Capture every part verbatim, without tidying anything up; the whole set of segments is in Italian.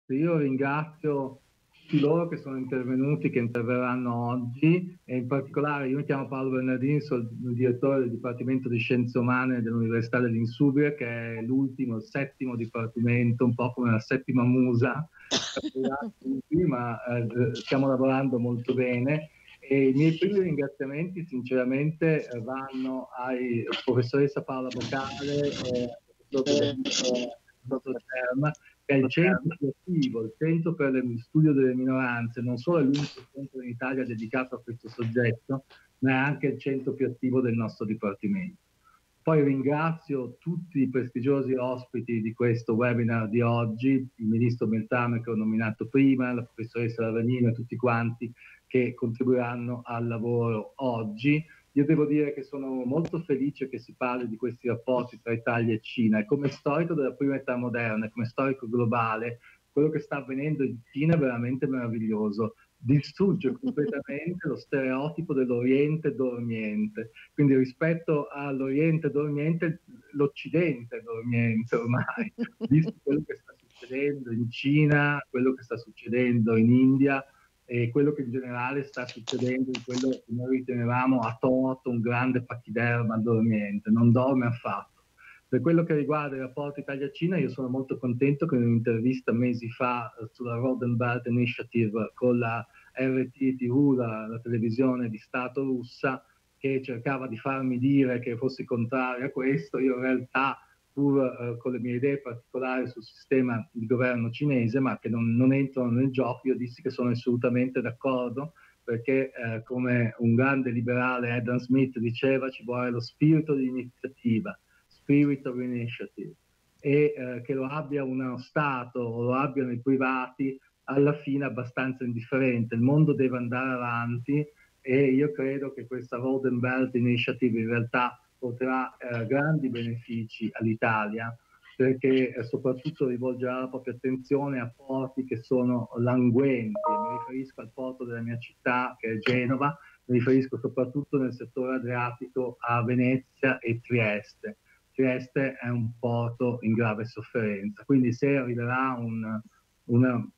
Io ringrazio tutti loro che sono intervenuti, che interverranno oggi, e in particolare io mi chiamo Paolo Bernardini, sono il direttore del Dipartimento di Scienze Umane dell'Università dell'Insubria, che è l'ultimo, il settimo dipartimento, un po' come la settima musa, ma eh, stiamo lavorando molto bene. E i miei primi ringraziamenti sinceramente vanno ai professoressa Paola Bocale e al professor Cerma, che è il centro attivo, il centro per lo studio delle minoranze, non solo è l'unico centro in Italia dedicato a questo soggetto, ma è anche il centro più attivo del nostro Dipartimento. Poi ringrazio tutti i prestigiosi ospiti di questo webinar di oggi, il ministro Beltrame che ho nominato prima, la professoressa Lavagnino e tutti quanti che contribuiranno al lavoro oggi. Io devo dire che sono molto felice che si parli di questi rapporti tra Italia e Cina, e come storico della prima età moderna, come storico globale, quello che sta avvenendo in Cina è veramente meraviglioso. Distrugge completamente lo stereotipo dell'Oriente dormiente. Quindi rispetto all'Oriente dormiente, l'Occidente è dormiente ormai, visto quello che sta succedendo in Cina, quello che sta succedendo in India e quello che in generale sta succedendo in quello che noi ritenevamo a torto un grande pachiderma dormiente, non dorme affatto. Per quello che riguarda il rapporto Italia-Cina, io sono molto contento che in un'intervista mesi fa sulla Road and Belt Initiative con la R T T V, la, la televisione di Stato russa, che cercava di farmi dire che fossi contrario a questo, io in realtà pur eh, con le mie idee particolari sul sistema di governo cinese, ma che non, non entrano nel gioco, io dissi che sono assolutamente d'accordo, perché eh, come un grande liberale Adam Smith diceva, ci vuole lo spirito di iniziativa, spirit of initiative, e eh, che lo abbia uno Stato o lo abbiano i privati, alla fine abbastanza indifferente. Il mondo deve andare avanti e io credo che questa Road and Belt Initiative in realtà porterà eh, grandi benefici all'Italia, perché eh, soprattutto rivolgerà la propria attenzione a porti che sono languenti. Mi riferisco al porto della mia città, che è Genova, mi riferisco soprattutto nel settore adriatico a Venezia e Trieste. Trieste è un porto in grave sofferenza, quindi se arriverà un, una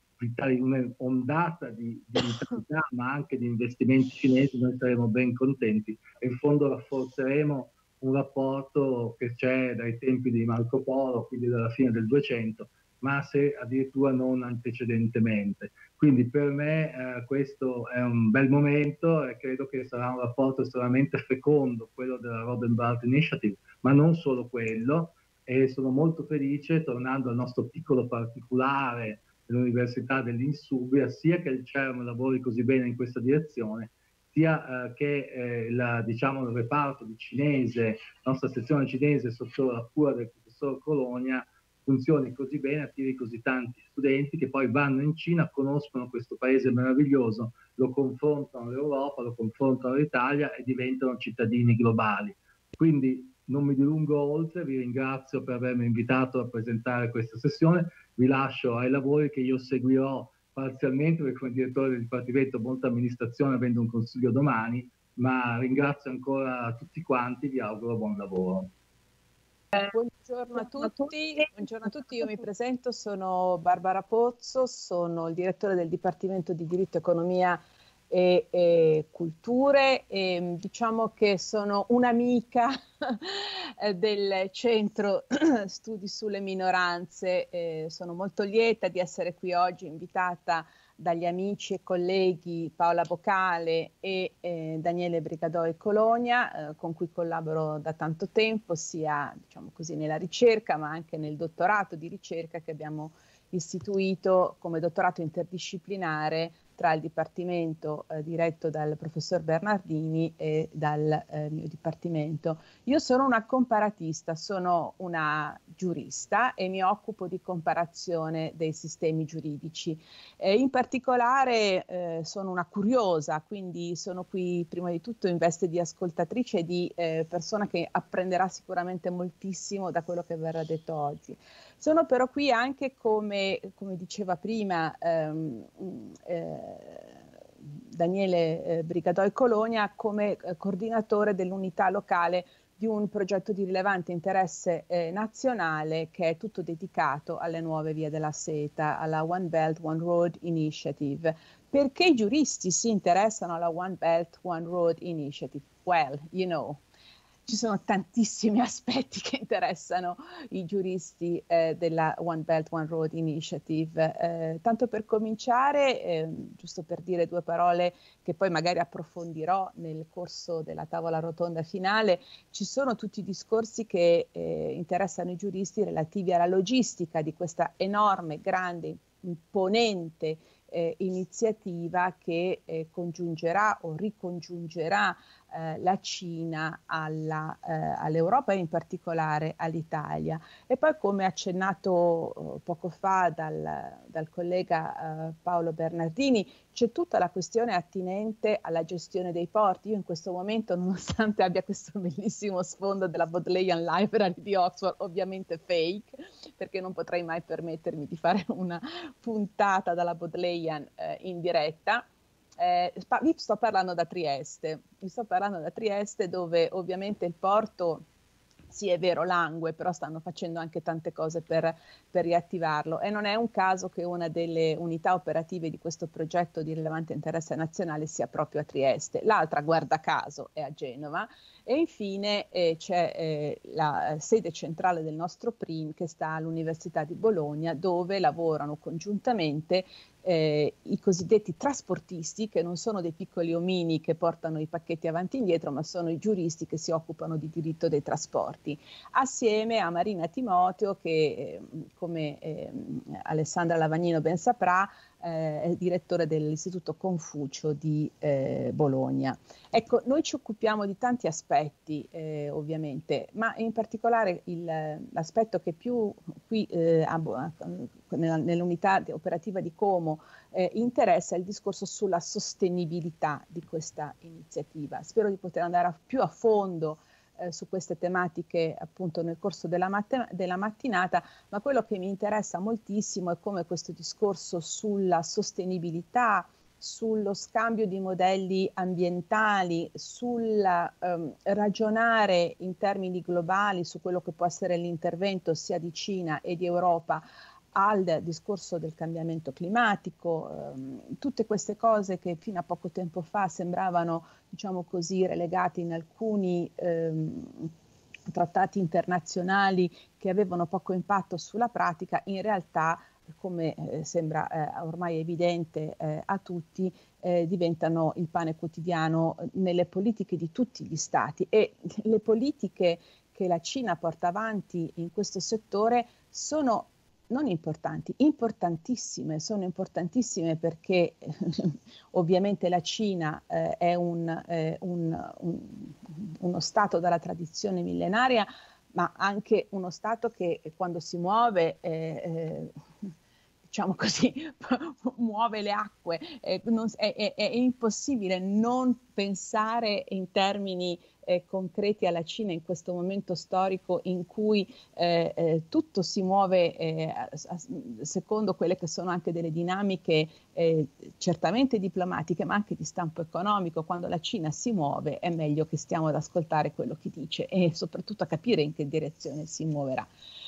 un'ondata di, di vitalità ma anche di investimenti cinesi, noi saremo ben contenti e in fondo rafforzeremo un rapporto che c'è dai tempi di Marco Polo, quindi dalla fine del duecento, ma se addirittura non antecedentemente. Quindi per me eh, questo è un bel momento e credo che sarà un rapporto estremamente fecondo, quello della Road and Belt Initiative, ma non solo quello, e sono molto felice, tornando al nostro piccolo particolare dell'Università dell'Insubria, sia che il CERM lavori così bene in questa direzione, sia eh, che eh, la, diciamo, il reparto di cinese, la nostra sezione cinese sotto la cura del professor Colonia, funzioni così bene, attiri così tanti studenti che poi vanno in Cina, conoscono questo paese meraviglioso, lo confrontano l'Europa, lo confrontano l'Italia e diventano cittadini globali. Quindi non mi dilungo oltre, vi ringrazio per avermi invitato a presentare questa sessione, vi lascio ai lavori che io seguirò parzialmente perché come direttore del Dipartimento molta amministrazione avendo un consiglio domani, ma ringrazio ancora tutti quanti, vi auguro buon lavoro. Buongiorno a tutti, buongiorno a tutti, io mi presento, sono Barbara Pozzo, sono il direttore del Dipartimento di Diritto, Economia e, e Culture e diciamo che sono un'amica del Centro Studi sulle Minoranze, e sono molto lieta di essere qui oggi invitata dagli amici e colleghi Paola Bocale e eh, Daniele Brigadoi Colonia, eh, con cui collaboro da tanto tempo, sia diciamo così, nella ricerca ma anche nel dottorato di ricerca che abbiamo istituito come dottorato interdisciplinare tra il Dipartimento eh, diretto dal professor Bernardini e dal eh, mio Dipartimento. Io sono una comparatista, sono una giurista e mi occupo di comparazione dei sistemi giuridici. Eh, in particolare eh, sono una curiosa, quindi sono qui prima di tutto in veste di ascoltatrice e di eh, persona che apprenderà sicuramente moltissimo da quello che verrà detto oggi. Sono però qui anche come, come diceva prima ehm, eh, Daniele eh, Brigadoi Colonia, come eh, coordinatore dell'unità locale di un progetto di rilevante interesse eh, nazionale che è tutto dedicato alle nuove vie della seta, alla One Belt, One Road Initiative. Perché i giuristi si interessano alla One Belt, One Road Initiative? Well, you know, ci sono tantissimi aspetti che interessano i giuristi eh, della One Belt, One Road Initiative. Eh, tanto per cominciare, eh, giusto per dire due parole che poi magari approfondirò nel corso della tavola rotonda finale, ci sono tutti i discorsi che eh, interessano i giuristi relativi alla logistica di questa enorme, grande, imponente eh, iniziativa che eh, congiungerà o ricongiungerà Eh, la Cina alla, eh, all'Europa e in particolare all'Italia. E poi, come accennato eh, poco fa dal, dal collega eh, Paolo Bernardini, c'è tutta la questione attinente alla gestione dei porti. Io in questo momento, nonostante abbia questo bellissimo sfondo della Bodleian Library di Oxford, ovviamente fake, perché non potrei mai permettermi di fare una puntata dalla Bodleian eh, in diretta, Eh, vi sto parlando da Trieste, vi sto parlando da Trieste dove ovviamente il porto, sì è vero, langue, però stanno facendo anche tante cose per, per riattivarlo e non è un caso che una delle unità operative di questo progetto di rilevante interesse nazionale sia proprio a Trieste, l'altra guarda caso è a Genova e infine eh, c'è eh, la sede centrale del nostro P R I N che sta all'Università di Bologna dove lavorano congiuntamente Eh, i cosiddetti trasportisti, che non sono dei piccoli omini che portano i pacchetti avanti e indietro, ma sono i giuristi che si occupano di diritto dei trasporti, assieme a Marina Timoteo che, eh, come eh, Alessandra Lavagnino ben saprà, eh, è direttore dell'Istituto Confucio di eh, Bologna. Ecco, noi ci occupiamo di tanti aspetti, eh, ovviamente, ma in particolare il, l'aspetto che più qui eh, nell'unità operativa di Como eh, interessa il discorso sulla sostenibilità di questa iniziativa. Spero di poter andare a, più a fondo eh, su queste tematiche appunto nel corso della, matt- della mattinata, ma quello che mi interessa moltissimo è come questo discorso sulla sostenibilità, sullo scambio di modelli ambientali, sul um, ragionare in termini globali su quello che può essere l'intervento sia di Cina e di Europa al discorso del cambiamento climatico, ehm, tutte queste cose che fino a poco tempo fa sembravano, diciamo così, relegate in alcuni ehm, trattati internazionali che avevano poco impatto sulla pratica, in realtà, come eh, sembra eh, ormai evidente eh, a tutti, eh, diventano il pane quotidiano nelle politiche di tutti gli stati e le politiche che la Cina porta avanti in questo settore sono non importanti, importantissime, sono importantissime perché eh, ovviamente la Cina eh, è un, eh, un, un, uno Stato dalla tradizione millenaria, ma anche uno Stato che quando si muove, eh, eh, diciamo così, muove le acque. Eh, non, è, è, è impossibile non pensare in termini eh, concreti alla Cina in questo momento storico in cui eh, eh, tutto si muove eh, secondo quelle che sono anche delle dinamiche eh, certamente diplomatiche ma anche di stampo economico. Quando la Cina si muove è meglio che stiamo ad ascoltare quello che dice e soprattutto a capire in che direzione si muoverà.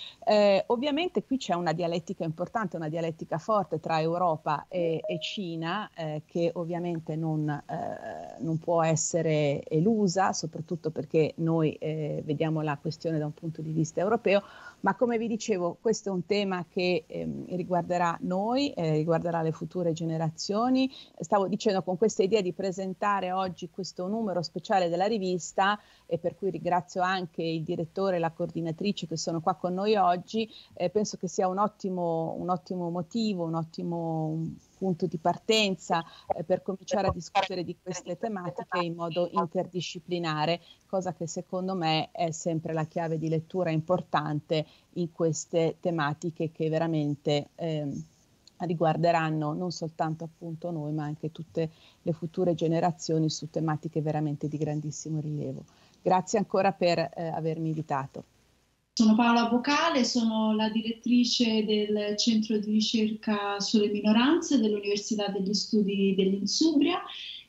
Eh, ovviamente qui c'è una dialettica importante, una dialettica forte tra Europa e, e Cina eh, che ovviamente non, eh, non può essere elusa, soprattutto perché noi eh, vediamo la questione da un punto di vista europeo, ma come vi dicevo questo è un tema che eh, riguarderà noi, eh, riguarderà le future generazioni. Stavo dicendo con questa idea di presentare oggi questo numero speciale della rivista e per cui ringrazio anche il direttore e la coordinatrice che sono qua con noi oggi, eh, penso che sia un ottimo, un ottimo motivo, un ottimo punto di partenza eh, per cominciare a discutere di queste tematiche in modo interdisciplinare, cosa che secondo me è sempre la chiave di lettura importante in queste tematiche che veramente eh, riguarderanno non soltanto appunto noi ma anche tutte le future generazioni su tematiche veramente di grandissimo rilievo. Grazie ancora per eh, avermi invitato. Sono Paola Vocale, sono la direttrice del Centro di Ricerca sulle Minoranze dell'Università degli Studi dell'Insubria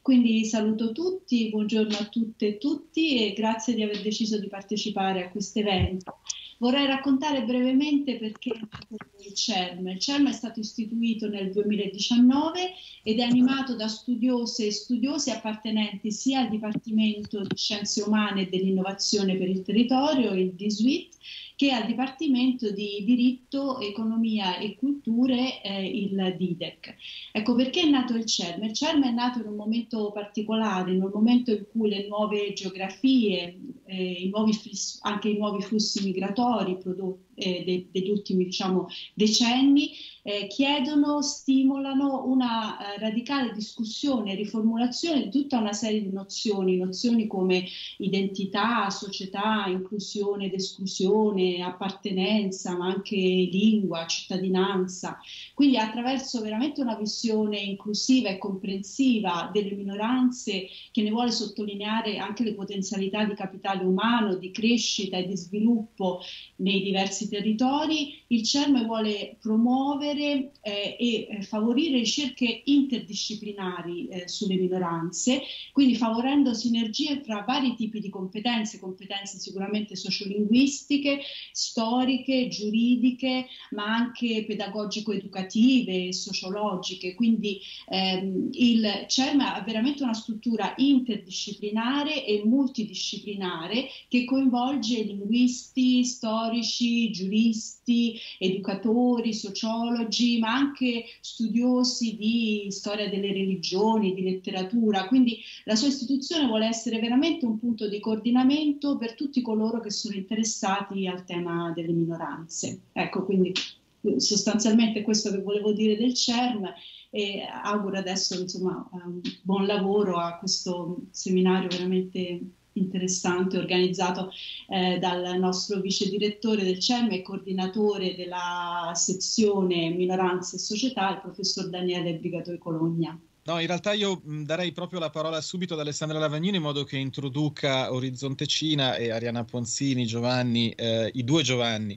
Quindi saluto tutti, buongiorno a tutte e tutti e grazie di aver deciso di partecipare a questo evento. Vorrei raccontare brevemente perché è nato il CERM. Il CERM è stato istituito nel duemiladiciannove ed è animato da studiose e studiosi appartenenti sia al Dipartimento di Scienze Umane e dell'Innovazione per il Territorio, il D S W I T, che al Dipartimento di Diritto, Economia e Culture, eh, il D I D E C. Ecco perché è nato il CERM. Il CERM è nato in un momento particolare, in un momento in cui le nuove geografie, eh, i nuovi flussi, anche i nuovi flussi migratori prodotti, eh, de, degli ultimi diciamo, decenni, eh, chiedono, stimolano una eh, radicale discussione e riformulazione di tutta una serie di nozioni, nozioni come identità, società, inclusione ed esclusione, appartenenza, ma anche lingua, cittadinanza. Quindi attraverso veramente una visione inclusiva e comprensiva delle minoranze, che ne vuole sottolineare anche le potenzialità di capitale umano, di crescita e di sviluppo nei diversi territori, il CERM vuole promuovere eh, e favorire ricerche interdisciplinari eh, sulle minoranze, quindi favorendo sinergie tra vari tipi di competenze, competenze sicuramente sociolinguistiche, storiche, giuridiche, ma anche pedagogico-educative e sociologiche. Quindi ehm, il CERM ha veramente una struttura interdisciplinare e multidisciplinare che coinvolge linguisti, storici, giuristi, educatori, sociologi, ma anche studiosi di storia delle religioni, di letteratura. Quindi la sua istituzione vuole essere veramente un punto di coordinamento per tutti coloro che sono interessati al tema delle minoranze. Ecco, quindi sostanzialmente questo che volevo dire del CERM, e auguro adesso insomma un buon lavoro a questo seminario veramente interessante organizzato eh, dal nostro vice direttore del CERM e coordinatore della sezione Minoranze e Società, il professor Daniele Brigatore Cologna. No, in realtà io darei proprio la parola subito ad Alessandra Lavagnini in modo che introduca Orizzonte Cina e Arianna Ponzini, Giovanni, eh, i due Giovanni.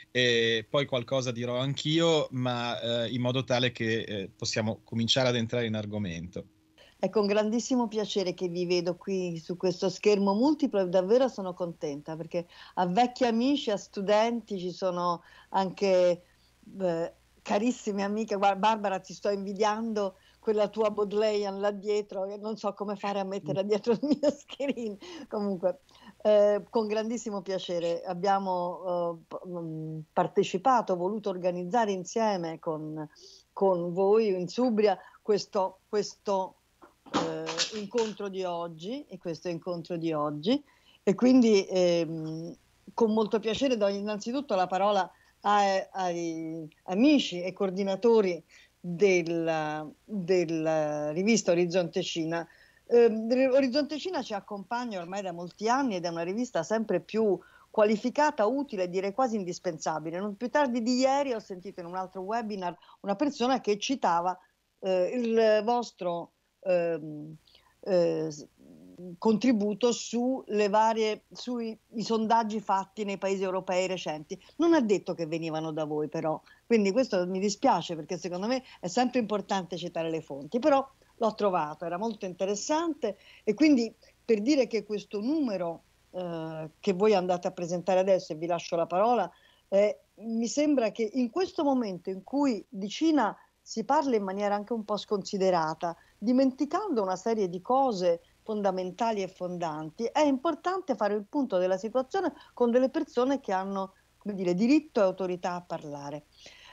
E poi qualcosa dirò anch'io, ma eh, in modo tale che eh, possiamo cominciare ad entrare in argomento. È con grandissimo piacere che vi vedo qui su questo schermo multiplo e davvero sono contenta perché a vecchi amici, a studenti, ci sono anche eh, carissime amiche. Guarda, Barbara, ti sto invidiando quella tua Bodleian là dietro, che non so come fare a metterla dietro il mio screen. Comunque, eh, con grandissimo piacere abbiamo eh, partecipato, voluto organizzare insieme con, con voi in Subria questo, questo eh, incontro di oggi e questo incontro di oggi e quindi ehm, con molto piacere do innanzitutto la parola ai, ai amici e coordinatori della, della rivista Orizzonte Cina. Eh, Orizzonte Cina ci accompagna ormai da molti anni ed è una rivista sempre più qualificata, utile, direi quasi indispensabile. Non più tardi di ieri ho sentito in un altro webinar una persona che citava eh, il vostro eh, eh, contributo sulle varie, sui i sondaggi fatti nei paesi europei recenti. Non ha detto che venivano da voi però, quindi questo mi dispiace perché secondo me è sempre importante citare le fonti, però l'ho trovato, era molto interessante e quindi per dire che questo numero eh, che voi andate a presentare adesso e vi lascio la parola, eh, mi sembra che in questo momento in cui di Cina si parla in maniera anche un po' sconsiderata, dimenticando una serie di cose fondamentali e fondanti, è importante fare il punto della situazione con delle persone che hanno, come dire, diritto e autorità a parlare.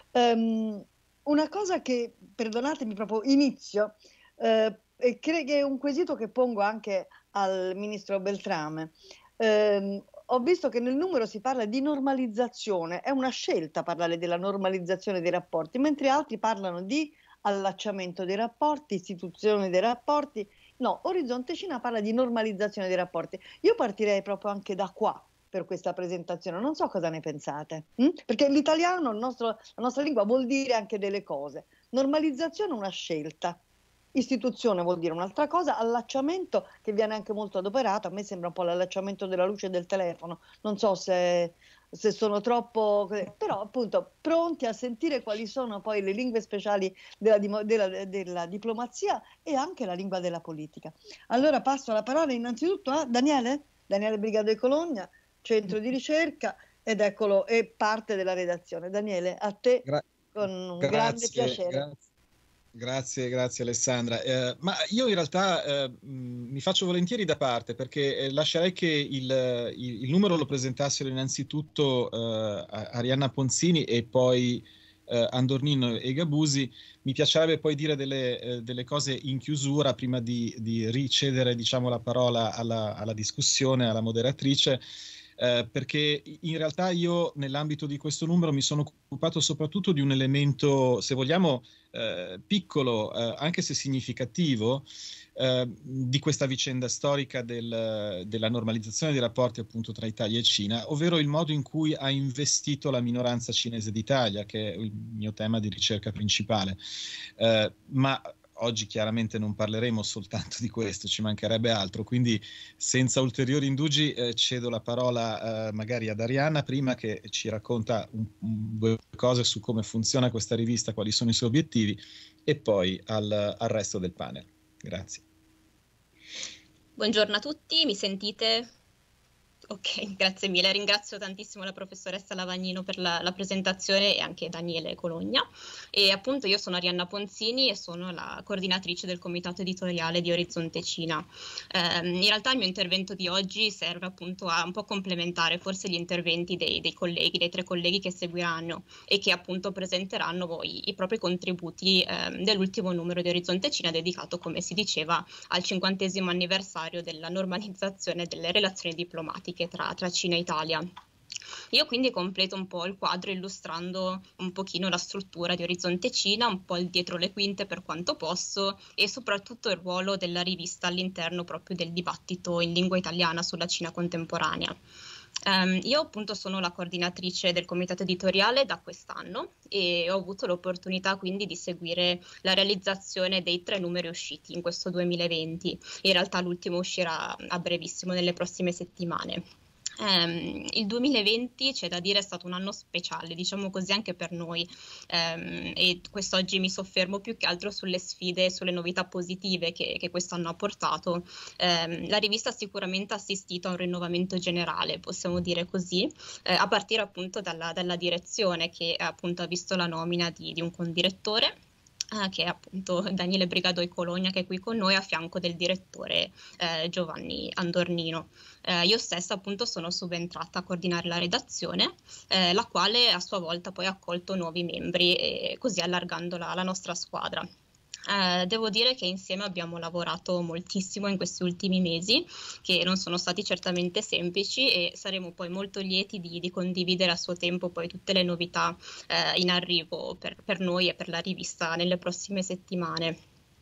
Um, una cosa che, perdonatemi, proprio inizio, eh, e credo che è un quesito che pongo anche al ministro Beltrame. Eh, ho visto che nel numero si parla di normalizzazione, è una scelta parlare della normalizzazione dei rapporti, mentre altri parlano di allacciamento dei rapporti, istituzione dei rapporti. No, Orizzonte Cina parla di normalizzazione dei rapporti. Io partirei proprio anche da qua per questa presentazione, non so cosa ne pensate, hm? Perché l'italiano, il nostro, la nostra lingua vuol dire anche delle cose. Normalizzazione è una scelta, istituzione vuol dire un'altra cosa, allacciamento che viene anche molto adoperato, a me sembra un po' l'allacciamento della luce del telefono, non so se se sono troppo, però appunto pronti a sentire quali sono poi le lingue speciali della, della, della diplomazia e anche la lingua della politica. Allora passo la parola innanzitutto a Daniele, Daniele Brigado di Cologna, centro di ricerca, ed eccolo, è parte della redazione. Daniele, a te Gra- con un grazie, grande piacere. Grazie. Grazie, grazie Alessandra. Eh, ma io in realtà eh, mi faccio volentieri da parte, perché eh, lascerei che il, il, il numero lo presentassero innanzitutto eh, Arianna Ponzini e poi eh, Andornino e Gabusi. Mi piacerebbe poi dire delle, eh, delle cose in chiusura prima di, di ricedere, diciamo, la parola alla, alla discussione, alla moderatrice. Eh, perché in realtà io nell'ambito di questo numero mi sono occupato soprattutto di un elemento, se vogliamo, eh, piccolo, eh, anche se significativo, eh, di questa vicenda storica del, della normalizzazione dei rapporti appunto tra Italia e Cina, ovvero il modo in cui ha investito la minoranza cinese d'Italia, che è il mio tema di ricerca principale. Eh, ma oggi chiaramente non parleremo soltanto di questo, ci mancherebbe altro, quindi senza ulteriori indugi eh, cedo la parola eh, magari ad Arianna prima, che ci racconta un, un, due cose su come funziona questa rivista, quali sono i suoi obiettivi, e poi al, al resto del panel. Grazie. Buongiorno a tutti, mi sentite? Ok, grazie mille. Ringrazio tantissimo la professoressa Lavagnino per la, la presentazione e anche Daniele Cologna. E appunto io sono Arianna Ponzini e sono la coordinatrice del comitato editoriale di Orizzonte Cina. Eh, in realtà il mio intervento di oggi serve appunto a un po' complementare forse gli interventi dei, dei colleghi, dei tre colleghi che seguiranno e che appunto presenteranno poi i propri contributi eh, dell'ultimo numero di Orizzonte Cina, dedicato, come si diceva, al cinquantesimo anniversario della normalizzazione delle relazioni diplomatiche Tra, tra Cina e Italia. Io quindi completo un po' il quadro illustrando un pochino la struttura di Orizzonte Cina, un po' il dietro le quinte per quanto posso e soprattutto il ruolo della rivista all'interno proprio del dibattito in lingua italiana sulla Cina contemporanea. Um, io appunto sono la coordinatrice del comitato editoriale da quest'anno e ho avuto l'opportunità quindi di seguire la realizzazione dei tre numeri usciti in questo duemilaventi. In realtà l'ultimo uscirà a brevissimo, nelle prossime settimane. Um, il duemilaventi, c'è da dire, è stato un anno speciale, diciamo così, anche per noi, um, e quest'oggi mi soffermo più che altro sulle sfide, sulle novità positive che, che quest'anno ha portato. Um, la rivista ha sicuramente assistito a un rinnovamento generale, possiamo dire così, eh, a partire appunto dalla, dalla direzione, che appunto ha visto la nomina di, di un condirettore, Uh, che è appunto Daniele Brigado di Cologna, che è qui con noi a fianco del direttore uh, Giovanni Andornino. Uh, io stessa appunto sono subentrata a coordinare la redazione, uh, la quale a sua volta poi ha accolto nuovi membri, e così allargando la, la nostra squadra. Uh, devo dire che insieme abbiamo lavorato moltissimo in questi ultimi mesi, che non sono stati certamente semplici, e saremo poi molto lieti di, di condividere a suo tempo poi tutte le novità uh, in arrivo per, per noi e per la rivista nelle prossime settimane.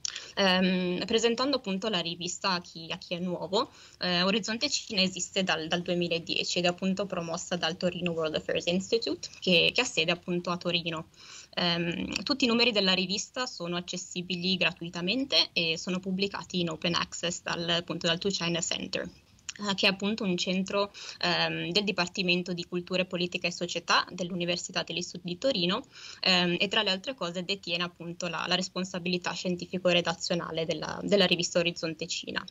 Um, presentando appunto la rivista a chi, a chi è nuovo, eh, Orizzonte Cina esiste dal, dal duemiladieci ed è appunto promossa dal Torino World Affairs Institute, che, che ha sede appunto a Torino. Um, tutti i numeri della rivista sono accessibili gratuitamente e sono pubblicati in open access dal, appunto, dal Two China Center, che è appunto un centro ehm, del Dipartimento di Cultura, Politica e Società dell'Università degli Studi di Torino, ehm, e tra le altre cose detiene appunto la, la responsabilità scientifico-redazionale della, della rivista Orizzonte Cina.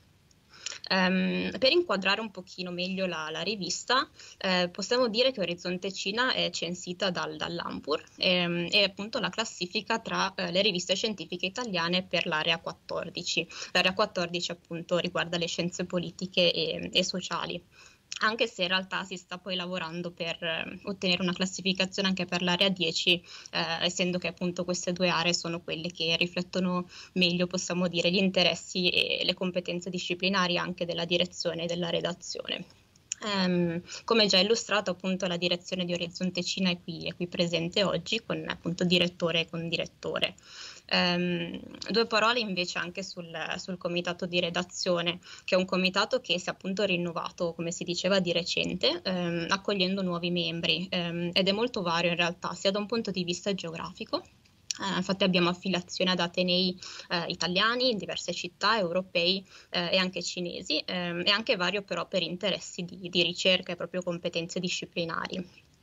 Um, per inquadrare un pochino meglio la, la rivista, eh, possiamo dire che Orizzonte Cina è censita dal, dall'Ampur e è appunto la classifica tra eh, le riviste scientifiche italiane per l'area quattordici. L'area quattordici appunto riguarda le scienze politiche e, e sociali, anche se in realtà si sta poi lavorando per eh, ottenere una classificazione anche per l'area dieci, eh, essendo che appunto queste due aree sono quelle che riflettono meglio, possiamo dire, gli interessi e le competenze disciplinari anche della direzione e della redazione. Um, come già illustrato, appunto la direzione di Orizzonte Cina è qui, è qui presente oggi con appunto direttore e condirettore. Um, due parole invece anche sul, sul comitato di redazione, che è un comitato che si è appunto rinnovato, come si diceva, di recente, um, accogliendo nuovi membri, um, ed è molto vario in realtà, sia da un punto di vista geografico. Uh, infatti abbiamo affiliazione ad atenei uh, italiani in diverse città, europei uh, e anche cinesi, um, e anche vario però per interessi di, di ricerca e proprio competenze disciplinari.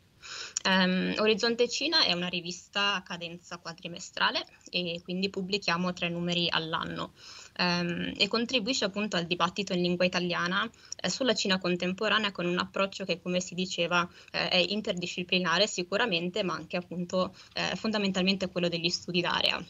Um, Orizzonte Cina è una rivista a cadenza quadrimestrale e quindi pubblichiamo tre numeri all'anno um, e contribuisce appunto al dibattito in lingua italiana eh, sulla Cina contemporanea con un approccio che, come si diceva, eh, è interdisciplinare sicuramente, ma anche appunto eh, fondamentalmente quello degli studi d'area.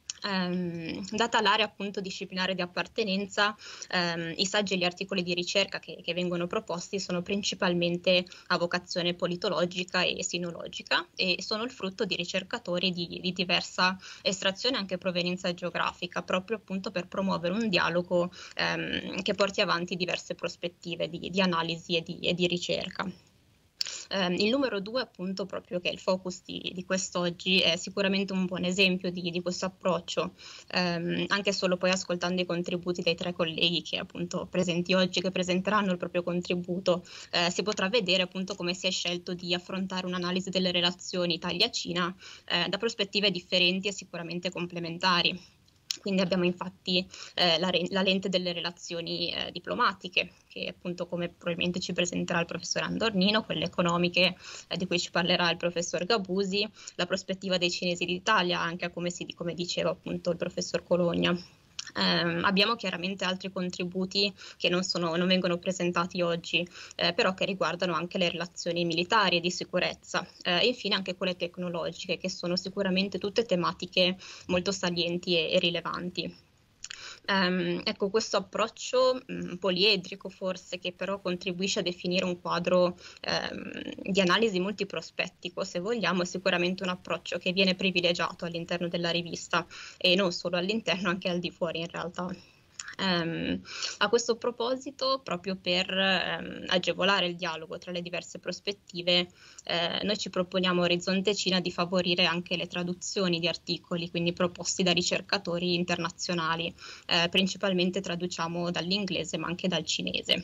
Um, data l'area appunto disciplinare di appartenenza, um, i saggi e gli articoli di ricerca che, che vengono proposti sono principalmente a vocazione politologica e sinologica e sono il frutto di ricercatori di, di diversa estrazione e anche provenienza geografica, proprio appunto per promuovere un dialogo um, che porti avanti diverse prospettive di, di analisi e di, e di ricerca. Um, il numero due, appunto, proprio che è il focus di, di quest'oggi, è sicuramente un buon esempio di, di questo approccio, um, anche solo poi ascoltando i contributi dei tre colleghi che appunto presenti oggi, che presenteranno il proprio contributo, eh, si potrà vedere appunto come si è scelto di affrontare un'analisi delle relazioni Italia-Cina eh, da prospettive differenti e sicuramente complementari. Quindi abbiamo infatti eh, la, re- la lente delle relazioni eh, diplomatiche, che appunto, come probabilmente ci presenterà il professor Andornino, quelle economiche eh, di cui ci parlerà il professor Gabusi, la prospettiva dei cinesi d'Italia, anche come, si, come diceva appunto il professor Cologna. Um, abbiamo chiaramente altri contributi che non, sono, non vengono presentati oggi, eh, però che riguardano anche le relazioni militari e di sicurezza eh, e infine anche quelle tecnologiche, che sono sicuramente tutte tematiche molto salienti e, e rilevanti. Um, ecco, questo approccio um, poliedrico forse, che però contribuisce a definire un quadro um, di analisi multiprospettico, se vogliamo, è sicuramente un approccio che viene privilegiato all'interno della rivista e non solo all'interno, anche al di fuori in realtà. Um, a questo proposito, proprio per um, agevolare il dialogo tra le diverse prospettive, eh, noi ci proponiamo a Orizzonte Cina di favorire anche le traduzioni di articoli, quindi proposti da ricercatori internazionali. Eh, principalmente traduciamo dall'inglese ma anche dal cinese.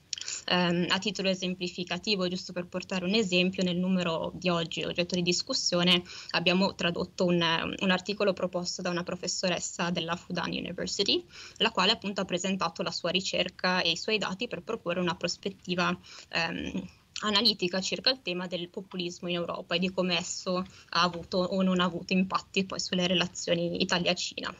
Um, a titolo esemplificativo, giusto per portare un esempio, nel numero di oggi, oggetto di discussione, abbiamo tradotto un, un articolo proposto da una professoressa della Fudan University, la quale appunto ha presentato la sua ricerca e i suoi dati per proporre una prospettiva um, analitica circa il tema del populismo in Europa e di come esso ha avuto o non ha avuto impatti poi sulle relazioni Italia-Cina.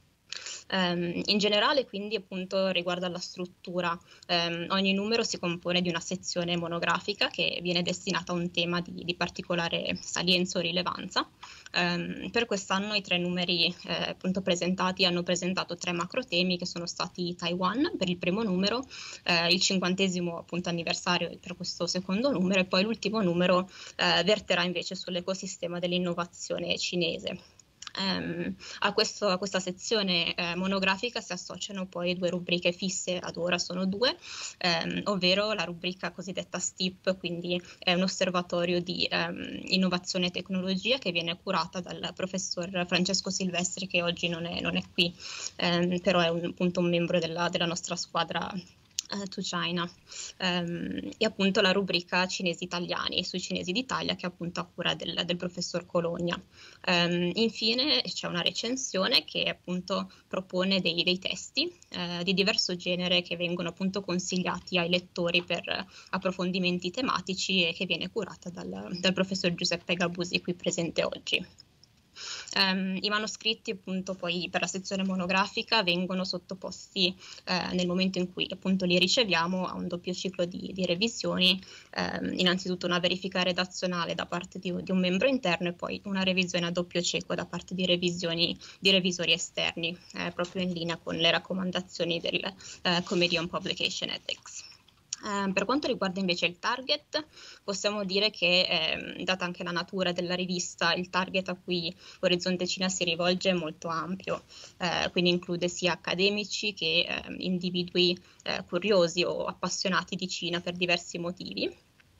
Um, in generale, quindi, appunto, riguardo alla struttura, um, ogni numero si compone di una sezione monografica che viene destinata a un tema di, di particolare salienza o rilevanza. Um, per quest'anno i tre numeri eh, appunto presentati hanno presentato tre macrotemi, che sono stati Taiwan per il primo numero, eh, il cinquantesimo appunto anniversario per questo secondo numero, e poi l'ultimo numero eh, verterà invece sull'ecosistema dell'innovazione cinese. Um, a, questo, a questa sezione eh, monografica si associano poi due rubriche fisse, ad ora sono due, um, ovvero la rubrica cosiddetta S T I P, quindi è un osservatorio di um, innovazione e tecnologia che viene curata dal professor Francesco Silvestri, che oggi non è, non è qui, um, però è un, appunto un membro della, della nostra squadra Uh, to China, um, e appunto la rubrica Cinesi Italiani sui cinesi d'Italia, che è appunto a cura del, del professor Cologna. Um, infine c'è una recensione che appunto propone dei, dei testi uh, di diverso genere che vengono appunto consigliati ai lettori per approfondimenti tematici e che viene curata dal, dal professor Giuseppe Gabusi, qui presente oggi. Um, I manoscritti appunto poi per la sezione monografica vengono sottoposti eh, nel momento in cui appunto li riceviamo a un doppio ciclo di, di revisioni, um, innanzitutto una verifica redazionale da parte di, di un membro interno e poi una revisione a doppio cieco da parte di, revisioni, di revisori esterni, eh, proprio in linea con le raccomandazioni del eh, Committee on Publication Ethics. Eh, per quanto riguarda invece il target, possiamo dire che, eh, data anche la natura della rivista, il target a cui Orizzonte Cina si rivolge è molto ampio, eh, quindi include sia accademici che eh, individui eh, curiosi o appassionati di Cina per diversi motivi.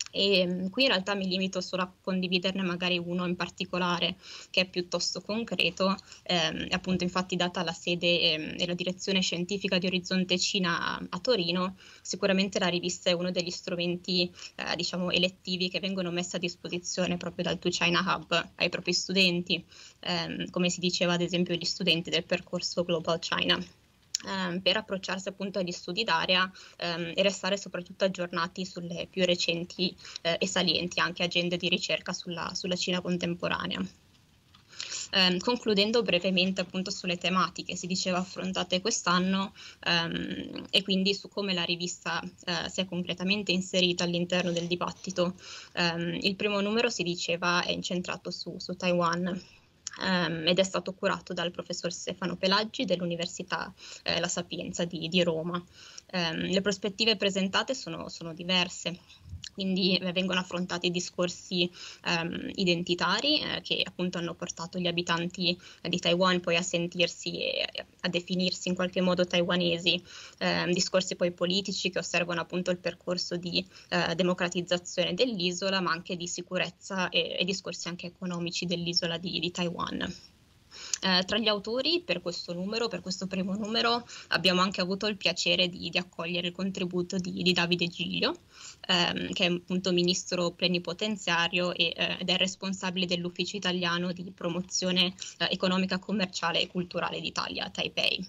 E qui in realtà mi limito solo a condividerne magari uno in particolare che è piuttosto concreto, ehm, appunto infatti data la sede ehm, e la direzione scientifica di Orizzonte Cina a, a Torino, sicuramente la rivista è uno degli strumenti eh, diciamo elettivi che vengono messi a disposizione proprio dal To China Hub ai propri studenti, ehm, come si diceva ad esempio gli studenti del percorso Global China. ehm, per approcciarsi appunto agli studi d'area ehm, e restare soprattutto aggiornati sulle più recenti eh, e salienti anche agende di ricerca sulla, sulla Cina contemporanea. Eh, concludendo brevemente appunto sulle tematiche si diceva affrontate quest'anno ehm, e quindi su come la rivista eh, si è completamente inserita all'interno del dibattito. Eh, il primo numero si diceva è incentrato su, su Taiwan. Um, ed è stato curato dal professor Stefano Pelaggi dell'Università eh, La Sapienza di, di Roma. Um, le prospettive presentate sono, sono diverse, quindi eh, vengono affrontati discorsi um, identitari eh, che appunto hanno portato gli abitanti eh, di Taiwan poi a sentirsi e a definirsi in qualche modo taiwanesi, eh, discorsi poi politici che osservano appunto il percorso di eh, democratizzazione dell'isola, ma anche di sicurezza e, e discorsi anche economici dell'isola di, di Taiwan. Eh, tra gli autori per questo numero, per questo primo numero, abbiamo anche avuto il piacere di, di accogliere il contributo di, di Davide Giglio, ehm, che è appunto ministro plenipotenziario e, eh, ed è responsabile dell'ufficio italiano di promozione eh, economica, commerciale e culturale d'Italia, Taipei.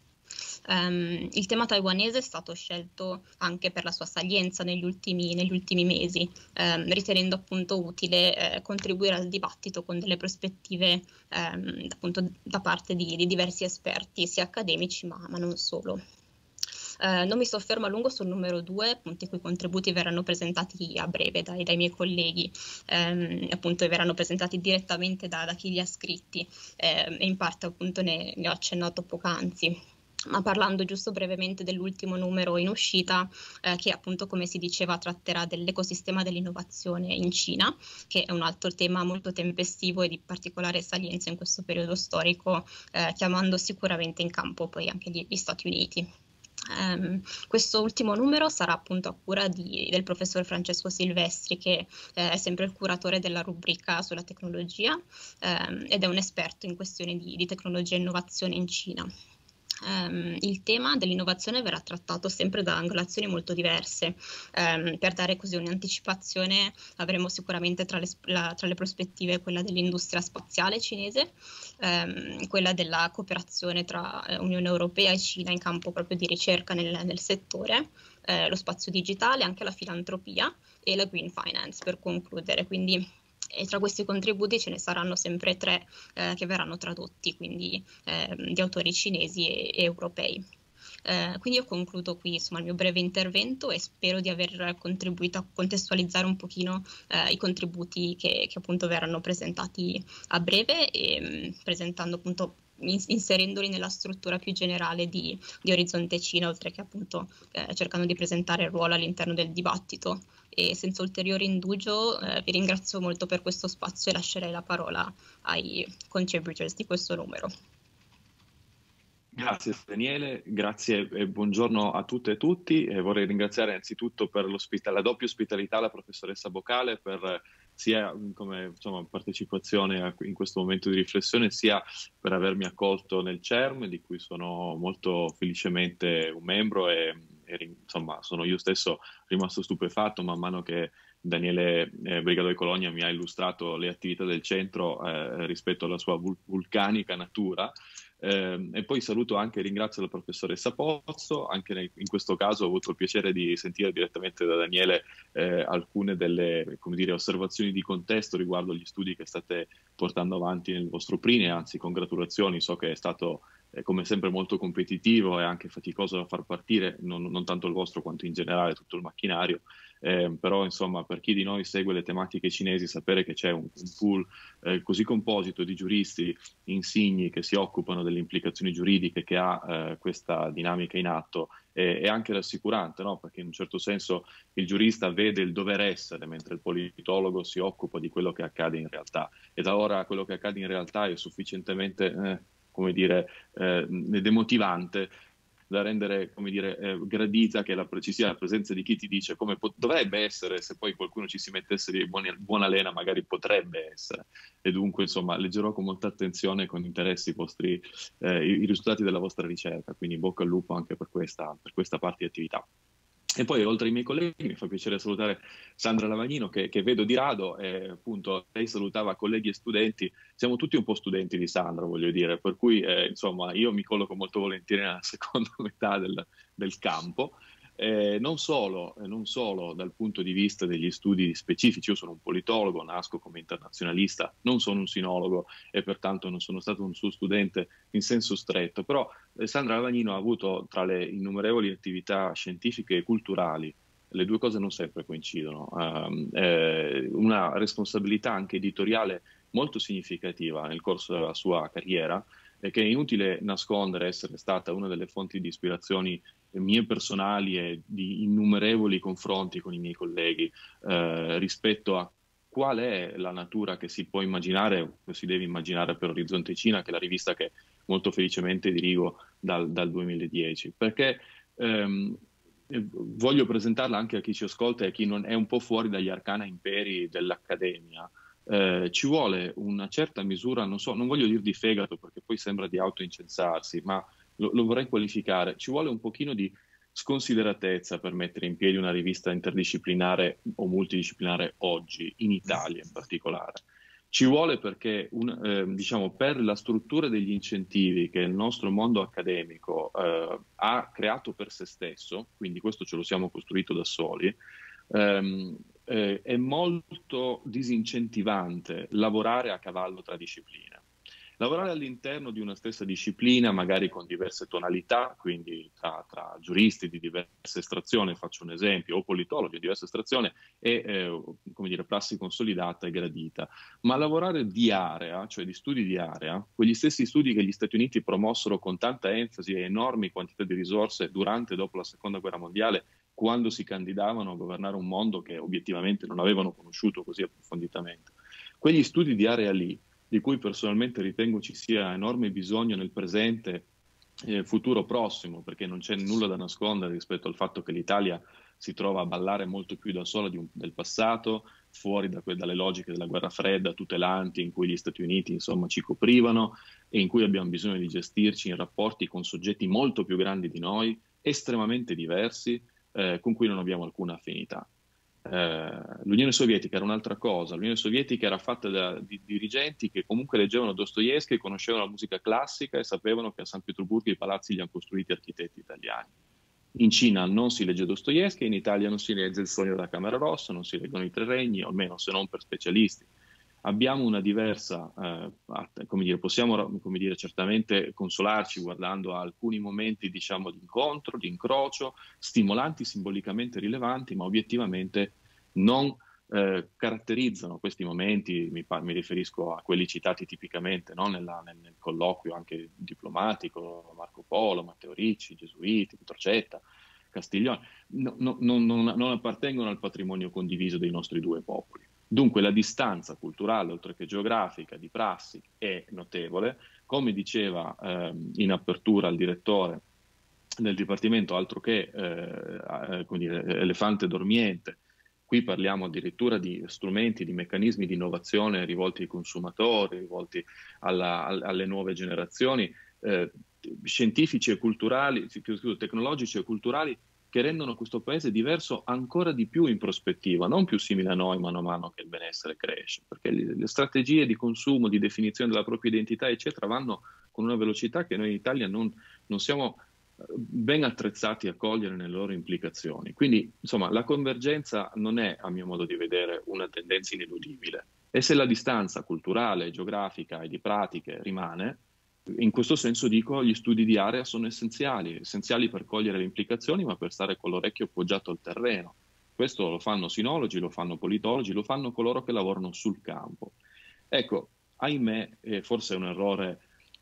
Um, il tema taiwanese è stato scelto anche per la sua salienza negli ultimi, negli ultimi mesi, um, ritenendo appunto utile eh, contribuire al dibattito con delle prospettive um, appunto da parte di, di diversi esperti, sia accademici ma, ma non solo. Uh, non mi soffermo a lungo sul numero due, appunto i cui contributi verranno presentati a breve dai, dai miei colleghi, um, appunto verranno presentati direttamente da, da chi li ha scritti um, e in parte appunto ne, ne ho accennato poc'anzi. Ma parlando giusto brevemente dell'ultimo numero in uscita, eh, che appunto come si diceva tratterà dell'ecosistema dell'innovazione in Cina, che è un altro tema molto tempestivo e di particolare salienza in questo periodo storico, eh, chiamando sicuramente in campo poi anche gli, gli Stati Uniti. Um, questo ultimo numero sarà appunto a cura di, del professor Francesco Silvestri, che eh, è sempre il curatore della rubrica sulla tecnologia um, ed è un esperto in questioni di, di tecnologia e innovazione in Cina. Um, il tema dell'innovazione verrà trattato sempre da angolazioni molto diverse. Um, per dare così un'anticipazione avremo sicuramente tra le, la, tra le prospettive quella dell'industria spaziale cinese, um, quella della cooperazione tra uh, Unione Europea e Cina in campo proprio di ricerca nel, nel settore, uh, lo spazio digitale, anche la filantropia e la green finance per concludere. Quindi e tra questi contributi ce ne saranno sempre tre eh, che verranno tradotti, quindi eh, di autori cinesi e, e europei. Eh, quindi io concludo qui insomma il mio breve intervento e spero di aver contribuito a contestualizzare un pochino eh, i contributi che, che appunto verranno presentati a breve e mh, presentando appunto inserendoli nella struttura più generale di, di Orizzonte Cina, oltre che appunto eh, cercando di presentare il ruolo all'interno del dibattito. E senza ulteriore indugio eh, vi ringrazio molto per questo spazio e lascerei la parola ai contributors di questo numero. Grazie Daniele, grazie e buongiorno a tutte e tutti. E vorrei ringraziare innanzitutto per la doppia ospitalità la professoressa Bocale, per sia come insomma, partecipazione in questo momento di riflessione, sia per avermi accolto nel C E R M, di cui sono molto felicemente un membro e, e insomma sono io stesso rimasto stupefatto man mano che Daniele eh, Brigado di Cologna mi ha illustrato le attività del centro eh, rispetto alla sua vul- vulcanica natura. Eh, e poi saluto anche e ringrazio la professoressa Pozzo, anche nel, in questo caso ho avuto il piacere di sentire direttamente da Daniele eh, alcune delle come dire, osservazioni di contesto riguardo gli studi che state portando avanti nel vostro P R I N E, anzi congratulazioni, so che è stato eh, come sempre molto competitivo e anche faticoso da far partire, non, non tanto il vostro quanto in generale tutto il macchinario. Eh, però insomma per chi di noi segue le tematiche cinesi, sapere che c'è un, un pool eh, così composito di giuristi insigni che si occupano delle implicazioni giuridiche che ha eh, questa dinamica in atto è, è anche rassicurante, no? Perché in un certo senso il giurista vede il dover essere mentre il politologo si occupa di quello che accade in realtà, e da ora quello che accade in realtà è sufficientemente eh, come dire eh, demotivante da rendere, come dire, eh, gradita che la, ci sia la presenza di chi ti dice come po- dovrebbe essere, se poi qualcuno ci si mettesse di buona, buona lena magari potrebbe essere. E dunque insomma leggerò con molta attenzione e con interesse i, vostri, eh, i, i risultati della vostra ricerca, quindi bocca al lupo anche per questa, per questa parte di attività. E poi, oltre ai miei colleghi, mi fa piacere salutare Sandra Lavagnino, che, che vedo di rado, e appunto lei salutava colleghi e studenti. Siamo tutti un po' studenti di Sandra, voglio dire, per cui eh, insomma io mi colloco molto volentieri nella seconda metà del, del campo. Eh, non solo, eh, non solo dal punto di vista degli studi specifici. Io sono un politologo, nasco come internazionalista, non sono un sinologo e pertanto non sono stato un suo studente in senso stretto, però eh, Sandra Lavagnino ha avuto, tra le innumerevoli attività scientifiche e culturali, le due cose non sempre coincidono, um, eh, una responsabilità anche editoriale molto significativa nel corso della sua carriera, e che è inutile nascondere essere stata una delle fonti di ispirazioni mie personali e di innumerevoli confronti con i miei colleghi eh, rispetto a qual è la natura che si può immaginare o si deve immaginare per Orizzonte Cina, che è la rivista che molto felicemente dirigo dal, dal duemiladieci. Perché ehm, voglio presentarla anche a chi ci ascolta e a chi non è un po' fuori dagli arcana imperi dell'accademia. Eh, ci vuole una certa misura, non so, non voglio dir di fegato perché poi sembra di autoincensarsi, ma lo, lo vorrei qualificare, ci vuole un pochino di sconsideratezza per mettere in piedi una rivista interdisciplinare o multidisciplinare oggi, in Italia in particolare. Ci vuole perché, un, eh, diciamo, per la struttura degli incentivi che il nostro mondo accademico eh, ha creato per se stesso, quindi questo ce lo siamo costruito da soli, ehm, eh, è molto disincentivante lavorare a cavallo tra discipline. Lavorare all'interno di una stessa disciplina, magari con diverse tonalità, quindi tra, tra giuristi di diversa estrazione, faccio un esempio, o politologi di diversa estrazione, è eh, come dire, prassi consolidata e gradita. Ma lavorare di area, cioè di studi di area, quegli stessi studi che gli Stati Uniti promossero con tanta enfasi e enormi quantità di risorse durante e dopo la Seconda Guerra Mondiale, quando si candidavano a governare un mondo che obiettivamente non avevano conosciuto così approfonditamente. Quegli studi di area lì, di cui personalmente ritengo ci sia enorme bisogno nel presente e eh, futuro prossimo, perché non c'è nulla da nascondere rispetto al fatto che l'Italia si trova a ballare molto più da sola di un, del passato, fuori da que- dalle logiche della guerra fredda tutelanti in cui gli Stati Uniti insomma ci coprivano e in cui abbiamo bisogno di gestirci in rapporti con soggetti molto più grandi di noi, estremamente diversi, eh, con cui non abbiamo alcuna affinità. Eh, L'Unione Sovietica era un'altra cosa. L'Unione Sovietica era fatta da di, dirigenti che comunque leggevano Dostoevskij, conoscevano la musica classica e sapevano che a San Pietroburgo i palazzi li hanno costruiti architetti italiani. In Cina non si legge Dostoevskij, in Italia non si legge Il sogno della Camera Rossa, non si leggono i Tre Regni, o almeno se non per specialisti. Abbiamo una diversa, eh, come dire, possiamo come dire, certamente consolarci guardando a alcuni momenti, diciamo, di incontro, di incrocio, stimolanti, simbolicamente rilevanti, ma obiettivamente non eh, caratterizzano questi momenti. Mi, mi riferisco a quelli citati tipicamente, no? Nella, nel, nel colloquio anche diplomatico, Marco Polo, Matteo Ricci, Gesuiti, Petrocetta, Castiglione, no, no, non, non, non appartengono al patrimonio condiviso dei nostri due popoli. Dunque la distanza culturale, oltre che geografica, di prassi è notevole. Come diceva eh, in apertura il direttore del Dipartimento, altro che eh, come dire, elefante dormiente, qui parliamo addirittura di strumenti, di meccanismi di innovazione rivolti ai consumatori, rivolti alla, alle nuove generazioni, eh, scientifici e culturali, tecnologici e culturali, che rendono questo paese diverso ancora di più in prospettiva, non più simile a noi mano a mano che il benessere cresce, perché le, le strategie di consumo, di definizione della propria identità, eccetera, vanno con una velocità che noi in Italia non, non siamo ben attrezzati a cogliere nelle loro implicazioni. Quindi, insomma, la convergenza non è, a mio modo di vedere, una tendenza ineludibile. E se la distanza culturale, geografica e di pratiche rimane, in questo senso dico, gli studi di area sono essenziali, essenziali per cogliere le implicazioni, ma per stare con l'orecchio appoggiato al terreno. Questo lo fanno sinologi, lo fanno politologi, lo fanno coloro che lavorano sul campo. Ecco, ahimè, eh, forse è un errore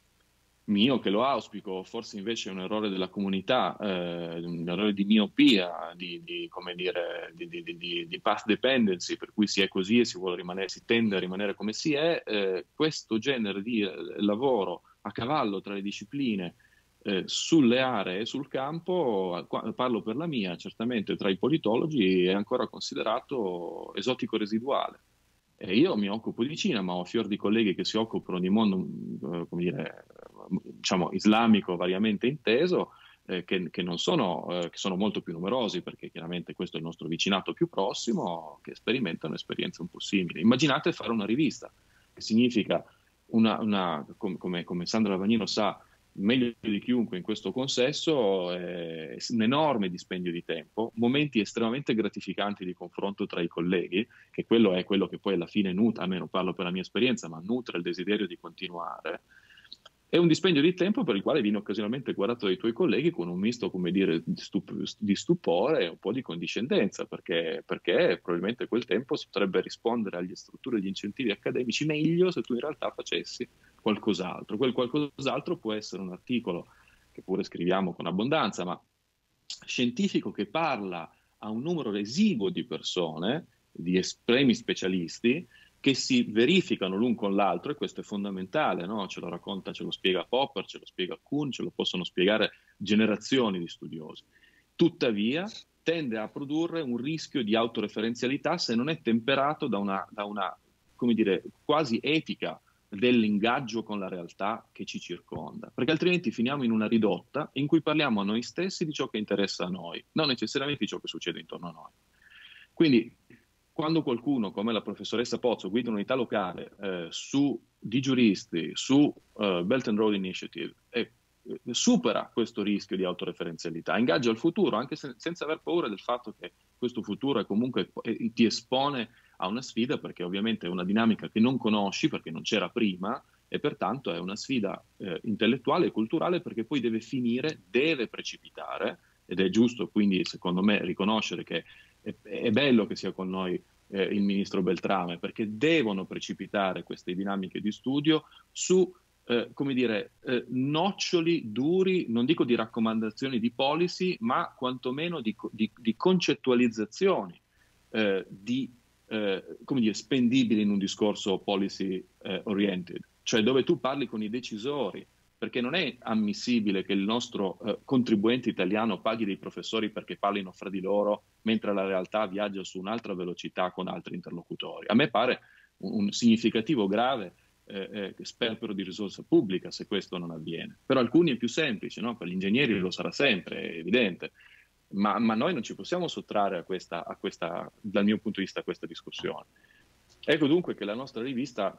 mio che lo auspico, forse invece è un errore della comunità, eh, un errore di miopia, di, di, come dire, di, di, di, di path dependency, per cui si è così e si vuole rimanere, si tende a rimanere come si è. Eh, questo genere di lavoro a cavallo tra le discipline, eh, sulle aree e sul campo, parlo per la mia, certamente tra i politologi è ancora considerato esotico residuale. E io mi occupo di Cina, ma ho fior di colleghi che si occupano di mondo, eh, come dire, diciamo, islamico variamente inteso, eh, che, che non sono, eh, che sono molto più numerosi, perché chiaramente questo è il nostro vicinato più prossimo, che sperimentano esperienze un po' simili. Immaginate fare una rivista, che significa una, una com, come, come Sandra Lavagnino sa meglio di chiunque in questo consesso, eh, un enorme dispendio di tempo, momenti estremamente gratificanti di confronto tra i colleghi, che quello è quello che poi alla fine nutre, almeno parlo per la mia esperienza, ma nutre il desiderio di continuare. È un dispendio di tempo per il quale viene occasionalmente guardato dai tuoi colleghi con un misto, come dire, di, stup- di stupore e un po' di condiscendenza, perché, perché probabilmente quel tempo si potrebbe rispondere alle strutture di incentivi accademici meglio se tu in realtà facessi qualcos'altro. Quel qualcos'altro può essere un articolo, che pure scriviamo con abbondanza, ma scientifico, che parla a un numero esiguo di persone, di estremi specialisti, che si verificano l'un con l'altro, e questo è fondamentale, no? Ce lo racconta, ce lo spiega Popper, ce lo spiega Kuhn, ce lo possono spiegare generazioni di studiosi. Tuttavia tende a produrre un rischio di autoreferenzialità se non è temperato da una, da una come dire, quasi etica dell'ingaggio con la realtà che ci circonda, perché altrimenti finiamo in una ridotta in cui parliamo a noi stessi di ciò che interessa a noi, non necessariamente di ciò che succede intorno a noi. Quindi quando qualcuno come la professoressa Pozzo guida un'unità locale eh, su, di giuristi su uh, Belt and Road Initiative e eh, supera questo rischio di autoreferenzialità, ingaggia il futuro anche se, senza aver paura del fatto che questo futuro è comunque eh, ti espone a una sfida, perché ovviamente è una dinamica che non conosci perché non c'era prima, e pertanto è una sfida eh, intellettuale e culturale, perché poi deve finire, deve precipitare, ed è giusto quindi secondo me riconoscere che è, è bello che sia con noi eh, il ministro Beltrame, perché devono precipitare queste dinamiche di studio su eh, come dire, eh, noccioli duri, non dico di raccomandazioni di policy, ma quantomeno di, di, di concettualizzazioni eh, di eh, come dire, spendibili in un discorso policy eh, oriented, cioè dove tu parli con i decisori, perché non è ammissibile che il nostro eh, contribuente italiano paghi dei professori perché parlino fra di loro, mentre la realtà viaggia su un'altra velocità con altri interlocutori. A me pare un, un significativo grave eh, eh, sperpero di risorsa pubblica se questo non avviene. Per alcuni è più semplice, no? Per gli ingegneri lo sarà sempre, è evidente, ma, ma noi non ci possiamo sottrarre a questa, a questa, dal mio punto di vista, a questa discussione. Ecco dunque che la nostra rivista,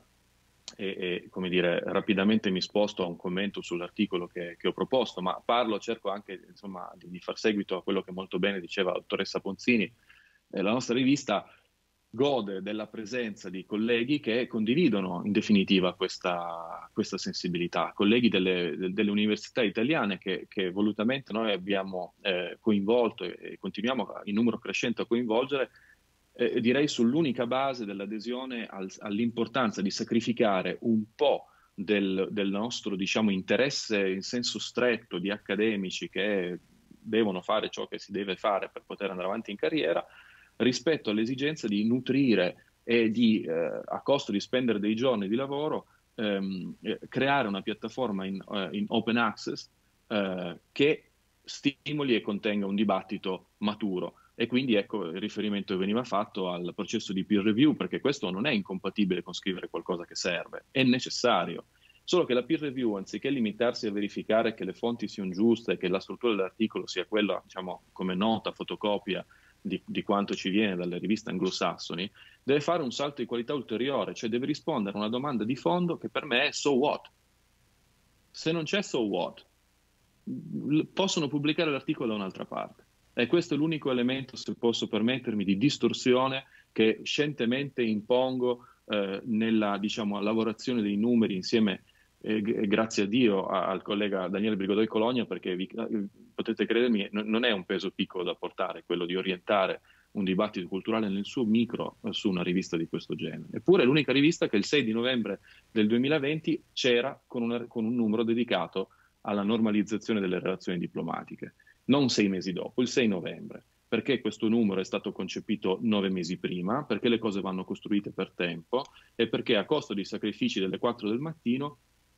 E, e come dire, rapidamente mi sposto a un commento sull'articolo che, che ho proposto, ma parlo, cerco anche insomma di, di far seguito a quello che molto bene diceva la dottoressa Ponzini. Eh, la nostra rivista gode della presenza di colleghi che condividono in definitiva questa, questa sensibilità, colleghi delle, delle università italiane che, che volutamente noi abbiamo eh, coinvolto e, e continuiamo in numero crescente a coinvolgere, Eh, direi sull'unica base dell'adesione al, all'importanza di sacrificare un po' del, del nostro, diciamo, interesse in senso stretto di accademici che devono fare ciò che si deve fare per poter andare avanti in carriera, rispetto all'esigenza di nutrire e di, eh, a costo di spendere dei giorni di lavoro, ehm, eh, creare una piattaforma in, uh, in open access eh, che stimoli e contenga un dibattito maturo. E quindi ecco il riferimento che veniva fatto al processo di peer review, perché questo non è incompatibile con scrivere qualcosa che serve, è necessario. Solo che la peer review, anziché limitarsi a verificare che le fonti siano giuste, che la struttura dell'articolo sia quella, diciamo, come nota, fotocopia di, di quanto ci viene dalle riviste anglosassoni, deve fare un salto di qualità ulteriore, cioè deve rispondere a una domanda di fondo che per me è so what? Se non c'è so what, possono pubblicare l'articolo da un'altra parte. E questo è l'unico elemento, se posso permettermi, di distorsione che scientemente impongo eh, nella, diciamo, lavorazione dei numeri insieme, eh, grazie a Dio, a, al collega Daniele Brigodoi Cologna, perché vi, potete credermi, n- non è un peso piccolo da portare quello di orientare un dibattito culturale nel suo micro eh, su una rivista di questo genere. Eppure è l'unica rivista che il sei di novembre del duemilaventi c'era con, una, con un numero dedicato alla normalizzazione delle relazioni diplomatiche. Non sei mesi dopo, il sei novembre, perché questo numero è stato concepito nove mesi prima, perché le cose vanno costruite per tempo e perché a costo di sacrifici delle quattro del mattino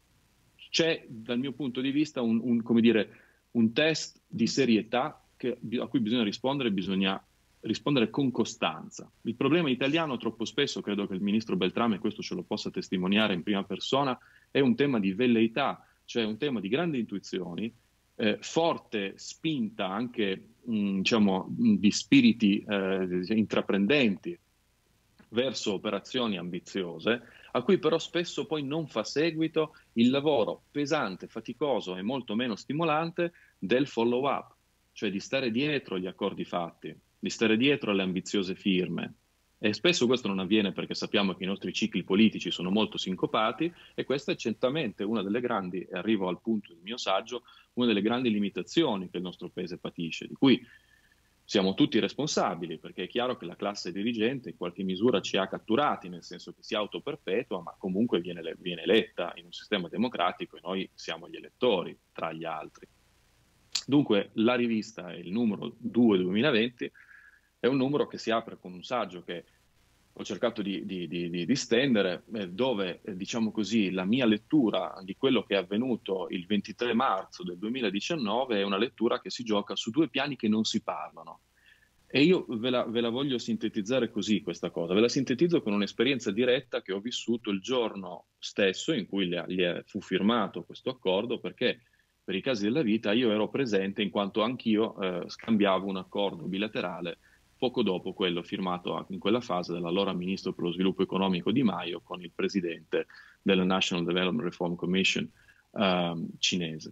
c'è, dal mio punto di vista, un, un, come dire, un test di serietà che, a cui bisogna rispondere, bisogna rispondere con costanza. Il problema italiano troppo spesso, credo che il ministro Beltrame questo ce lo possa testimoniare in prima persona, è un tema di velleità, cioè un tema di grandi intuizioni, eh, forte spinta anche mh, diciamo, di spiriti eh, intraprendenti verso operazioni ambiziose, a cui però spesso poi non fa seguito il lavoro pesante, faticoso e molto meno stimolante del follow-up, cioè di stare dietro agli accordi fatti, di stare dietro alle ambiziose firme. E spesso questo non avviene perché sappiamo che i nostri cicli politici sono molto sincopati, e questa è certamente una delle grandi, e arrivo al punto del mio saggio, una delle grandi limitazioni che il nostro paese patisce, di cui siamo tutti responsabili, perché è chiaro che la classe dirigente in qualche misura ci ha catturati, nel senso che si autoperpetua, ma comunque viene, viene eletta in un sistema democratico e noi siamo gli elettori tra gli altri. Dunque la rivista, il numero due duemilaventi, è un numero che si apre con un saggio che ho cercato di, di, di, di stendere, eh, dove eh, diciamo così la mia lettura di quello che è avvenuto il ventitré marzo del duemiladiciannove è una lettura che si gioca su due piani che non si parlano. E io ve la, ve la voglio sintetizzare così questa cosa, ve la sintetizzo con un'esperienza diretta che ho vissuto il giorno stesso in cui le, le fu firmato questo accordo, perché per i casi della vita io ero presente in quanto anch'io eh, scambiavo un accordo bilaterale poco dopo quello firmato in quella fase dall'allora ministro per lo sviluppo economico Di Maio con il presidente della National Development Reform Commission ehm, cinese.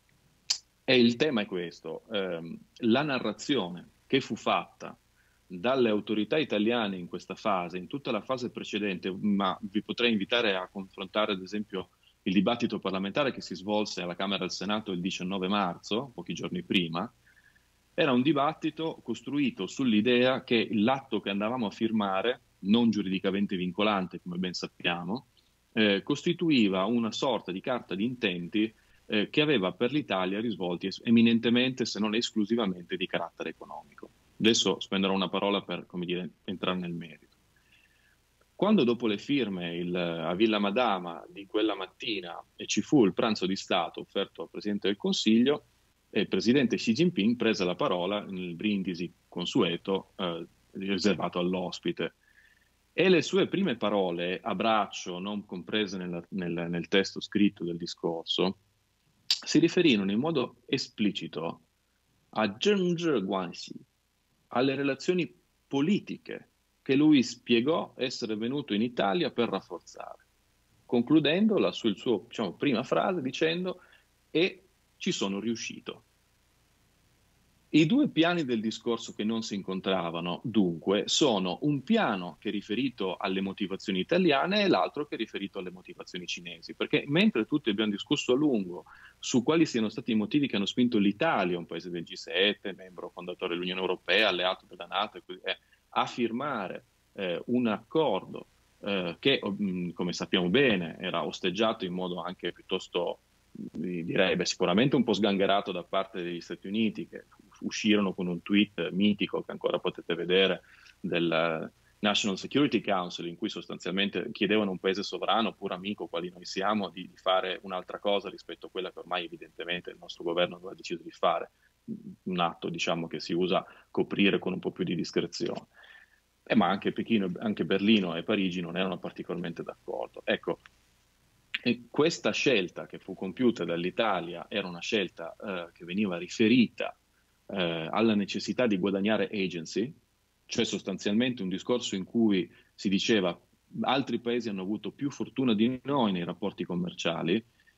E il tema è questo, ehm, la narrazione che fu fatta dalle autorità italiane in questa fase, in tutta la fase precedente, ma vi potrei invitare a confrontare ad esempio il dibattito parlamentare che si svolse alla Camera del Senato il diciannove marzo, pochi giorni prima, era un dibattito costruito sull'idea che l'atto che andavamo a firmare, non giuridicamente vincolante come ben sappiamo, eh, costituiva una sorta di carta di intenti eh, che aveva per l'Italia risvolti eminentemente, se non esclusivamente, di carattere economico. Adesso spenderò una parola per, come dire, entrare nel merito. Quando dopo le firme il, a Villa Madama di quella mattina e ci fu il pranzo di Stato offerto al Presidente del Consiglio, il presidente Xi Jinping prese la parola nel brindisi consueto eh, riservato all'ospite, e le sue prime parole a braccio, non comprese nella, nel, nel testo scritto del discorso, si riferirono in modo esplicito a Zhengzhi Guanxi, alle relazioni politiche che lui spiegò essere venuto in Italia per rafforzare, concludendo la sua, il suo, diciamo, prima frase dicendo e ci sono riuscito. I due piani del discorso che non si incontravano, dunque, sono un piano che è riferito alle motivazioni italiane e l'altro che è riferito alle motivazioni cinesi, perché mentre tutti abbiamo discusso a lungo su quali siano stati i motivi che hanno spinto l'Italia, un paese del G sette, membro fondatore dell'Unione Europea, alleato della NATO, eh, a firmare eh, un accordo eh, che, mh, come sappiamo bene, era osteggiato in modo anche piuttosto, direi, beh, sicuramente un po' sgangherato da parte degli Stati Uniti, che uscirono con un tweet mitico che ancora potete vedere del National Security Council, in cui sostanzialmente chiedevano a un paese sovrano, pur amico quali noi siamo, di, di fare un'altra cosa rispetto a quella che ormai evidentemente il nostro governo aveva deciso di fare, un atto, diciamo, che si usa coprire con un po' più di discrezione. Eh, ma anche Pechino, anche Berlino e Parigi non erano particolarmente d'accordo. Ecco, e questa scelta che fu compiuta dall'Italia era una scelta eh, che veniva riferita eh, alla necessità di guadagnare agency, cioè sostanzialmente un discorso in cui si diceva altri paesi hanno avuto più fortuna di noi nei rapporti commerciali,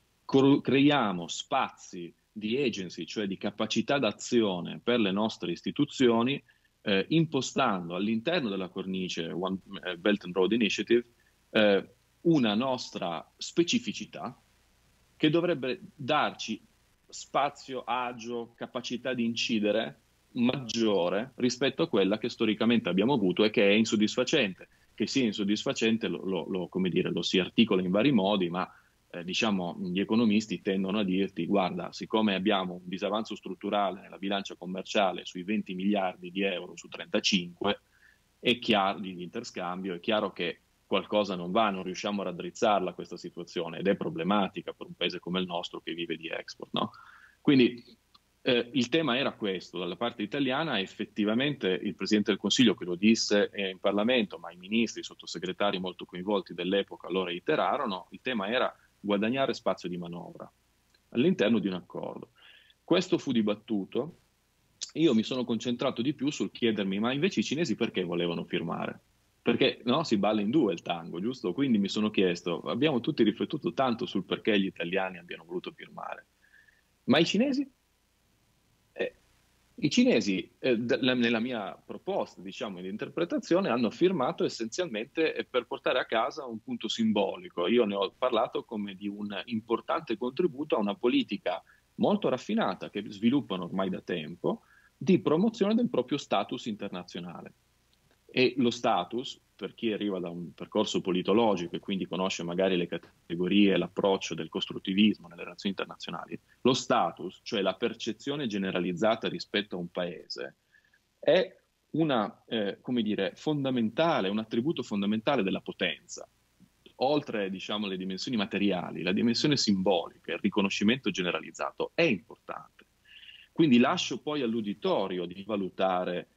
creiamo spazi di agency, cioè di capacità d'azione per le nostre istituzioni, eh, impostando all'interno della cornice One Belt and Road Initiative eh, una nostra specificità che dovrebbe darci spazio, agio, capacità di incidere maggiore rispetto a quella che storicamente abbiamo avuto e che è insoddisfacente. Che sia insoddisfacente lo, lo, lo, come dire, lo si articola in vari modi, ma eh, diciamo gli economisti tendono a dirti: guarda, siccome abbiamo un disavanzo strutturale nella bilancia commerciale sui venti miliardi di euro su trentacinque è chiaro, di interscambio, è chiaro che qualcosa non va, non riusciamo a raddrizzarla questa situazione, ed è problematica per un paese come il nostro che vive di export, no? Quindi eh, il tema era questo, dalla parte italiana effettivamente il Presidente del Consiglio, che lo disse eh, in Parlamento, ma i ministri, i sottosegretari molto coinvolti dell'epoca lo reiterarono, il tema era guadagnare spazio di manovra all'interno di un accordo. Questo fu dibattuto. Io mi sono concentrato di più sul chiedermi, ma invece i cinesi perché volevano firmare? Perché no, si balla in due il tango, giusto? Quindi mi sono chiesto, abbiamo tutti riflettuto tanto sul perché gli italiani abbiano voluto firmare. Ma i cinesi? Eh, I cinesi, eh, d- nella mia proposta, diciamo, di interpretazione, hanno firmato essenzialmente per portare a casa un punto simbolico. Io ne ho parlato come di un importante contributo a una politica molto raffinata che sviluppano ormai da tempo, di promozione del proprio status internazionale. E lo status, per chi arriva da un percorso politologico e quindi conosce magari le categorie e l'approccio del costruttivismo nelle relazioni internazionali, lo status, cioè la percezione generalizzata rispetto a un paese, è una, eh, come dire, fondamentale, un attributo fondamentale della potenza. Oltre, diciamo, le dimensioni materiali, la dimensione simbolica, il riconoscimento generalizzato è importante. Quindi lascio poi all'uditorio di valutare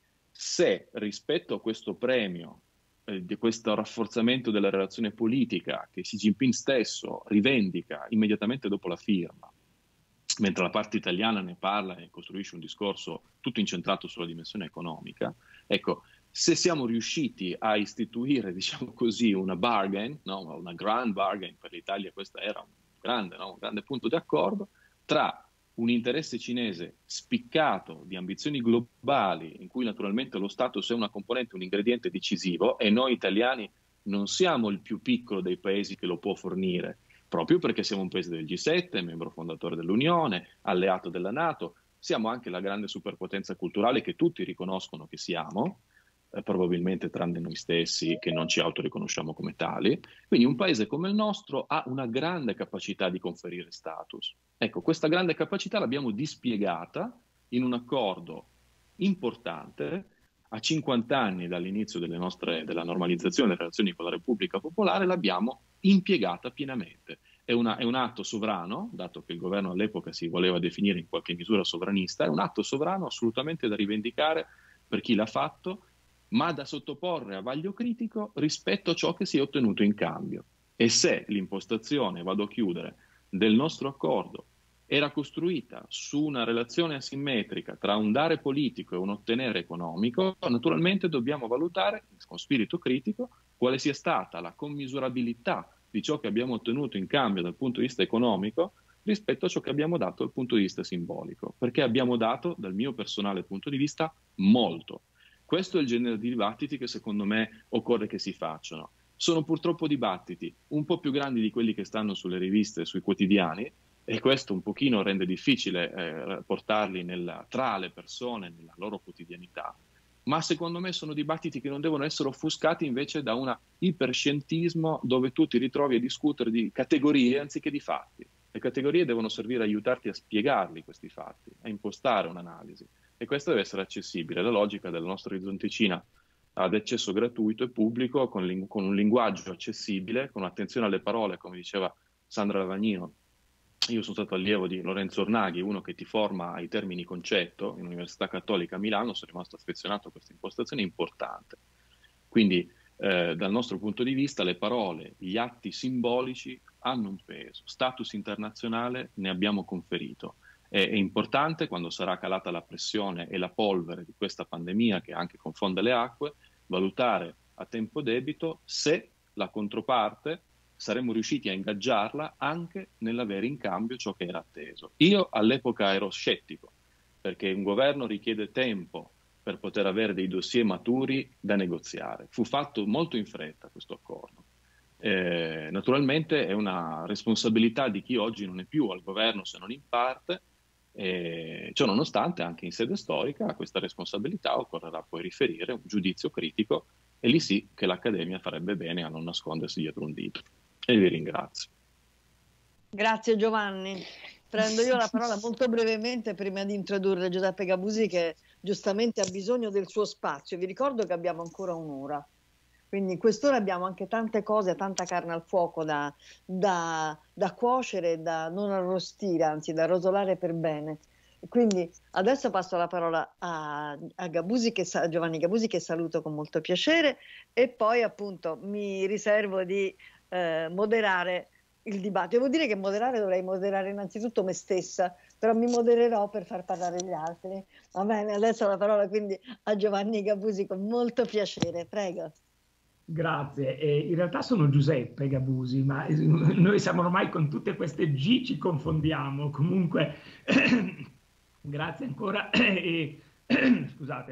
se rispetto a questo premio, eh, di questo rafforzamento della relazione politica che Xi Jinping stesso rivendica immediatamente dopo la firma, mentre la parte italiana ne parla e costruisce un discorso tutto incentrato sulla dimensione economica, ecco, se siamo riusciti a istituire, diciamo così, una bargain, no? Una grand bargain per l'Italia, questo era un grande, no? un grande punto di accordo, tra un interesse cinese spiccato di ambizioni globali, in cui naturalmente lo status è una componente, un ingrediente decisivo, e noi italiani non siamo il più piccolo dei paesi che lo può fornire, proprio perché siamo un paese del G sette, membro fondatore dell'Unione, alleato della NATO, siamo anche la grande superpotenza culturale che tutti riconoscono che siamo, eh, probabilmente tranne noi stessi che non ci autoriconosciamo come tali. Quindi un paese come il nostro ha una grande capacità di conferire status. Ecco, questa grande capacità l'abbiamo dispiegata in un accordo importante a cinquanta anni dall'inizio delle nostre, della normalizzazione delle relazioni con la Repubblica Popolare, l'abbiamo impiegata pienamente. È, una, è un atto sovrano, dato che il governo all'epoca si voleva definire in qualche misura sovranista, è un atto sovrano assolutamente da rivendicare per chi l'ha fatto, ma da sottoporre a vaglio critico rispetto a ciò che si è ottenuto in cambio. E se l'impostazione, vado a chiudere, del nostro accordo era costruita su una relazione asimmetrica tra un dare politico e un ottenere economico, naturalmente dobbiamo valutare, con spirito critico, quale sia stata la commisurabilità di ciò che abbiamo ottenuto in cambio dal punto di vista economico rispetto a ciò che abbiamo dato dal punto di vista simbolico, perché abbiamo dato, dal mio personale punto di vista, molto. Questo è il genere di dibattiti che secondo me occorre che si facciano. Sono purtroppo dibattiti un po' più grandi di quelli che stanno sulle riviste, sui quotidiani, e questo un pochino rende difficile eh, portarli nella, tra le persone, nella loro quotidianità. Ma secondo me sono dibattiti che non devono essere offuscati invece da un iperscientismo dove tu ti ritrovi a discutere di categorie anziché di fatti. Le categorie devono servire a aiutarti a spiegarli questi fatti, a impostare un'analisi. E questo deve essere accessibile. La logica della nostra Orizzonte Cina ad accesso gratuito e pubblico, con, ling- con un linguaggio accessibile, con attenzione alle parole, come diceva Sandra Lavagnino. Io sono stato allievo di Lorenzo Ornaghi, uno che ti forma ai termini concetto in Università Cattolica a Milano, sono rimasto affezionato a questa impostazione importante. Quindi eh, dal nostro punto di vista le parole, gli atti simbolici hanno un peso, status internazionale ne abbiamo conferito. È, è importante, quando sarà calata la pressione e la polvere di questa pandemia che anche confonde le acque, valutare a tempo debito se la controparte saremmo riusciti a ingaggiarla anche nell'avere in cambio ciò che era atteso. Io all'epoca ero scettico, perché un governo richiede tempo per poter avere dei dossier maturi da negoziare. Fu fatto molto in fretta questo accordo. Eh, naturalmente è una responsabilità di chi oggi non è più al governo se non in parte, eh, ciò nonostante anche in sede storica a questa responsabilità occorrerà poi riferire un giudizio critico, e lì sì che l'Accademia farebbe bene a non nascondersi dietro un dito. E vi ringrazio. Grazie Giovanni. Prendo io la parola molto brevemente prima di introdurre Giuseppe Gabusi, che giustamente ha bisogno del suo spazio. Vi ricordo che abbiamo ancora un'ora, quindi in quest'ora abbiamo anche tante cose, tanta carne al fuoco da, da, da cuocere, da non arrostire, anzi da rotolare per bene. Quindi adesso passo la parola a, a, Gabusi, che, a Giovanni Gabusi, che saluto con molto piacere, e poi appunto mi riservo di eh, moderare il dibattito. Devo dire che moderare dovrei moderare innanzitutto me stessa, però mi modererò per far parlare gli altri. Va bene, adesso la parola quindi a Giovanni Gabusi con molto piacere, prego. Grazie, eh, in realtà sono Giuseppe Gabusi, ma noi siamo ormai con tutte queste G ci confondiamo, comunque grazie ancora e scusate.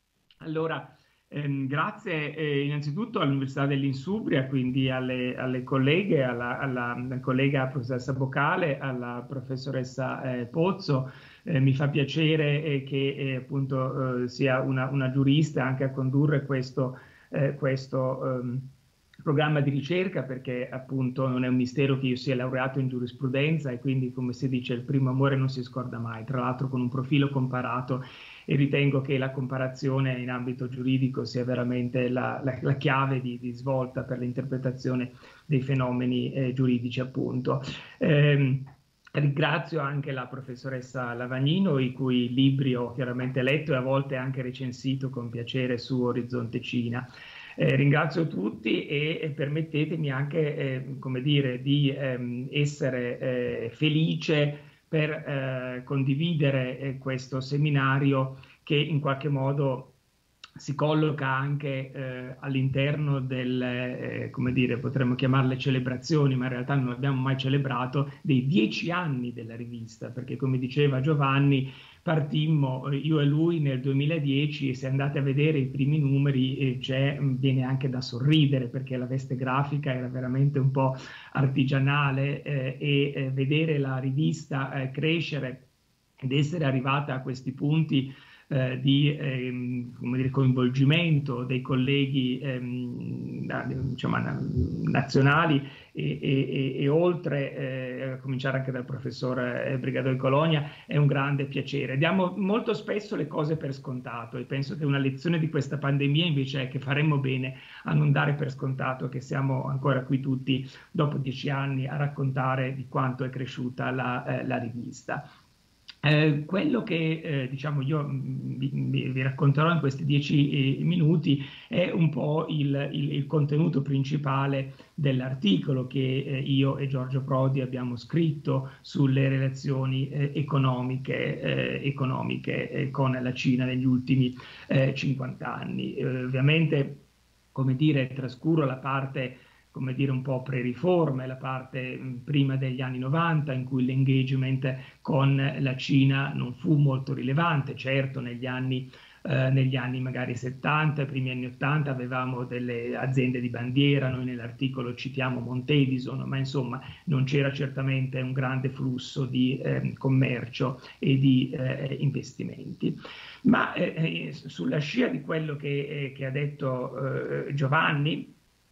Allora, ehm, grazie eh, innanzitutto all'Università dell'Insubria, quindi alle, alle colleghe, alla, alla, alla collega professoressa Bocale, alla professoressa eh, Pozzo. Eh, mi fa piacere eh, che eh, appunto eh, sia una, una giurista anche a condurre questo Eh, questo um, programma di ricerca, perché appunto non è un mistero che io sia laureato in giurisprudenza e quindi, come si dice, il primo amore non si scorda mai, tra l'altro con un profilo comparato, e ritengo che la comparazione in ambito giuridico sia veramente la, la, la chiave di, di svolta per l'interpretazione dei fenomeni eh, giuridici, appunto. Eh, Ringrazio anche la professoressa Lavagnino, i cui libri ho chiaramente letto e a volte anche recensito con piacere su Orizzonte Cina. Eh, ringrazio tutti e, e permettetemi anche, eh, come dire, di ehm, essere eh, felice per eh, condividere eh, questo seminario che in qualche modo si colloca anche eh, all'interno delle, eh, come dire, potremmo chiamarle celebrazioni, ma in realtà non abbiamo mai celebrato, dei dieci anni della rivista, perché come diceva Giovanni, partimmo io e lui nel duemiladieci e se andate a vedere i primi numeri eh, c'è, viene anche da sorridere, perché la veste grafica era veramente un po' artigianale eh, e eh, vedere la rivista eh, crescere ed essere arrivata a questi punti Eh, di ehm, come dire, coinvolgimento dei colleghi ehm, diciamo, nazionali e, e, e oltre, eh, a cominciare anche dal professor eh, Brigadoi Cologna, è un grande piacere. Diamo molto spesso le cose per scontato e penso che una lezione di questa pandemia invece è che faremmo bene a non dare per scontato che siamo ancora qui tutti dopo dieci anni a raccontare di quanto è cresciuta la, eh, la rivista. Eh, quello che eh, diciamo io vi, vi racconterò in questi dieci eh, minuti è un po' il, il, il contenuto principale dell'articolo che eh, io e Giorgio Prodi abbiamo scritto sulle relazioni eh, economiche, eh, economiche eh, con la Cina negli ultimi eh, cinquanta anni. Eh, ovviamente, come dire, trascuro la parte, come dire, un po' pre-riforme, la parte mh, prima degli anni novanta, in cui l'engagement con la Cina non fu molto rilevante. Certo, negli anni, eh, negli anni magari settanta, primi anni ottanta, avevamo delle aziende di bandiera, noi nell'articolo citiamo Montedison, ma insomma non c'era certamente un grande flusso di eh, commercio e di eh, investimenti. Ma eh, sulla scia di quello che, eh, che ha detto eh, Giovanni,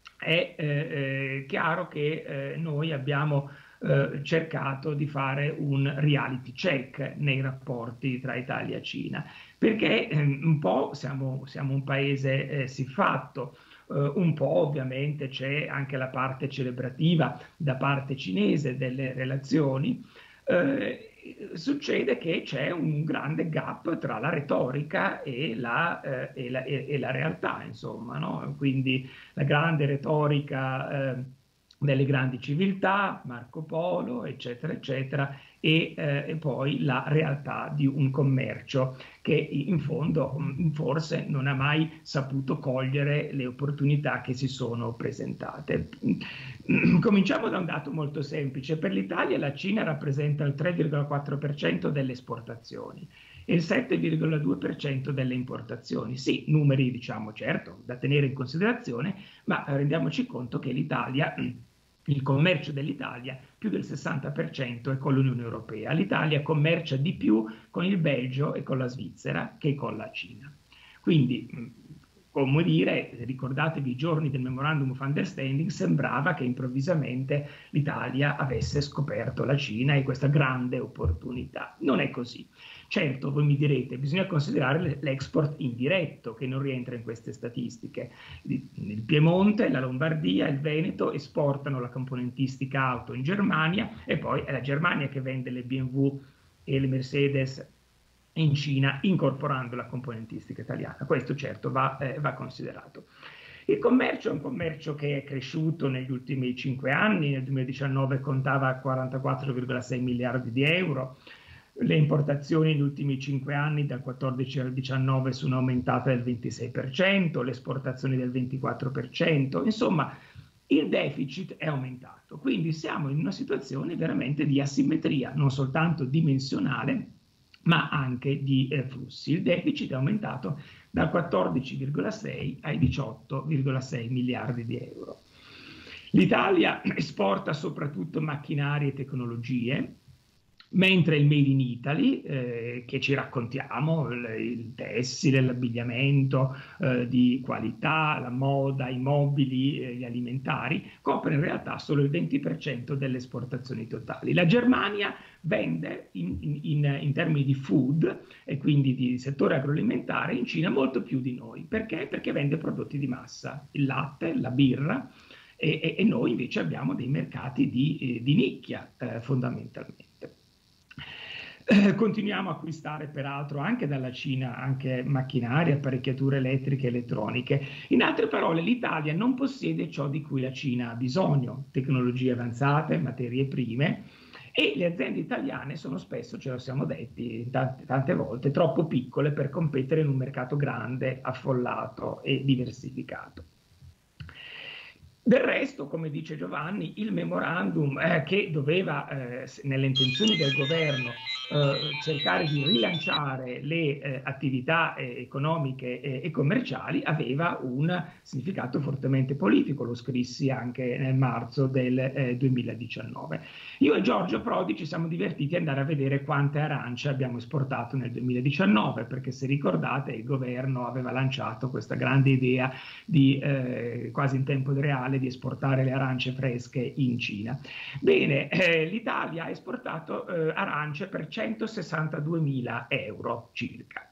è eh, chiaro che eh, noi abbiamo eh, cercato di fare un reality check nei rapporti tra Italia e Cina, perché eh, un po' siamo, siamo un paese eh, siffatto, eh, un po' ovviamente c'è anche la parte celebrativa da parte cinese delle relazioni. Eh, Succede che c'è un grande gap tra la retorica e la, eh, e la, e, e la realtà, insomma, no? Quindi la grande retorica eh, delle grandi civiltà, Marco Polo, eccetera, eccetera, e, eh, e poi la realtà di un commercio che in fondo forse non ha mai saputo cogliere le opportunità che si sono presentate. Cominciamo da un dato molto semplice. Per l'Italia la Cina rappresenta il tre virgola quattro per cento delle esportazioni e il sette virgola due per cento delle importazioni. Sì, numeri, diciamo, certo, da tenere in considerazione, ma rendiamoci conto che l'Italia, il commercio dell'Italia, più del sessanta per cento è con l'Unione Europea. L'Italia commercia di più con il Belgio e con la Svizzera che con la Cina. Quindi, come dire, ricordatevi i giorni del Memorandum of Understanding, sembrava che improvvisamente l'Italia avesse scoperto la Cina e questa grande opportunità. Non è così. Certo, voi mi direte, bisogna considerare l'export indiretto che non rientra in queste statistiche. Il Piemonte, la Lombardia, il Veneto esportano la componentistica auto in Germania e poi è la Germania che vende le B M W e le Mercedes in Cina incorporando la componentistica italiana. Questo certo va, eh, va considerato. Il commercio è un commercio che è cresciuto negli ultimi cinque anni, nel duemiladiciannove contava quarantaquattro virgola sei miliardi di euro, le importazioni negli ultimi cinque anni dal quattordici al diciannove sono aumentate del ventisei per cento, le esportazioni del ventiquattro per cento, insomma il deficit è aumentato, quindi siamo in una situazione veramente di asimmetria, non soltanto dimensionale, ma anche di eh, flussi. Il deficit è aumentato dal quattordici virgola sei ai diciotto virgola sei miliardi di euro. L'Italia esporta soprattutto macchinari e tecnologie, mentre il Made in Italy, eh, che ci raccontiamo, il, il tessile, l'abbigliamento eh, di qualità, la moda, i mobili, eh, gli alimentari, copre in realtà solo il venti per cento delle esportazioni totali. La Germania vende in, in, in, in termini di food e quindi di settore agroalimentare in Cina molto più di noi. Perché? Perché vende prodotti di massa, il latte, la birra, e, e, e noi invece abbiamo dei mercati di, eh, di nicchia eh, fondamentalmente. Eh, continuiamo a acquistare peraltro anche dalla Cina anche macchinari, apparecchiature elettriche e elettroniche. In altre parole, l'Italia non possiede ciò di cui la Cina ha bisogno, tecnologie avanzate, materie prime, e le aziende italiane sono spesso, ce lo siamo detti tante, tante volte, troppo piccole per competere in un mercato grande, affollato e diversificato. Del resto, come dice Giovanni, il memorandum eh, che doveva, eh, nelle intenzioni del governo, eh, cercare di rilanciare le eh, attività eh, economiche eh, e commerciali, aveva un significato fortemente politico. Lo scrissi anche nel marzo del eh, duemiladiciannove. Io e Giorgio Prodi ci siamo divertiti ad andare a vedere quante arance abbiamo esportato nel duemiladiciannove, perché se ricordate il governo aveva lanciato questa grande idea di eh, quasi in tempo reale di esportare le arance fresche in Cina. Bene, eh, l'Italia ha esportato eh, arance per centosessantaduemila euro circa.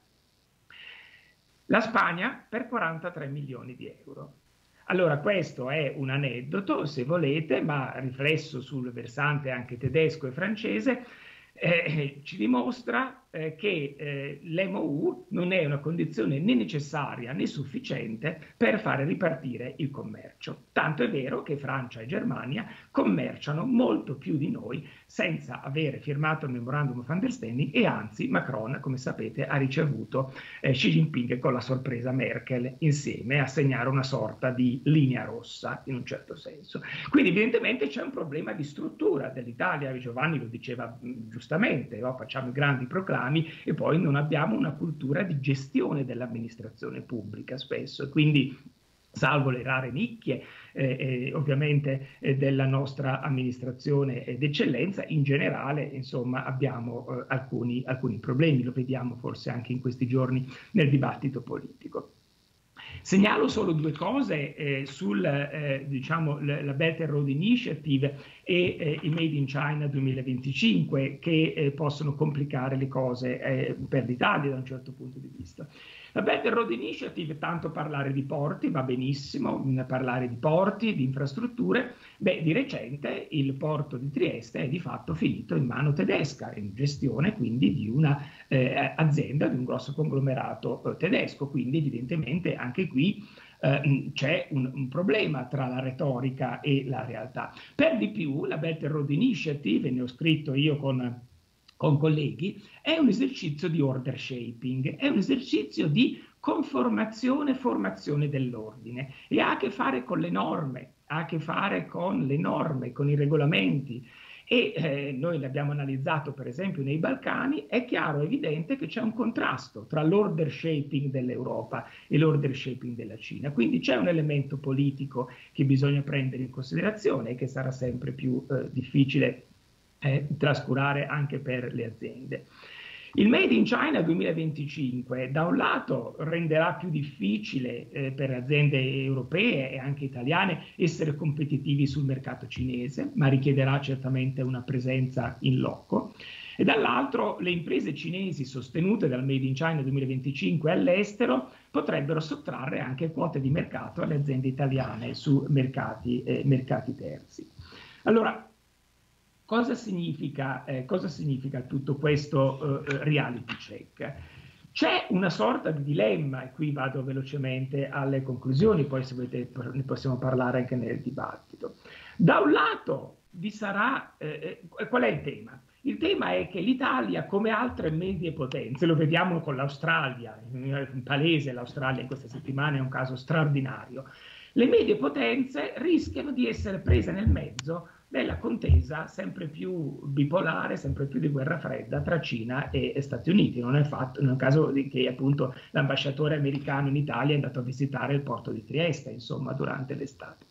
La Spagna per quarantatré milioni di euro. Allora, questo è un aneddoto, se volete, ma riflesso sul versante anche tedesco e francese, eh, ci dimostra eh, che eh, l'M O U non è una condizione né necessaria né sufficiente per fare ripartire il commercio. Tanto è vero che Francia e Germania commerciano molto più di noi senza avere firmato il Memorandum of Understanding, e anzi Macron, come sapete, ha ricevuto eh, Xi Jinping con la sorpresa Merkel insieme a segnare una sorta di linea rossa in un certo senso. Quindi evidentemente c'è un problema di struttura dell'Italia. Giovanni lo diceva mh, giustamente, no? Facciamo i grandi proclami e poi non abbiamo una cultura di gestione dell'amministrazione pubblica spesso, quindi salvo le rare nicchie eh, eh, ovviamente eh, della nostra amministrazione d'eccellenza, in generale insomma abbiamo eh, alcuni, alcuni problemi, lo vediamo forse anche in questi giorni nel dibattito politico. Segnalo solo due cose eh, sul eh, diciamo, la Belt and Road Initiative e eh, i Made in China duemilaventicinque, che eh, possono complicare le cose eh, per l'Italia da un certo punto di vista. La Belt and Road Initiative, tanto parlare di porti, va benissimo, parlare di porti, di infrastrutture. Beh, di recente il porto di Trieste è di fatto finito in mano tedesca, in gestione quindi di una eh, azienda, di un grosso conglomerato eh, tedesco, quindi evidentemente anche qui eh, c'è un, un problema tra la retorica e la realtà. Per di più la Belt and Road Initiative, ne ho scritto io con con colleghi, è un esercizio di order shaping, è un esercizio di conformazione e formazione dell'ordine, e ha a che fare con le norme, ha a che fare con le norme, con i regolamenti, e eh, noi l'abbiamo analizzato per esempio nei Balcani. È chiaro e evidente che c'è un contrasto tra l'order shaping dell'Europa e l'order shaping della Cina, quindi c'è un elemento politico che bisogna prendere in considerazione e che sarà sempre più eh, difficile Eh, trascurare anche per le aziende. Il Made in China duemilaventicinque da un lato renderà più difficile eh, per aziende europee e anche italiane essere competitivi sul mercato cinese, ma richiederà certamente una presenza in loco, e dall'altro le imprese cinesi sostenute dal Made in China duemilaventicinque all'estero potrebbero sottrarre anche quote di mercato alle aziende italiane su mercati, eh, mercati terzi. Allora, Cosa significa, eh, cosa significa tutto questo eh, reality check? C'è una sorta di dilemma, e qui vado velocemente alle conclusioni, poi se volete ne possiamo parlare anche nel dibattito. Da un lato vi sarà, eh, qual è il tema? Il tema è che l'Italia, come altre medie potenze, lo vediamo con l'Australia, in palese l'Australia in questa settimana è un caso straordinario, le medie potenze rischiano di essere prese nel mezzo della contesa sempre più bipolare, sempre più di guerra fredda tra Cina e, e Stati Uniti. Non è, fatto, non è un caso di che appunto l'ambasciatore americano in Italia è andato a visitare il porto di Trieste, insomma, durante l'estate.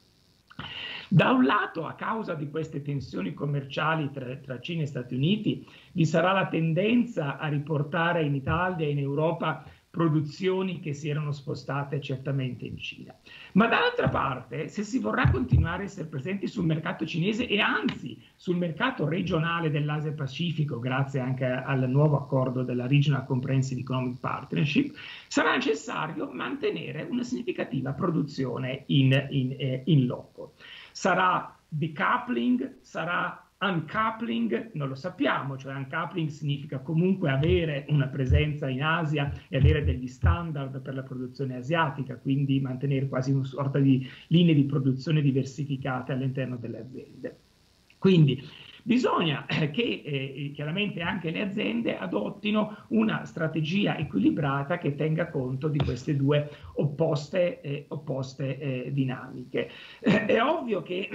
Da un lato, a causa di queste tensioni commerciali tra, tra Cina e Stati Uniti, vi sarà la tendenza a riportare in Italia e in Europa produzioni che si erano spostate certamente in Cina. Ma dall'altra parte, se si vorrà continuare a essere presenti sul mercato cinese e anzi sul mercato regionale dell'Asia Pacifico, grazie anche al nuovo accordo della Regional Comprehensive Economic Partnership, sarà necessario mantenere una significativa produzione in, in, eh, in loco. Sarà decoupling, sarà uncoupling, non lo sappiamo, cioè uncoupling significa comunque avere una presenza in Asia e avere degli standard per la produzione asiatica, quindi mantenere quasi una sorta di linee di produzione diversificate all'interno delle aziende. Quindi bisogna che eh, chiaramente anche le aziende adottino una strategia equilibrata che tenga conto di queste due opposte, eh, opposte eh, dinamiche. Eh, è ovvio che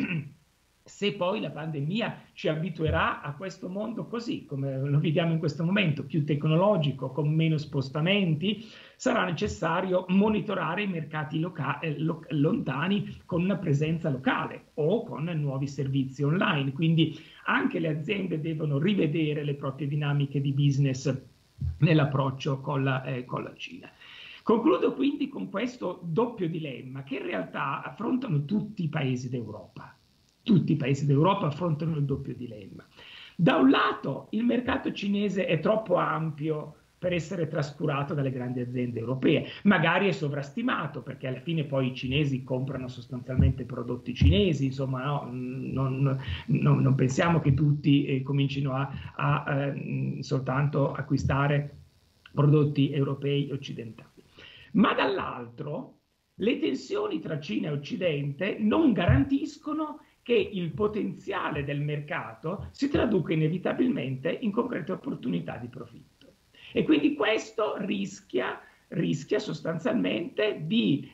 se poi la pandemia ci abituerà a questo mondo così, come lo vediamo in questo momento, più tecnologico, con meno spostamenti, sarà necessario monitorare i mercati eh, lo lontani con una presenza locale o con nuovi servizi online. Quindi anche le aziende devono rivedere le proprie dinamiche di business nell'approccio con la, eh, con la Cina. Concludo quindi con questo doppio dilemma che in realtà affrontano tutti i paesi d'Europa. Tutti i paesi d'Europa affrontano il doppio dilemma. Da un lato il mercato cinese è troppo ampio per essere trascurato dalle grandi aziende europee, magari è sovrastimato perché alla fine poi i cinesi comprano sostanzialmente prodotti cinesi, insomma no, non, non, non pensiamo che tutti eh, comincino a, a eh, soltanto acquistare prodotti europei occidentali. Ma dall'altro le tensioni tra Cina e Occidente non garantiscono che il potenziale del mercato si traduca inevitabilmente in concrete opportunità di profitto. E quindi questo rischia, rischia sostanzialmente di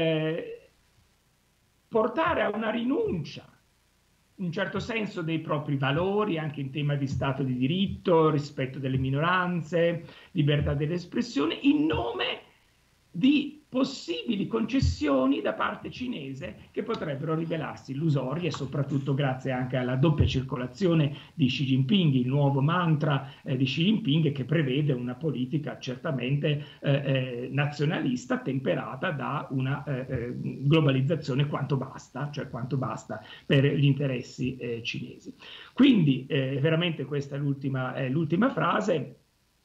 eh, portare a una rinuncia, in un certo senso, dei propri valori, anche in tema di Stato di diritto, rispetto delle minoranze, libertà dell'espressione, in nome di possibili concessioni da parte cinese che potrebbero rivelarsi illusorie, soprattutto grazie anche alla doppia circolazione di Xi Jinping, il nuovo mantra eh, di Xi Jinping che prevede una politica certamente eh, eh, nazionalista temperata da una eh, globalizzazione quanto basta, cioè quanto basta per gli interessi eh, cinesi. Quindi eh, veramente questa è l'ultima eh, l'ultima frase,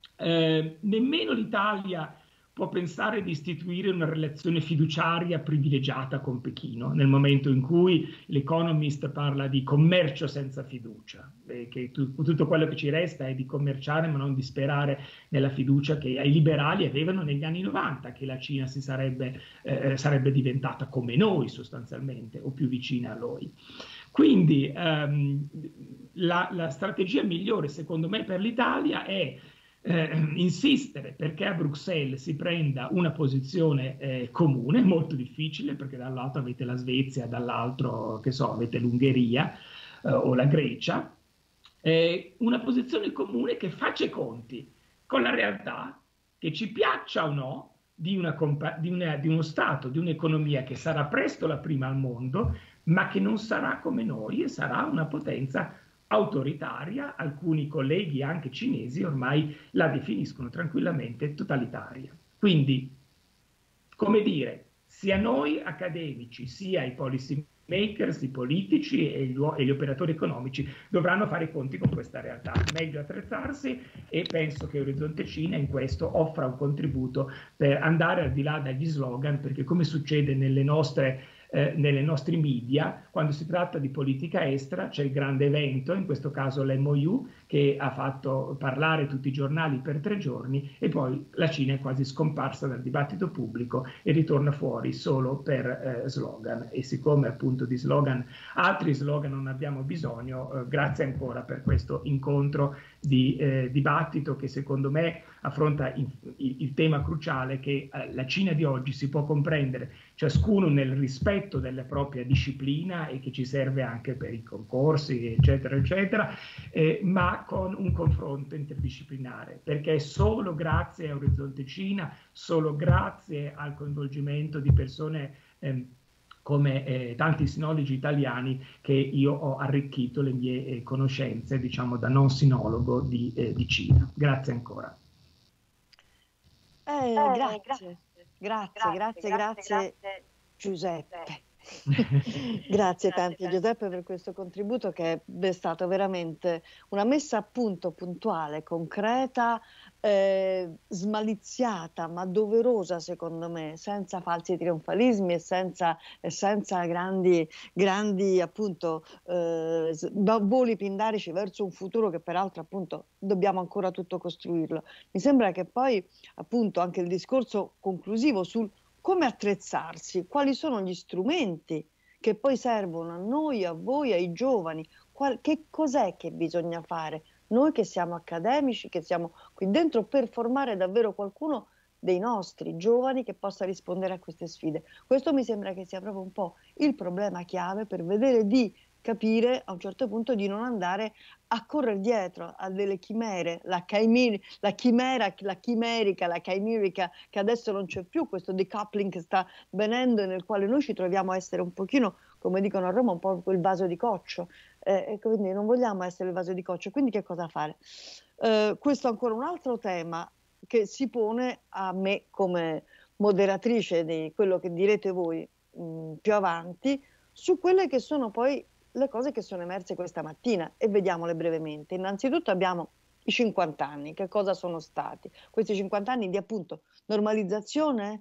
eh, nemmeno l'Italia può pensare di istituire una relazione fiduciaria privilegiata con Pechino, nel momento in cui l'Economist parla di commercio senza fiducia, e che tutto quello che ci resta è di commerciare ma non di sperare nella fiducia che i liberali avevano negli anni novanta, che la Cina si sarebbe, eh, sarebbe diventata come noi sostanzialmente, o più vicina a noi. Quindi ehm, la, la strategia migliore secondo me per l'Italia è Eh, insistere perché a Bruxelles si prenda una posizione eh, comune, molto difficile perché da un lato avete la Svezia, dall'altro che so, avete l'Ungheria eh, o la Grecia, eh, una posizione comune che faccia i conti con la realtà, che ci piaccia o no, di, una di, una, di uno Stato, di un'economia che sarà presto la prima al mondo, ma che non sarà come noi e sarà una potenza autoritaria. Alcuni colleghi anche cinesi ormai la definiscono tranquillamente totalitaria. Quindi, come dire, sia noi accademici, sia i policy makers, i politici e gli, e gli operatori economici dovranno fare i conti con questa realtà. Meglio attrezzarsi, e penso che Orizzonte Cina in questo offra un contributo per andare al di là dagli slogan, perché come succede nelle nostre eh, nelle nostre media, quando si tratta di politica estera, c'è il grande evento, in questo caso l'M O U, che ha fatto parlare tutti i giornali per tre giorni e poi la Cina è quasi scomparsa dal dibattito pubblico e ritorna fuori solo per eh, slogan. E siccome appunto di slogan, altri slogan non abbiamo bisogno, eh, grazie ancora per questo incontro di eh, dibattito che secondo me affronta il, il tema cruciale che eh, la Cina di oggi si può comprendere ciascuno nel rispetto della propria disciplina e che ci serve anche per i concorsi eccetera eccetera, eh, ma con un confronto interdisciplinare, perché solo grazie a Orizzonte Cina, solo grazie al coinvolgimento di persone eh, come eh, tanti sinologi italiani che io ho arricchito le mie eh, conoscenze, diciamo, da non sinologo di, eh, di Cina. Grazie ancora. Eh, grazie. Grazie, grazie, grazie, grazie Giuseppe. Grazie tanti Giuseppe per questo contributo che è stato veramente una messa a punto puntuale, concreta, eh, smaliziata ma doverosa secondo me, senza falsi trionfalismi e senza, e senza grandi, grandi appunto eh, voli pindarici verso un futuro che peraltro appunto dobbiamo ancora tutto costruirlo. Mi sembra che poi appunto anche il discorso conclusivo sul come attrezzarsi, quali sono gli strumenti che poi servono a noi, a voi, ai giovani, qual, che cos'è che bisogna fare? Noi che siamo accademici, che siamo qui dentro per formare davvero qualcuno dei nostri giovani che possa rispondere a queste sfide. Questo mi sembra che sia proprio un po' il problema chiave per vedere di capire a un certo punto di non andare a correre dietro a delle chimere, la, chimera, la chimera, la chimerica, la chimerica, che adesso non c'è più, questo decoupling che sta venendo e nel quale noi ci troviamo a essere un pochino, come dicono a Roma, un po' quel vaso di coccio, eh, e quindi non vogliamo essere il vaso di coccio, quindi che cosa fare? Eh, questo è ancora un altro tema che si pone a me come moderatrice di quello che direte voi mh, più avanti, su quelle che sono poi le cose che sono emerse questa mattina e vediamole brevemente. Innanzitutto abbiamo i cinquanta anni, che cosa sono stati? Questi cinquanta anni di appunto normalizzazione,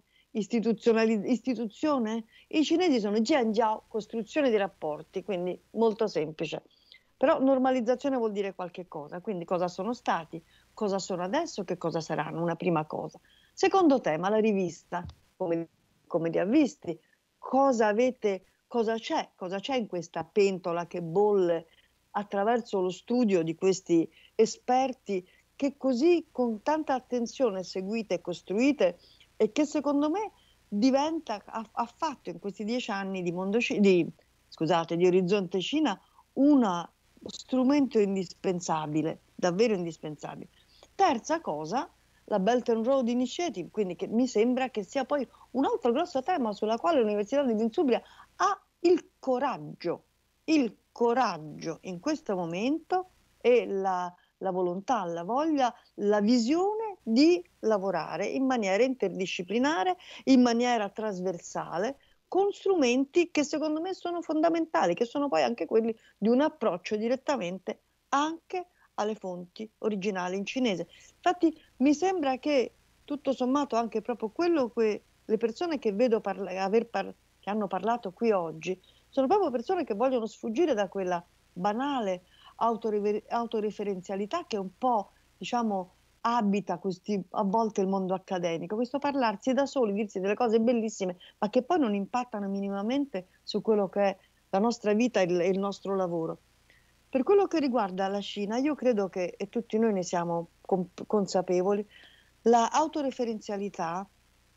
istituzione? I cinesi sono jianjiao, costruzione di rapporti, quindi molto semplice. Però normalizzazione vuol dire qualche cosa, quindi cosa sono stati, cosa sono adesso, che cosa saranno, una prima cosa. Secondo tema, la rivista, come, come li ha visti, cosa avete... Cosa c'è? Cosa c'è in questa pentola che bolle attraverso lo studio di questi esperti che così con tanta attenzione seguite e costruite e che secondo me diventa, ha, ha fatto in questi dieci anni di, Mondo, di, scusate, di Orizzonte Cina uno strumento indispensabile, davvero indispensabile. Terza cosa, la Belt and Road Initiative, quindi che mi sembra che sia poi un altro grosso tema sulla quale l'Università dell'Insubria ha il coraggio, il coraggio in questo momento e la, la volontà, la voglia, la visione di lavorare in maniera interdisciplinare, in maniera trasversale, con strumenti che secondo me sono fondamentali, che sono poi anche quelli di un approccio direttamente anche alle fonti originali in cinese. Infatti mi sembra che tutto sommato anche proprio quello che le persone che vedo parla- aver par- che hanno parlato qui oggi sono proprio persone che vogliono sfuggire da quella banale autoriver- autoreferenzialità che un po', diciamo, abita questi, a volte il mondo accademico, questo parlarsi da soli, dirsi delle cose bellissime, ma che poi non impattano minimamente su quello che è la nostra vita e il, e il nostro lavoro. Per quello che riguarda la Cina, io credo che, e tutti noi ne siamo consapevoli, la autoreferenzialità,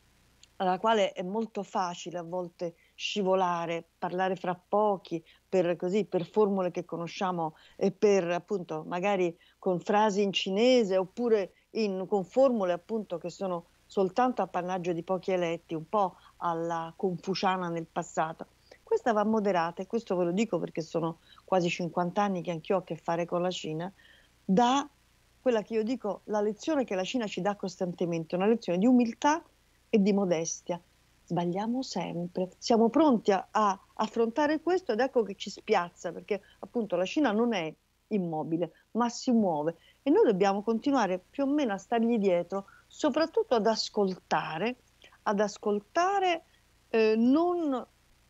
alla quale è molto facile a volte scivolare, parlare fra pochi, per, così, per formule che conosciamo e per appunto magari con frasi in cinese oppure in, con formule appunto che sono soltanto appannaggio di pochi eletti, un po' alla confuciana nel passato. Questa va moderata, e questo ve lo dico perché sono quasi cinquanta anni che anch'io ho a che fare con la Cina, da quella che io dico la lezione che la Cina ci dà costantemente, una lezione di umiltà e di modestia. Sbagliamo sempre, siamo pronti a, a affrontare questo ed ecco che ci spiazza, perché appunto la Cina non è immobile, ma si muove e noi dobbiamo continuare più o meno a stargli dietro, soprattutto ad ascoltare, ad ascoltare eh, non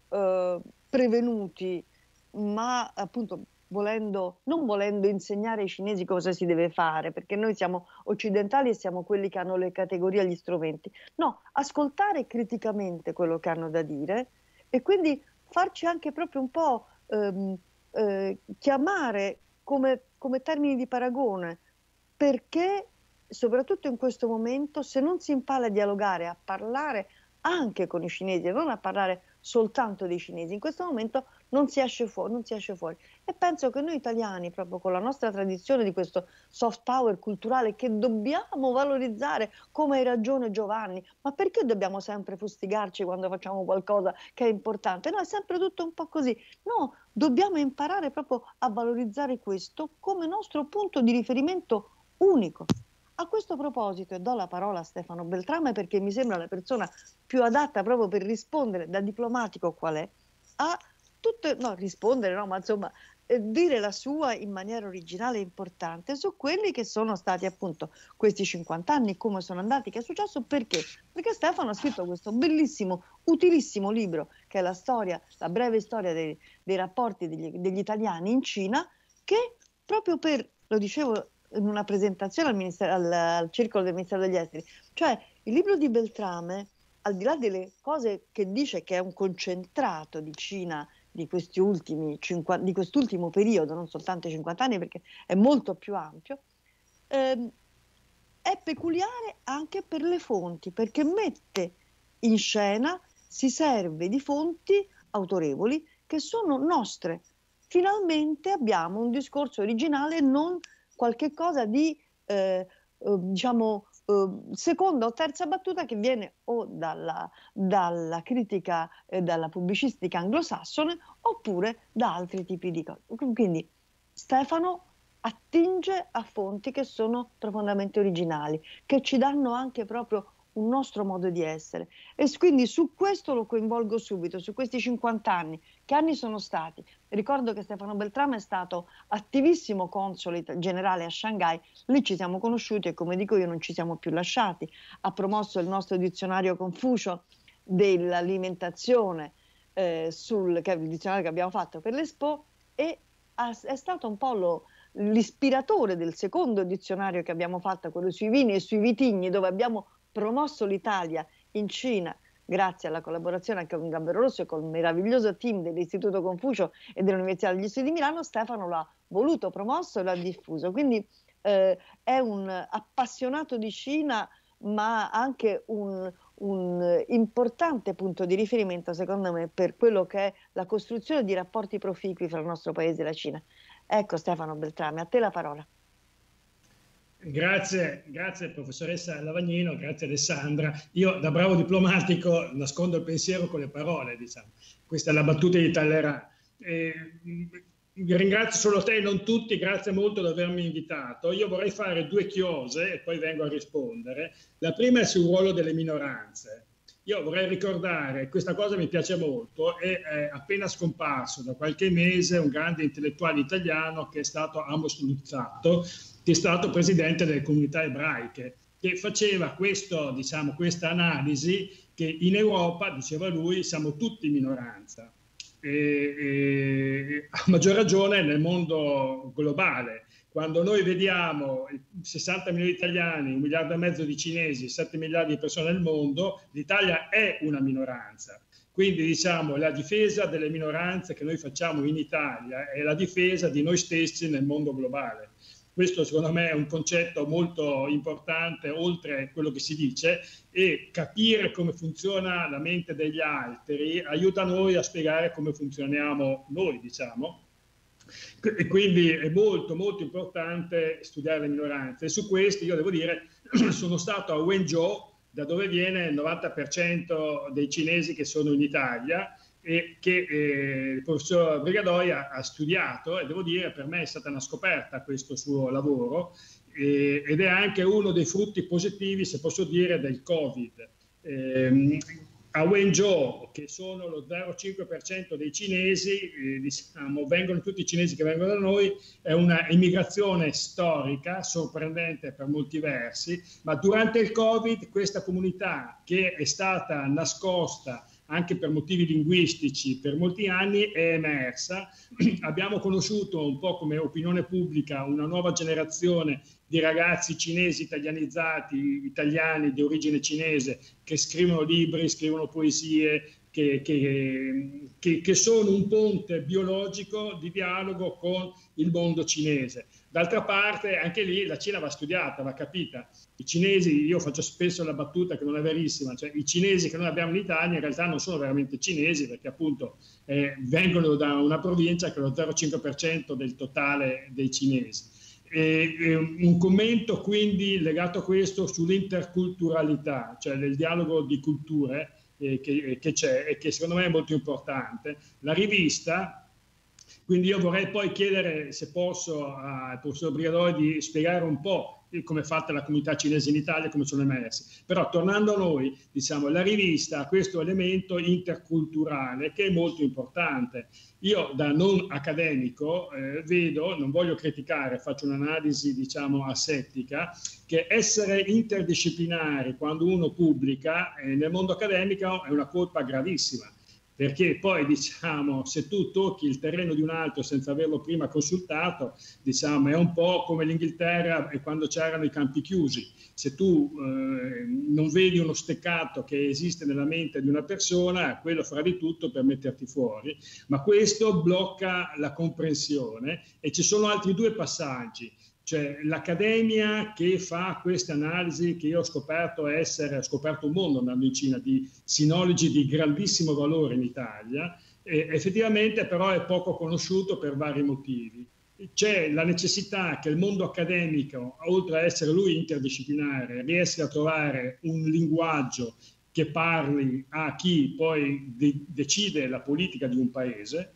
eh, prevenuti, ma appunto volendo, non volendo insegnare ai cinesi cosa si deve fare, perché noi siamo occidentali e siamo quelli che hanno le categorie e gli strumenti. No, ascoltare criticamente quello che hanno da dire e quindi farci anche proprio un po' ehm, eh, chiamare come, come termini di paragone, perché soprattutto in questo momento, se non si impara a dialogare, a parlare anche con i cinesi e non a parlare soltanto dei cinesi, in questo momento non si esce fuori, non si esce fuori. E penso che noi italiani, proprio con la nostra tradizione di questo soft power culturale che dobbiamo valorizzare, come hai ragione Giovanni, ma perché dobbiamo sempre fustigarci quando facciamo qualcosa che è importante? No, è sempre tutto un po' così. No, dobbiamo imparare proprio a valorizzare questo come nostro punto di riferimento unico. A questo proposito, e do la parola a Stefano Beltrame perché mi sembra la persona più adatta proprio per rispondere, da diplomatico qual è, a tutte, no, rispondere no, ma insomma eh, dire la sua in maniera originale e importante su quelli che sono stati appunto questi cinquanta anni, come sono andati, che è successo, perché? Perché Stefano ha scritto questo bellissimo, utilissimo libro che è la storia, la breve storia dei, dei rapporti degli, degli italiani in Cina, che proprio per, lo dicevo in una presentazione al, ministero, al, al circolo del Ministero degli Esteri, cioè il libro di Beltrame, al di là delle cose che dice che è un concentrato di Cina di questi ultimi cinquanta, di quest'ultimo periodo, non soltanto i cinquanta anni perché è molto più ampio, ehm, è peculiare anche per le fonti, perché mette in scena, si serve di fonti autorevoli che sono nostre. Finalmente abbiamo un discorso originale, non qualche cosa di eh, eh, diciamo eh, seconda o terza battuta che viene o dalla, dalla critica e dalla pubblicistica anglosassone oppure da altri tipi di cose. Quindi Stefano attinge a fonti che sono profondamente originali, che ci danno anche proprio un nostro modo di essere, e quindi su questo lo coinvolgo subito, su questi cinquanta anni. Che anni sono stati? Ricordo che Stefano Beltrame è stato attivissimo console generale a Shanghai, lì ci siamo conosciuti e come dico io non ci siamo più lasciati. Ha promosso il nostro dizionario Confucio dell'alimentazione, eh, sul, che è il dizionario che abbiamo fatto per l'Expo, e ha, è stato un po' lo, l'ispiratore del secondo dizionario che abbiamo fatto, quello sui vini e sui vitigni, dove abbiamo promosso l'Italia in Cina grazie alla collaborazione anche con Gambero Rosso e col meraviglioso team dell'Istituto Confucio e dell'Università degli Studi di Milano. Stefano l'ha voluto, promosso e l'ha diffuso, quindi eh, è un appassionato di Cina, ma anche un, un importante punto di riferimento secondo me per quello che è la costruzione di rapporti proficui fra il nostro paese e la Cina. Ecco Stefano Beltrame, a te la parola. Grazie, grazie professoressa Lavagnino, grazie Alessandra. Io da bravo diplomatico nascondo il pensiero con le parole, diciamo. Questa è la battuta di Talleyrand. Eh, ringrazio solo te, non tutti, grazie molto di avermi invitato. Io vorrei fare due chiose e poi vengo a rispondere. La prima è sul ruolo delle minoranze. Io vorrei ricordare, questa cosa mi piace molto, è, è appena scomparso da qualche mese un grande intellettuale italiano che è stato Amos Luzzatto, che è stato presidente delle comunità ebraiche, che faceva questo, diciamo, questa analisi che in Europa, diceva lui, siamo tutti minoranza, e, e a maggior ragione nel mondo globale. Quando noi vediamo sessanta milioni di italiani, un miliardo e mezzo di cinesi, sette miliardi di persone nel mondo, l'Italia è una minoranza. Quindi diciamo la difesa delle minoranze che noi facciamo in Italia è la difesa di noi stessi nel mondo globale. Questo secondo me è un concetto molto importante, oltre a quello che si dice, e capire come funziona la mente degli altri aiuta noi a spiegare come funzioniamo noi, diciamo. E quindi è molto molto importante studiare le minoranze. E su questo io devo dire, sono stato a Wenzhou, da dove viene il novanta per cento dei cinesi che sono in Italia, e che eh, il professor Brigadoi ha, ha studiato, e devo dire per me è stata una scoperta questo suo lavoro, eh, ed è anche uno dei frutti positivi, se posso dire, del Covid. Eh, a Wenzhou, che sono lo zero virgola cinque per cento dei cinesi, eh, diciamo, vengono tutti i cinesi che vengono da noi, è una immigrazione storica, sorprendente per molti versi, ma durante il Covid questa comunità che è stata nascosta anche per motivi linguistici per molti anni, è emersa. Abbiamo conosciuto un po' come opinione pubblica una nuova generazione di ragazzi cinesi italianizzati, italiani di origine cinese, che scrivono libri, scrivono poesie, che, che, che, che sono un ponte biologico di dialogo con il mondo cinese. D'altra parte, anche lì la Cina va studiata, va capita. I cinesi, io faccio spesso la battuta che non è verissima, cioè i cinesi che noi abbiamo in Italia in realtà non sono veramente cinesi, perché appunto eh, vengono da una provincia che è lo zero virgola cinque per cento del totale dei cinesi. E, e un commento quindi legato a questo sull'interculturalità, cioè del dialogo di culture eh, che, che c'è e che secondo me è molto importante. La rivista, quindi io vorrei poi chiedere se posso al professor Brigadori di spiegare un po' come è fatta la comunità cinese in Italia e come sono emersi. Però tornando a noi, diciamo, la rivista ha questo elemento interculturale che è molto importante. Io da non accademico eh, vedo, non voglio criticare, faccio un'analisi diciamo asettica, che essere interdisciplinari quando uno pubblica eh, nel mondo accademico è una colpa gravissima. Perché poi, diciamo, se tu tocchi il terreno di un altro senza averlo prima consultato, diciamo, è un po' come l'Inghilterra quando c'erano i campi chiusi. Se tu eh, non vedi uno steccato che esiste nella mente di una persona, quello farà di tutto per metterti fuori. Ma questo blocca la comprensione e ci sono altri due passaggi. Cioè l'accademia che fa queste analisi che io ho scoperto essere, ho scoperto un mondo andando in Cina di sinologi di grandissimo valore in Italia, e effettivamente però è poco conosciuto per vari motivi. C'è la necessità che il mondo accademico, oltre a essere lui interdisciplinare, riesca a trovare un linguaggio che parli a chi poi de- decide la politica di un paese,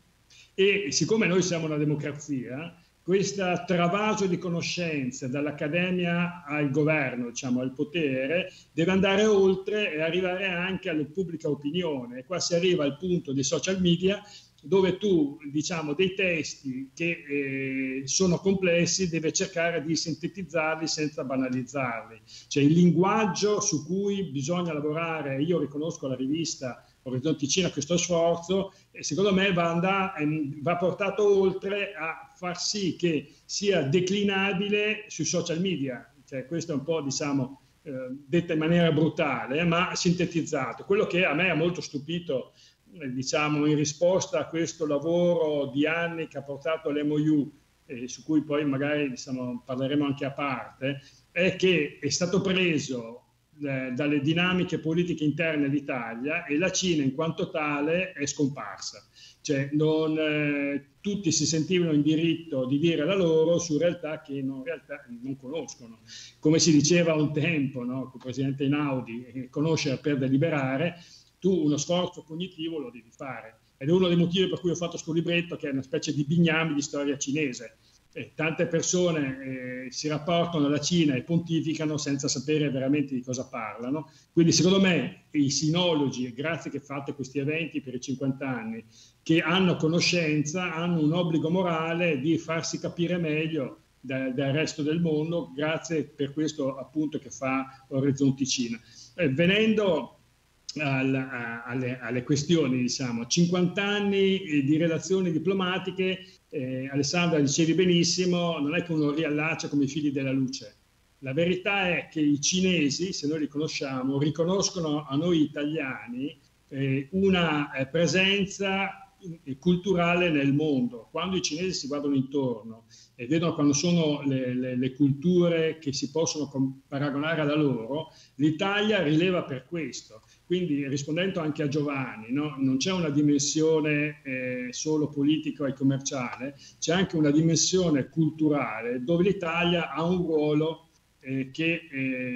e siccome noi siamo una democrazia, questo travaso di conoscenze dall'accademia al governo, diciamo, al potere, deve andare oltre e arrivare anche alla pubblica opinione. E qua si arriva al punto dei social media, dove tu, diciamo, dei testi che eh, sono complessi, devi cercare di sintetizzarli senza banalizzarli. Cioè il linguaggio su cui bisogna lavorare, io riconosco la rivista Orizzonte Cina questo sforzo, e secondo me va, andà, va portato oltre a far sì che sia declinabile sui social media. Cioè, questo è un po', diciamo, eh, detta in maniera brutale, ma sintetizzato. Quello che a me ha molto stupito, eh, diciamo, in risposta a questo lavoro di anni che ha portato l'M O U, eh, su cui poi magari diciamo, parleremo anche a parte, è che è stato preso dalle dinamiche politiche interne all'Italia e la Cina in quanto tale è scomparsa. Cioè non, eh, tutti si sentivano in diritto di dire la loro su realtà che non, realtà non conoscono. Come si diceva un tempo, no, con il presidente Einaudi, eh, conoscere per deliberare, tu uno sforzo cognitivo lo devi fare. Ed è uno dei motivi per cui ho fatto questo libretto, che è una specie di bignami di storia cinese. Eh, tante persone eh, si rapportano alla Cina e pontificano senza sapere veramente di cosa parlano. Quindi secondo me i sinologi, grazie che fate questi eventi per i cinquanta anni, che hanno conoscenza, hanno un obbligo morale di farsi capire meglio da, dal resto del mondo, grazie per questo appunto che fa Orizzonti Cina. Eh, venendo al, a, alle, alle questioni, diciamo, cinquanta anni di relazioni diplomatiche, Eh, Alessandra, dicevi benissimo, non è che uno riallaccia come i figli della luce. La verità è che i cinesi, se noi li conosciamo, riconoscono a noi italiani eh, una eh, presenza culturale nel mondo. Quando i cinesi si guardano intorno e vedono quando sono le, le, le culture che si possono paragonare alla loro, l'Italia rileva per questo. Quindi rispondendo anche a Giovanni, no? Non c'è una dimensione eh, solo politica e commerciale, c'è anche una dimensione culturale dove l'Italia ha un ruolo eh, che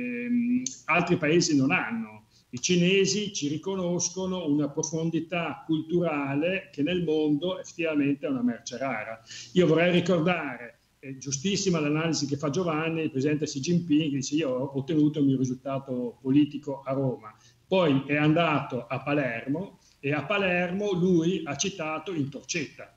eh, altri paesi non hanno. I cinesi ci riconoscono una profondità culturale che nel mondo effettivamente è una merce rara. Io vorrei ricordare, è giustissima l'analisi che fa Giovanni, il presidente Xi Jinping, che dice io ho ottenuto il mio risultato politico a Roma. Poi è andato a Palermo e a Palermo lui ha citato in Torcetta.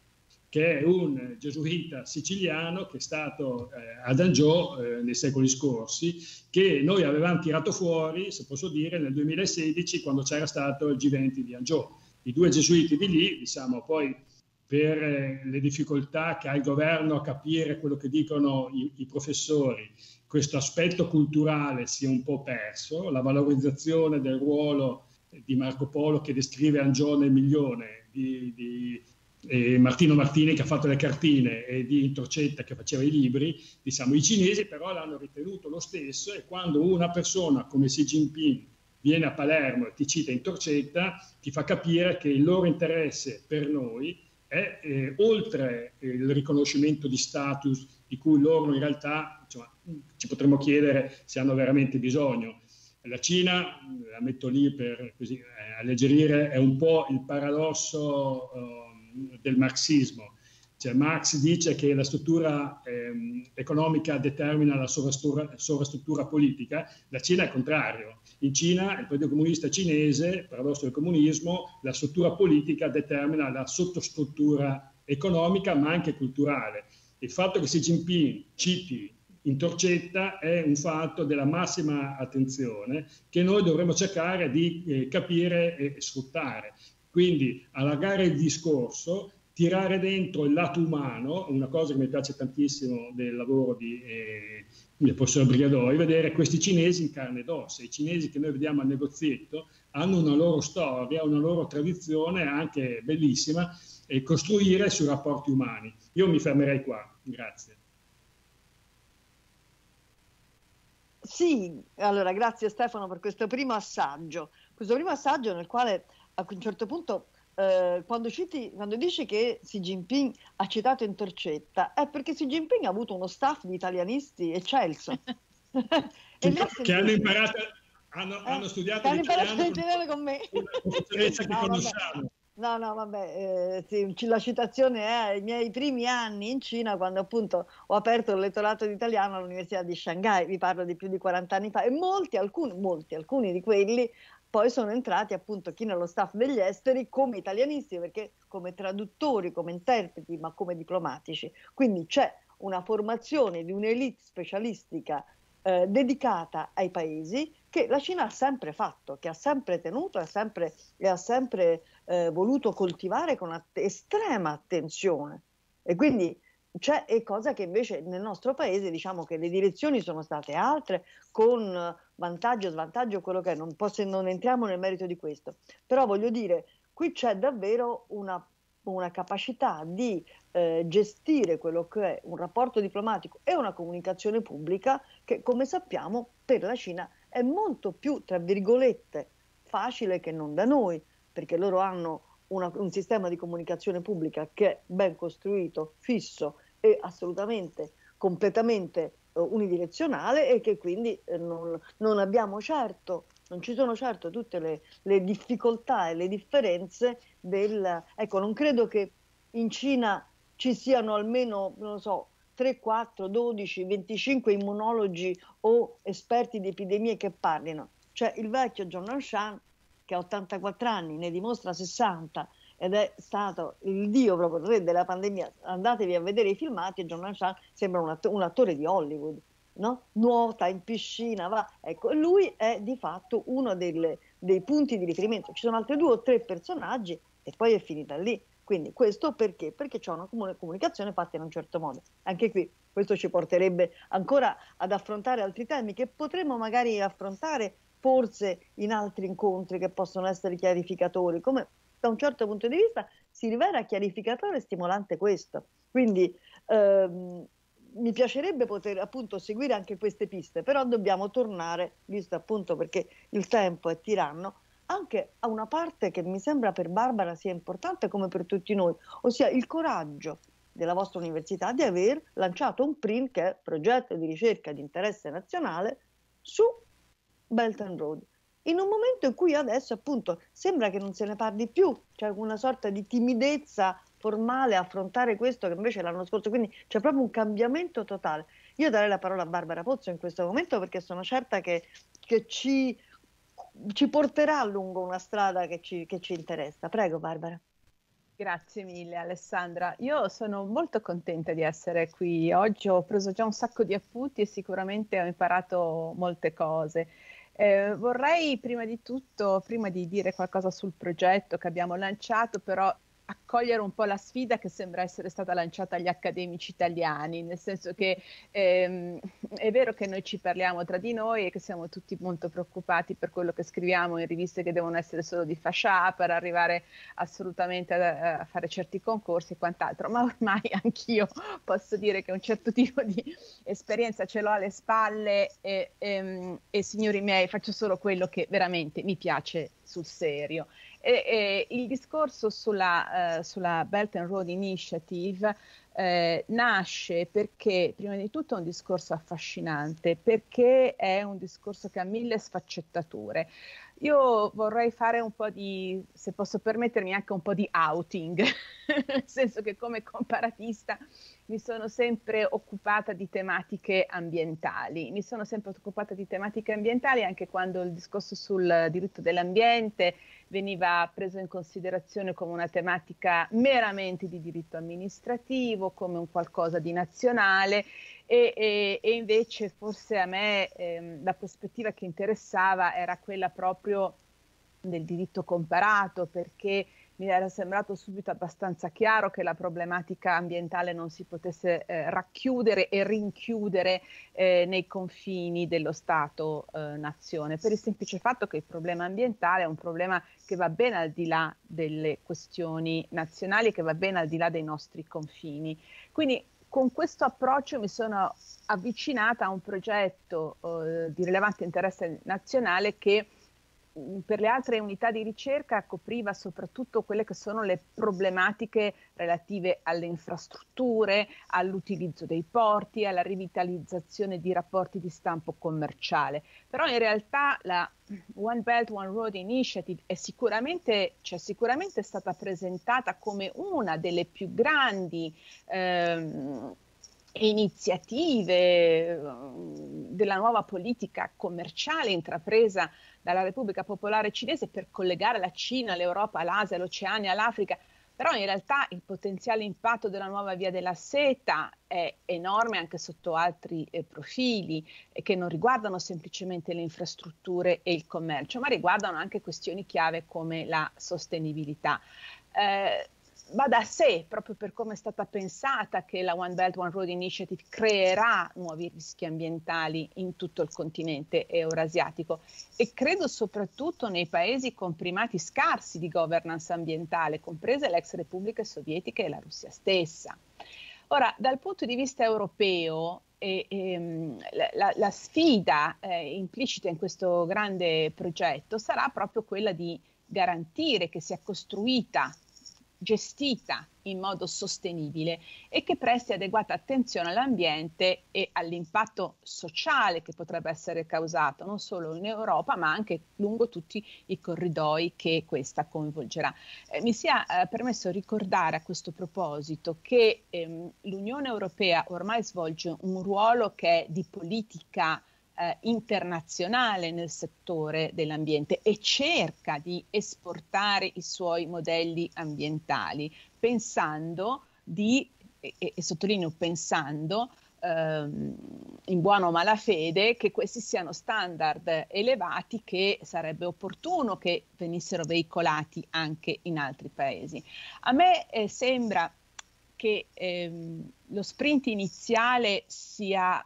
che è un gesuita siciliano che è stato eh, ad Hangzhou eh, nei secoli scorsi, che noi avevamo tirato fuori, se posso dire, nel duemilasedici, quando c'era stato il G venti di Hangzhou. I due gesuiti di lì, diciamo, poi per eh, le difficoltà che ha il governo a capire quello che dicono i, i professori, questo aspetto culturale si è un po' perso, la valorizzazione del ruolo di Marco Polo che descrive Hangzhou nel milione, di, di eh, Martino Martini che ha fatto le cartine e di Torcetta che faceva i libri, diciamo, i cinesi però l'hanno ritenuto lo stesso, e quando una persona come Xi Jinping viene a Palermo e ti cita in Torcetta, ti fa capire che il loro interesse per noi è eh, oltre il riconoscimento di status di cui loro in realtà, insomma, ci potremmo chiedere se hanno veramente bisogno. La Cina, la metto lì per così, eh, alleggerire, è un po' il paradosso eh, del marxismo. Cioè, Marx dice che la struttura eh, economica determina la sovrastruttura, sovrastruttura politica, la Cina è il contrario. In Cina, il Partito Comunista Cinese, paradosso del comunismo, la struttura politica determina la sottostruttura economica ma anche culturale. Il fatto che Xi Jinping citi in Torcetta è un fatto della massima attenzione che noi dovremmo cercare di eh, capire e sfruttare. Quindi allargare il discorso, tirare dentro il lato umano, una cosa che mi piace tantissimo del lavoro di, eh, del professor Brigadoi, vedere questi cinesi in carne ed ossa. I cinesi che noi vediamo al negozietto hanno una loro storia, una loro tradizione anche bellissima, e costruire sui rapporti umani. Io mi fermerei qua, grazie. Sì, allora grazie Stefano per questo primo assaggio, questo primo assaggio nel quale a un certo punto eh, quando, citi, quando dici che Xi Jinping ha citato in Torcetta è perché Xi Jinping ha avuto uno staff di italianisti eccelso che, che hanno imparato, hanno, eh, hanno studiato hanno imparato l'italiano con me. Una professoressa che no, conosciamo. Vabbè. No, no, vabbè, eh, sì, la citazione è i miei primi anni in Cina, quando appunto ho aperto il lettorato di italiano all'Università di Shanghai, vi parlo di più di quaranta anni fa, e molti, alcuni, molti, alcuni di quelli poi sono entrati appunto chi nello staff degli esteri come italianisti, perché come traduttori, come interpreti, ma come diplomatici. Quindi c'è una formazione di un'elite specialistica eh, dedicata ai paesi che la Cina ha sempre fatto, che ha sempre tenuto e ha sempre, e ha sempre eh, voluto coltivare con att- estrema attenzione. E quindi c'è è cosa che invece nel nostro paese, diciamo che le direzioni sono state altre, con vantaggio, svantaggio, quello che è, non, posso, non entriamo nel merito di questo, però voglio dire, qui c'è davvero una, una capacità di eh, gestire quello che è un rapporto diplomatico e una comunicazione pubblica che, come sappiamo, per la Cina è molto più, tra virgolette, facile che non da noi, perché loro hanno una, un sistema di comunicazione pubblica che è ben costruito, fisso e assolutamente, completamente uh, unidirezionale, e che quindi eh, non, non abbiamo certo, non ci sono certo tutte le, le difficoltà e le differenze del... Ecco, non credo che in Cina ci siano almeno, non lo so, tre, quattro, dodici, venticinque immunologi o esperti di epidemie che parlino. C'è il vecchio Zhou Nanshan che ha ottantaquattro anni, ne dimostra sessanta ed è stato il dio proprio il re della pandemia. Andatevi a vedere i filmati e Zhou Nanshan sembra un, att- un attore di Hollywood, no? Nuota in piscina, va. Ecco, lui è di fatto uno delle, dei punti di riferimento. Ci sono altri due o tre personaggi e poi è finita lì. Quindi questo perché? Perché c'è una comunicazione fatta in un certo modo. Anche qui questo ci porterebbe ancora ad affrontare altri temi che potremmo magari affrontare forse in altri incontri che possono essere chiarificatori, come da un certo punto di vista si rivela chiarificatore e stimolante questo. Quindi ehm, mi piacerebbe poter appunto seguire anche queste piste, però dobbiamo tornare, visto appunto perché il tempo è tiranno, anche a una parte che mi sembra per Barbara sia importante come per tutti noi, ossia il coraggio della vostra università di aver lanciato un P R I N che è progetto di ricerca di interesse nazionale su Belt and Road, in un momento in cui adesso appunto sembra che non se ne parli più, c'è una sorta di timidezza formale a affrontare questo che invece l'anno scorso, quindi c'è proprio un cambiamento totale. Io darei la parola a Barbara Pozzo in questo momento perché sono certa che, che ci ci porterà lungo una strada che ci, che ci interessa. Prego Barbara. Grazie mille Alessandra, io sono molto contenta di essere qui oggi, ho preso già un sacco di appunti e sicuramente ho imparato molte cose. Eh, vorrei prima di tutto, prima di dire qualcosa sul progetto che abbiamo lanciato, però accogliere un po' la sfida che sembra essere stata lanciata agli accademici italiani, nel senso che ehm, è vero che noi ci parliamo tra di noi e che siamo tutti molto preoccupati per quello che scriviamo in riviste che devono essere solo di fascia A per arrivare assolutamente a, a fare certi concorsi e quant'altro, ma ormai anch'io posso dire che un certo tipo di esperienza ce l'ho alle spalle e, e, e signori miei faccio solo quello che veramente mi piace sul serio. E, e il discorso sulla, uh, sulla Belt and Road Initiative eh, nasce perché prima di tutto è un discorso affascinante, perché è un discorso che ha mille sfaccettature. Io vorrei fare un po' di, se posso permettermi, anche un po' di outing, nel senso che come comparatista mi sono sempre occupata di tematiche ambientali, mi sono sempre occupata di tematiche ambientali anche quando il discorso sul diritto dell'ambiente veniva preso in considerazione come una tematica meramente di diritto amministrativo, come un qualcosa di nazionale e, e, e invece forse a me ehm, la prospettiva che interessava era quella proprio del diritto comparato, perché mi era sembrato subito abbastanza chiaro che la problematica ambientale non si potesse eh, racchiudere e rinchiudere eh, nei confini dello Stato-nazione, eh, per il semplice fatto che il problema ambientale è un problema che va ben al di là delle questioni nazionali, che va ben al di là dei nostri confini. Quindi con questo approccio mi sono avvicinata a un progetto eh, di rilevante interesse nazionale che per le altre unità di ricerca copriva soprattutto quelle che sono le problematiche relative alle infrastrutture, all'utilizzo dei porti, alla rivitalizzazione di rapporti di stampo commerciale. Però in realtà la One Belt One Road Initiative è sicuramente, cioè sicuramente stata presentata come una delle più grandi ehm, iniziative della nuova politica commerciale intrapresa dalla Repubblica Popolare Cinese per collegare la Cina, l'Europa, l'Asia, l'Oceania, l'Africa, però in realtà il potenziale impatto della nuova via della seta è enorme anche sotto altri eh, profili eh, che non riguardano semplicemente le infrastrutture e il commercio, ma riguardano anche questioni chiave come la sostenibilità. Eh, Va da sé, proprio per come è stata pensata, che la One Belt One Road Initiative creerà nuovi rischi ambientali in tutto il continente eurasiatico e credo soprattutto nei paesi con primati scarsi di governance ambientale, comprese le ex repubbliche sovietiche e la Russia stessa. Ora, dal punto di vista europeo, E, e, la, la sfida eh, implicita in questo grande progetto sarà proprio quella di garantire che sia costruita, gestita in modo sostenibile e che presti adeguata attenzione all'ambiente e all'impatto sociale che potrebbe essere causato non solo in Europa ma anche lungo tutti i corridoi che questa coinvolgerà. Eh, mi sia eh, permesso ricordare a questo proposito che ehm, l'Unione Europea ormai svolge un ruolo che è di politica Eh, internazionale nel settore dell'ambiente e cerca di esportare i suoi modelli ambientali pensando di, e, e sottolineo pensando, ehm, in buona o mala fede, che questi siano standard elevati che sarebbe opportuno che venissero veicolati anche in altri paesi. A me eh, sembra che ehm, lo sprint iniziale sia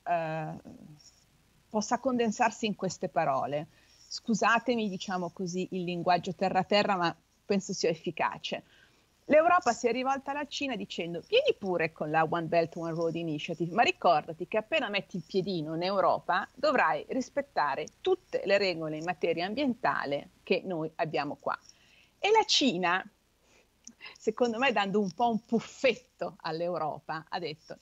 eh, possa condensarsi in queste parole. Scusatemi, diciamo così, il linguaggio terra-terra, ma penso sia efficace. L'Europa si è rivolta alla Cina dicendo: vieni pure con la One Belt One Road Initiative, ma ricordati che appena metti il piedino in Europa dovrai rispettare tutte le regole in materia ambientale che noi abbiamo qua. E la Cina, secondo me dando un po' un puffetto all'Europa, ha detto: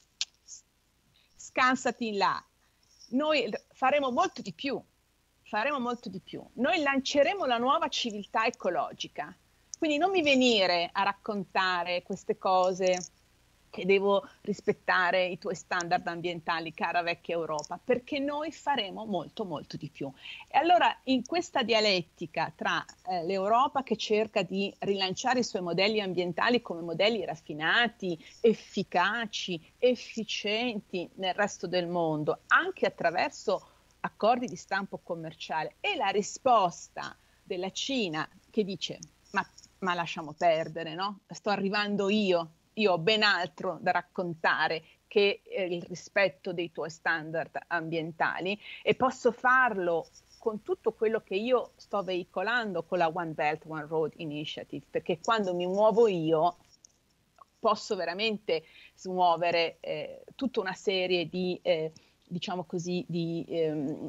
scansati in là. Noi faremo molto di più, faremo molto di più. Noi lanceremo la nuova civiltà ecologica. Quindi non mi venire a raccontare queste cose che devo rispettare i tuoi standard ambientali, cara vecchia Europa, perché noi faremo molto molto di più. E allora in questa dialettica tra eh, l'Europa che cerca di rilanciare i suoi modelli ambientali come modelli raffinati, efficaci, efficienti nel resto del mondo, anche attraverso accordi di stampo commerciale, e la risposta della Cina che dice ma, ma lasciamo perdere, no? Sto arrivando io. Io ho ben altro da raccontare che eh, il rispetto dei tuoi standard ambientali, e posso farlo con tutto quello che io sto veicolando con la One Belt, One Road Initiative, perché quando mi muovo io posso veramente smuovere eh, tutta una serie di, eh, diciamo così, di, ehm,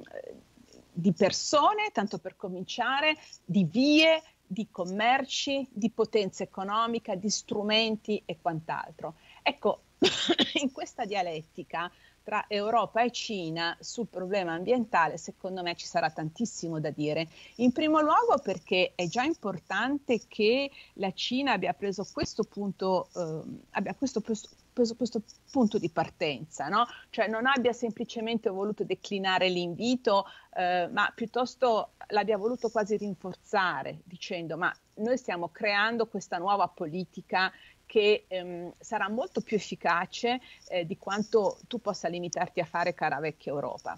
di persone, tanto per cominciare, di vie, di commerci, di potenza economica, di strumenti e quant'altro. Ecco, in questa dialettica tra Europa e Cina sul problema ambientale, secondo me ci sarà tantissimo da dire. In primo luogo perché è già importante che la Cina abbia preso questo punto, eh, abbia questo, preso questo punto di partenza, no? Cioè non abbia semplicemente voluto declinare l'invito, eh, ma piuttosto l'abbia voluto quasi rinforzare, dicendo ma noi stiamo creando questa nuova politica che ehm, sarà molto più efficace eh, di quanto tu possa limitarti a fare, cara vecchia Europa.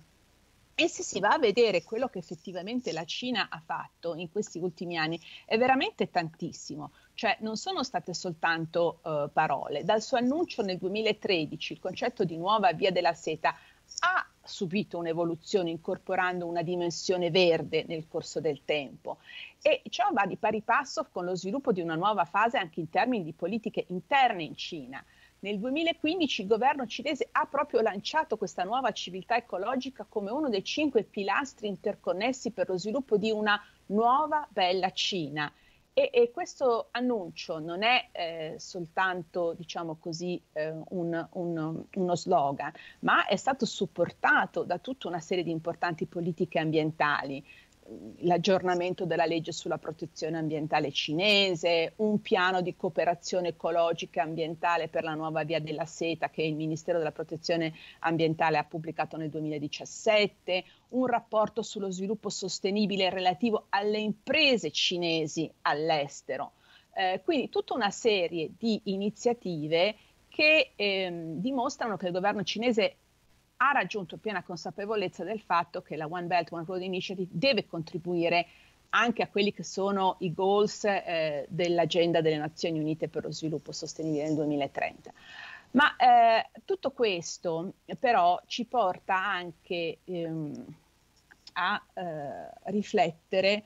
E se si va a vedere quello che effettivamente la Cina ha fatto in questi ultimi anni, è veramente tantissimo. Cioè non sono state soltanto uh, parole. Dal suo annuncio nel duemilatredici, il concetto di nuova via della seta ha subito un'evoluzione incorporando una dimensione verde nel corso del tempo, e ciò va di pari passo con lo sviluppo di una nuova fase anche in termini di politiche interne in Cina. Nel duemilaquindici il governo cinese ha proprio lanciato questa nuova civiltà ecologica come uno dei cinque pilastri interconnessi per lo sviluppo di una nuova bella Cina. E, e questo annuncio non è eh, soltanto, diciamo così, eh, un, un, uno slogan, ma è stato supportato da tutta una serie di importanti politiche ambientali. L'aggiornamento della legge sulla protezione ambientale cinese, un piano di cooperazione ecologica e ambientale per la nuova via della seta che il Ministero della Protezione Ambientale ha pubblicato nel duemiladiciassette, un rapporto sullo sviluppo sostenibile relativo alle imprese cinesi all'estero. Eh, quindi tutta una serie di iniziative che ehm, dimostrano che il governo cinese ha raggiunto piena consapevolezza del fatto che la One Belt, One Road Initiative deve contribuire anche a quelli che sono i goals eh, dell'agenda delle Nazioni Unite per lo sviluppo sostenibile nel duemilatrenta. Ma eh, tutto questo però ci porta anche ehm, a eh, riflettere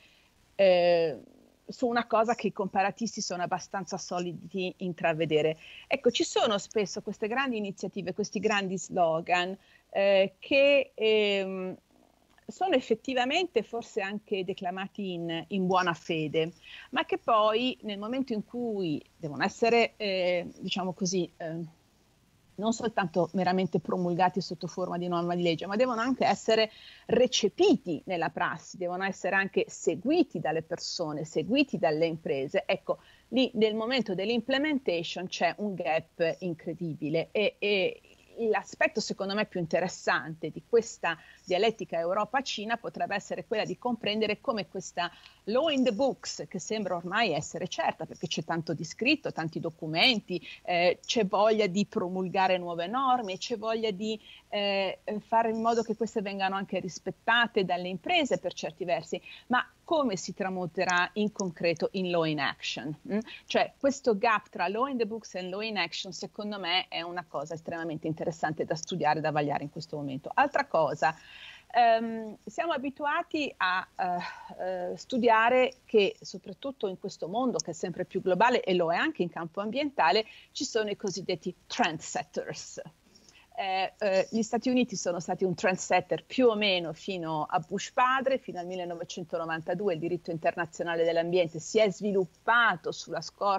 eh, su una cosa che i comparatisti sono abbastanza solidi di intravedere. Ecco, ci sono spesso queste grandi iniziative, questi grandi slogan eh, che ehm, sono effettivamente forse anche declamati in, in buona fede, ma che poi nel momento in cui devono essere, eh, diciamo così, eh, non soltanto meramente promulgati sotto forma di norma di legge, ma devono anche essere recepiti nella prassi, devono essere anche seguiti dalle persone, seguiti dalle imprese. Ecco, lì nel momento dell'implementation c'è un gap incredibile, e, e l'aspetto secondo me più interessante di questa dialettica Europa-Cina potrebbe essere quella di comprendere come questa law in the books, che sembra ormai essere certa perché c'è tanto di scritto, tanti documenti, eh, c'è voglia di promulgare nuove norme, c'è voglia di eh, fare in modo che queste vengano anche rispettate dalle imprese per certi versi, ma come si tramuterà in concreto in law in action? Mm? Cioè questo gap tra law in the books e law in action secondo me è una cosa estremamente interessante da studiare, da vagliare in questo momento. Altra cosa, Um, siamo abituati a uh, uh, studiare che soprattutto in questo mondo che è sempre più globale, e lo è anche in campo ambientale, ci sono i cosiddetti trendsetters. Eh, eh, gli Stati Uniti sono stati un trendsetter più o meno fino a Bush padre, fino al millenovecentonovantadue il diritto internazionale dell'ambiente si è sviluppato sulla scorta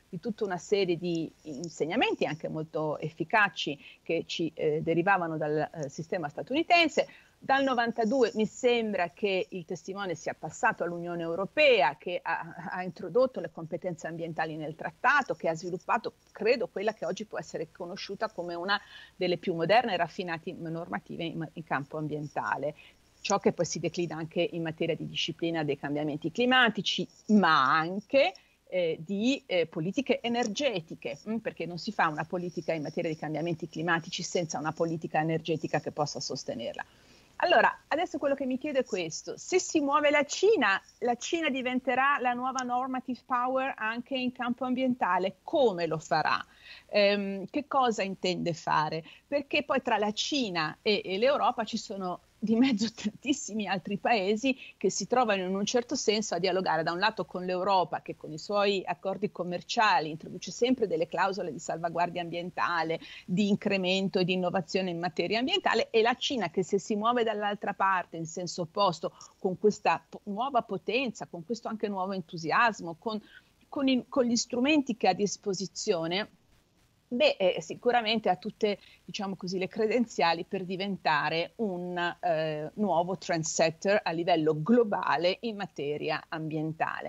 di tutta una serie di insegnamenti anche molto efficaci che ci eh, derivavano dal eh, sistema statunitense. Dal novantadue mi sembra che il testimone sia passato all'Unione Europea, che ha, ha introdotto le competenze ambientali nel trattato, che ha sviluppato, credo, quella che oggi può essere conosciuta come una delle più moderne e raffinate normative in, in campo ambientale. Ciò che poi si declina anche in materia di disciplina dei cambiamenti climatici, ma anche eh, di eh, politiche energetiche, mh, perché non si fa una politica in materia di cambiamenti climatici senza una politica energetica che possa sostenerla. Allora, adesso quello che mi chiedo è questo: se si muove la Cina, la Cina diventerà la nuova normative power anche in campo ambientale? Come lo farà? Ehm, che cosa intende fare? Perché poi tra la Cina e, e l'Europa ci sono di mezzo tantissimi altri paesi che si trovano in un certo senso a dialogare da un lato con l'Europa, che con i suoi accordi commerciali introduce sempre delle clausole di salvaguardia ambientale, di incremento e di innovazione in materia ambientale, e la Cina che, se si muove dall'altra parte in senso opposto, con questa nuova potenza, con questo anche nuovo entusiasmo, con, con, i, con gli strumenti che ha a disposizione, beh, eh, sicuramente ha tutte, diciamo così, le credenziali per diventare un eh, nuovo trendsetter a livello globale in materia ambientale.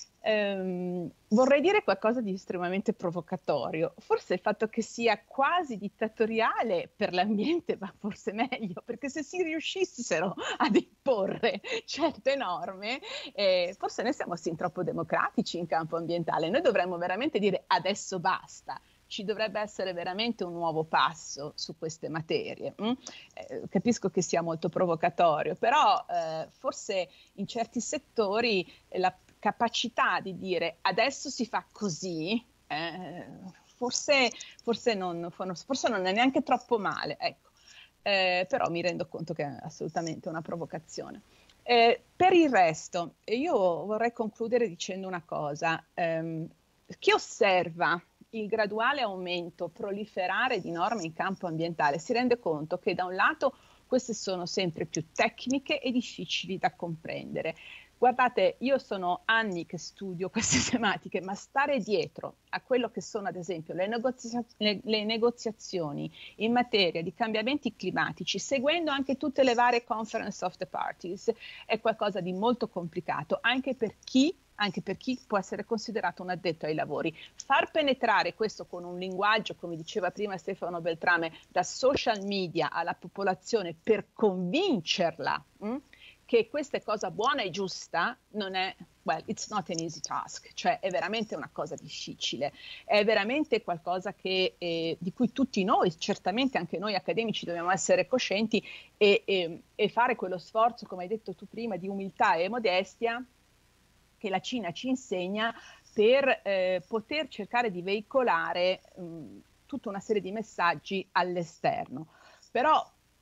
Ehm, vorrei dire qualcosa di estremamente provocatorio, forse il fatto che sia quasi dittatoriale per l'ambiente va forse meglio, perché se si riuscissero ad imporre certe norme, eh, forse noi siamo sin troppo democratici in campo ambientale, noi dovremmo veramente dire adesso basta. Ci dovrebbe essere veramente un nuovo passo su queste materie. Mm? Eh, capisco che sia molto provocatorio, però eh, forse in certi settori eh, la capacità di dire adesso si fa così, eh, forse, forse, non, forse non è neanche troppo male, ecco. Eh, però mi rendo conto che è assolutamente una provocazione. Eh, per il resto, io vorrei concludere dicendo una cosa. Eh, chi osserva il graduale aumento, proliferare di norme in campo ambientale, si rende conto che da un lato queste sono sempre più tecniche e difficili da comprendere. Guardate, io sono anni che studio queste tematiche, ma stare dietro a quello che sono ad esempio le, negozia- le, le negoziazioni in materia di cambiamenti climatici, seguendo anche tutte le varie conference of the parties, è qualcosa di molto complicato, anche per chi anche per chi può essere considerato un addetto ai lavori. Far penetrare questo con un linguaggio, come diceva prima Stefano Beltrame, da social media alla popolazione per convincerla mh, che questa è cosa buona e giusta, non è, well, it's not an easy task, cioè è veramente una cosa difficile, è veramente qualcosa che, eh, di cui tutti noi, certamente anche noi accademici, dobbiamo essere coscienti e, e, e fare quello sforzo, come hai detto tu prima, di umiltà e modestia, che la Cina ci insegna per eh, poter cercare di veicolare mh, tutta una serie di messaggi all'esterno. Però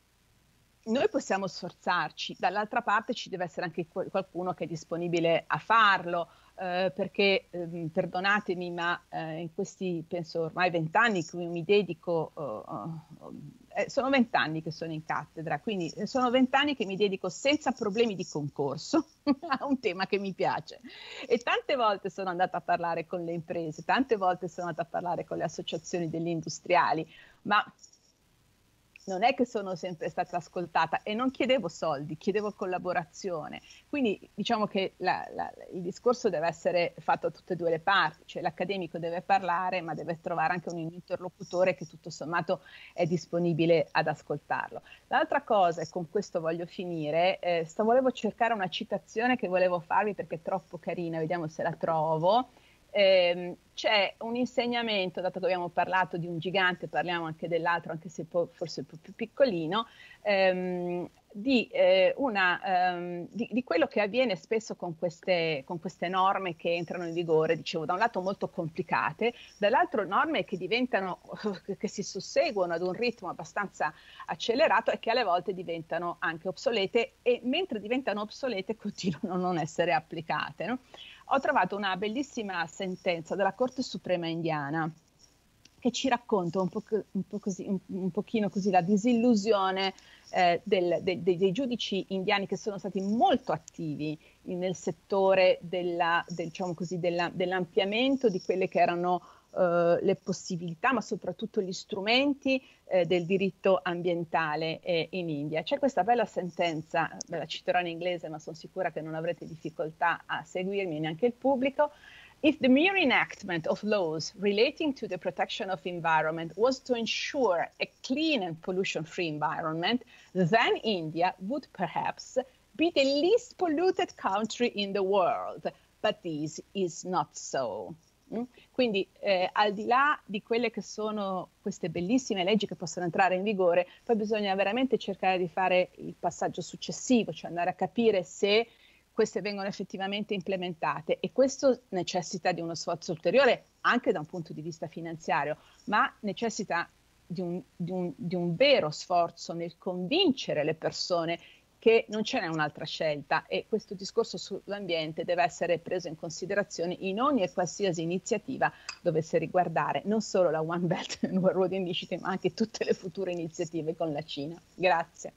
noi possiamo sforzarci, dall'altra parte ci deve essere anche qualcuno che è disponibile a farlo, eh, perché, eh, perdonatemi, ma eh, in questi, penso, ormai vent'anni che mi dedico, uh, uh, eh, sono vent'anni che sono in cattedra, quindi sono vent'anni che mi dedico senza problemi di concorso a un tema che mi piace. E tante volte sono andata a parlare con le imprese, tante volte sono andata a parlare con le associazioni degli industriali, ma non è che sono sempre stata ascoltata e non chiedevo soldi, chiedevo collaborazione. Quindi diciamo che la, la, il discorso deve essere fatto a tutte e due le parti, cioè l'accademico deve parlare ma deve trovare anche un interlocutore che tutto sommato è disponibile ad ascoltarlo. L'altra cosa, e con questo voglio finire, eh, sto, volevo cercare una citazione che volevo farvi perché è troppo carina, vediamo se la trovo. Eh, c'è un insegnamento, dato che abbiamo parlato di un gigante, parliamo anche dell'altro, anche se po- forse un po' più piccolino, ehm, di, eh, una, ehm, di, di quello che avviene spesso con queste, con queste norme che entrano in vigore, dicevo, da un lato molto complicate, dall'altro norme che diventano, che si susseguono ad un ritmo abbastanza accelerato e che alle volte diventano anche obsolete e mentre diventano obsolete continuano a non essere applicate, no? Ho trovato una bellissima sentenza della Corte Suprema indiana che che ci racconta un, po', un, po così, un, un pochino così la disillusione eh, del, de, de, dei giudici indiani che sono stati molto attivi nel settore della, del, diciamo così, della, dell'ampliamento di quelle che erano Uh, le possibilità, ma soprattutto gli strumenti eh, del diritto ambientale eh, in India. C'è questa bella sentenza, ve la citerò in inglese, ma sono sicura che non avrete difficoltà a seguirmi, neanche il pubblico. If the mere enactment of laws relating to the protection of environment was to ensure a clean and pollution-free environment, then India would perhaps be the least polluted country in the world. But this is not so. Quindi eh, al di là di quelle che sono queste bellissime leggi che possono entrare in vigore, poi bisogna veramente cercare di fare il passaggio successivo, cioè andare a capire se queste vengono effettivamente implementate, e questo necessita di uno sforzo ulteriore anche da un punto di vista finanziario, ma necessita di un, di un, di un vero sforzo nel convincere le persone che non ce n'è un'altra scelta, e questo discorso sull'ambiente deve essere preso in considerazione in ogni e qualsiasi iniziativa dovesse riguardare non solo la One Belt and One Road Initiative, ma anche tutte le future iniziative con la Cina. Grazie.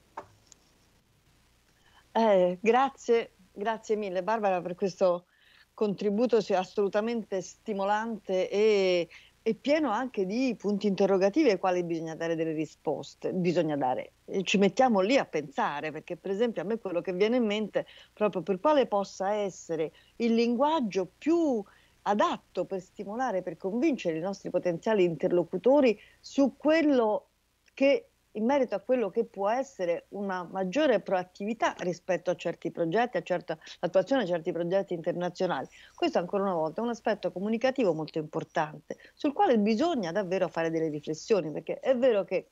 Eh, grazie, grazie mille Barbara per questo contributo assolutamente stimolante e è pieno anche di punti interrogativi ai quali bisogna dare delle risposte, bisogna dare, ci mettiamo lì a pensare, perché per esempio a me quello che viene in mente proprio per quale possa essere il linguaggio più adatto per stimolare, per convincere i nostri potenziali interlocutori su quello che, in merito a quello che può essere una maggiore proattività rispetto a certi progetti, a certa, l'attuazione di certi progetti internazionali. Questo ancora una volta è un aspetto comunicativo molto importante, sul quale bisogna davvero fare delle riflessioni, perché è vero che,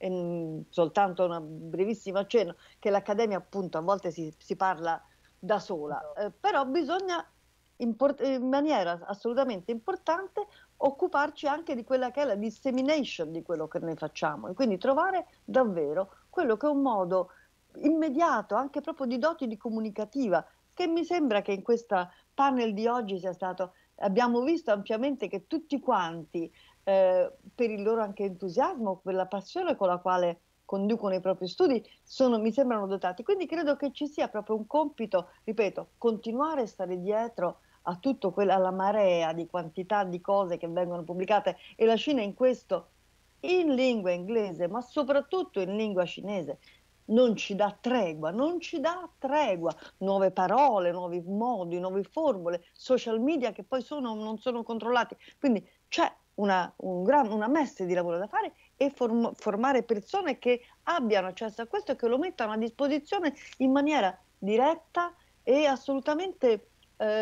è soltanto una brevissima accenno, che l'accademia appunto a volte si, si parla da sola, eh, però bisogna import- in maniera assolutamente importante occuparci anche di quella che è la dissemination di quello che noi facciamo, e quindi trovare davvero quello che è un modo immediato, anche proprio di doti di comunicativa, che mi sembra che in questa panel di oggi sia stato, abbiamo visto ampiamente che tutti quanti, eh, per il loro anche entusiasmo, per la passione con la quale conducono i propri studi, sono, mi sembrano dotati. Quindi credo che ci sia proprio un compito, ripeto, continuare a stare dietro a tutto quella, alla marea di quantità di cose che vengono pubblicate, e la Cina in questo, in lingua inglese, ma soprattutto in lingua cinese, non ci dà tregua, non ci dà tregua, nuove parole, nuovi modi, nuove formule, social media che poi sono, non sono controllati, quindi c'è una, un gran, una messe di lavoro da fare, e form, formare persone che abbiano accesso a questo e che lo mettano a disposizione in maniera diretta e assolutamente Eh,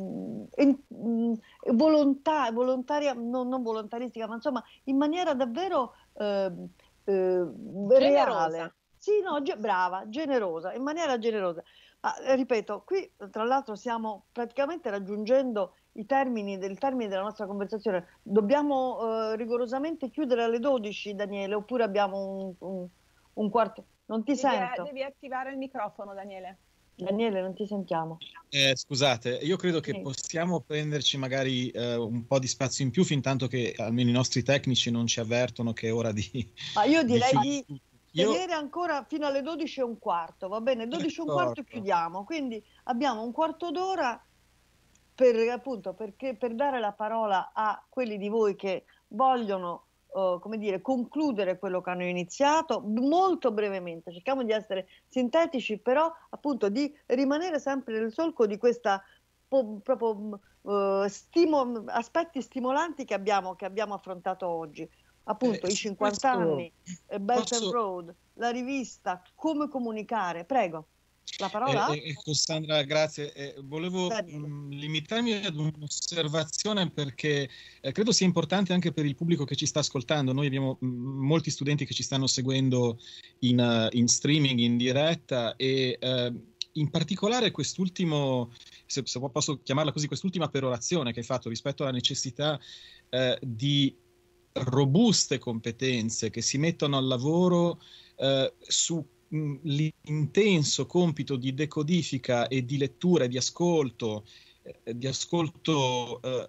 in, in, volontà, volontaria, non, non volontaristica, ma insomma in maniera davvero eh, eh, reale. Sì, no, ge- brava, generosa, in maniera generosa. Ma eh, ripeto, qui tra l'altro stiamo praticamente raggiungendo i termini del termine della nostra conversazione. Dobbiamo eh, rigorosamente chiudere alle dodici, Daniele, oppure abbiamo un, un, un quarto? Non ti devi, sento. Devi attivare il microfono, Daniele. Daniele, non ti sentiamo. Eh, scusate, io credo che sì. possiamo prenderci magari eh, un po' di spazio in più, fin tanto che almeno i nostri tecnici non ci avvertono che è ora di... Ma io direi di, di io... tenere ancora fino alle dodici e un quarto, va bene? dodici e un quarto chiudiamo, quindi abbiamo un quarto d'ora per, appunto, perché, per dare la parola a quelli di voi che vogliono Uh, come dire, concludere quello che hanno iniziato molto brevemente. Cerchiamo di essere sintetici, però appunto di rimanere sempre nel solco di questa po- proprio uh, stimo- aspetti stimolanti che abbiamo, che abbiamo affrontato oggi. Appunto eh, i cinquanta anni, eh, Belt and Road, la rivista, come comunicare. Prego. La parola? Eh, eh, Sandra, grazie. Eh, volevo mh, limitarmi ad un'osservazione, perché eh, credo sia importante anche per il pubblico che ci sta ascoltando. Noi abbiamo mh, molti studenti che ci stanno seguendo in, uh, in streaming, in diretta, e uh, in particolare quest'ultimo, se, se posso chiamarla così, quest'ultima perorazione che hai fatto rispetto alla necessità uh, di robuste competenze che si mettono al lavoro uh, su l'intenso compito di decodifica e di lettura e di ascolto, eh, di ascolto eh,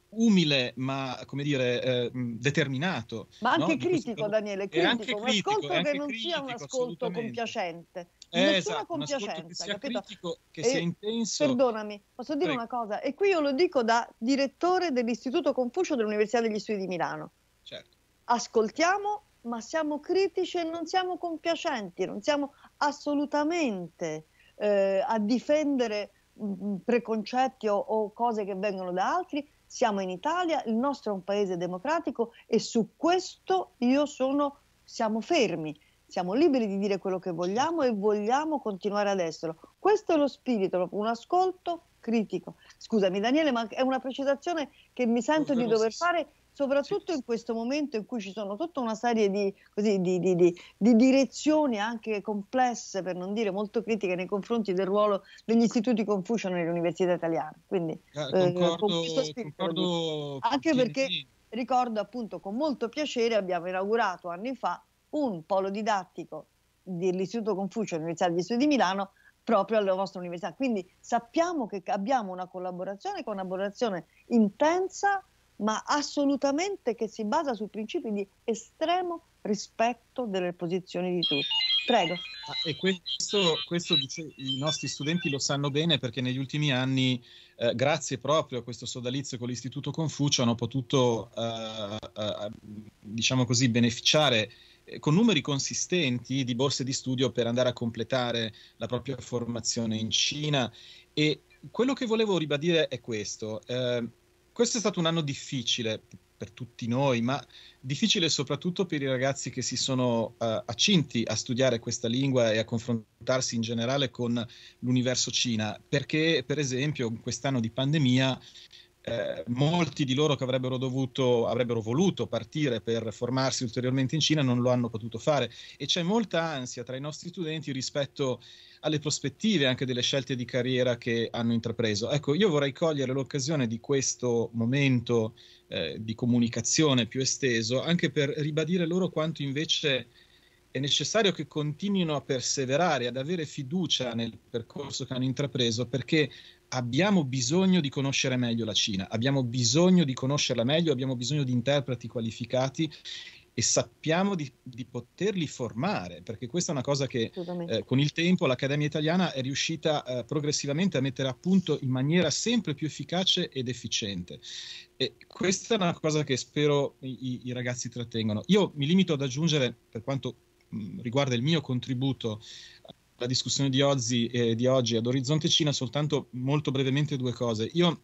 umile ma, come dire, eh, determinato. Ma anche no? critico, questo... Daniele, critico, anche un critico, ascolto che non critico, sia un ascolto compiacente. Eh, Nessuna esatto, compiacenza, che sia capito? critico, che e, sia intenso. Perdonami, posso dire Prego. una cosa? E qui io lo dico da direttore dell'Istituto Confucio dell'Università degli Studi di Milano. Certo. Ascoltiamo, ma siamo critici e non siamo compiacenti, non siamo assolutamente eh, a difendere mh, preconcetti o, o cose che vengono da altri. Siamo in Italia, il nostro è un paese democratico e su questo io sono, siamo fermi. Siamo liberi di dire quello che vogliamo e vogliamo continuare ad esserlo. Questo è lo spirito, proprio un ascolto critico. Scusami Daniele, ma è una precisazione che mi sento di dover fare, soprattutto in questo momento in cui ci sono tutta una serie di, così, di, di, di, di direzioni anche complesse, per non dire molto critiche, nei confronti del ruolo degli istituti Confucio nelle università italiane. Quindi, eh, concordo, eh, con questo spirito concordo anche perché ricordo appunto con molto piacere abbiamo inaugurato anni fa un polo didattico dell'Istituto Confucio dell'Università degli Studi di Milano proprio alla vostra università. Quindi sappiamo che abbiamo una collaborazione, collaborazione intensa, ma assolutamente che si basa su principi di estremo rispetto delle posizioni di tutti. Prego. E questo, questo dice, i nostri studenti lo sanno bene perché negli ultimi anni, eh, grazie proprio a questo sodalizio con l'Istituto Confucio, hanno potuto, eh, eh, diciamo così, beneficiare con numeri consistenti di borse di studio per andare a completare la propria formazione in Cina. E quello che volevo ribadire è questo. Eh, questo è stato un anno difficile per tutti noi, ma difficile soprattutto per i ragazzi che si sono uh, accinti a studiare questa lingua e a confrontarsi in generale con l'universo Cina, perché per esempio in quest'anno di pandemia Eh, molti di loro che avrebbero dovuto, avrebbero voluto partire per formarsi ulteriormente in Cina non lo hanno potuto fare e c'è molta ansia tra i nostri studenti rispetto alle prospettive anche delle scelte di carriera che hanno intrapreso. Ecco, io vorrei cogliere l'occasione di questo momento eh, di comunicazione più esteso anche per ribadire loro quanto invece è necessario che continuino a perseverare, ad avere fiducia nel percorso che hanno intrapreso, perché abbiamo bisogno di conoscere meglio la Cina, abbiamo bisogno di conoscerla meglio, abbiamo bisogno di interpreti qualificati e sappiamo di, di poterli formare, perché questa è una cosa che eh, con il tempo l'Accademia Italiana è riuscita eh, progressivamente a mettere a punto in maniera sempre più efficace ed efficiente. E questa è una cosa che spero i, i ragazzi trattengono. Io mi limito ad aggiungere, per quanto mh, riguarda il mio contributo la discussione di oggi, eh, di oggi ad Orizzonte Cina, soltanto molto brevemente due cose. Io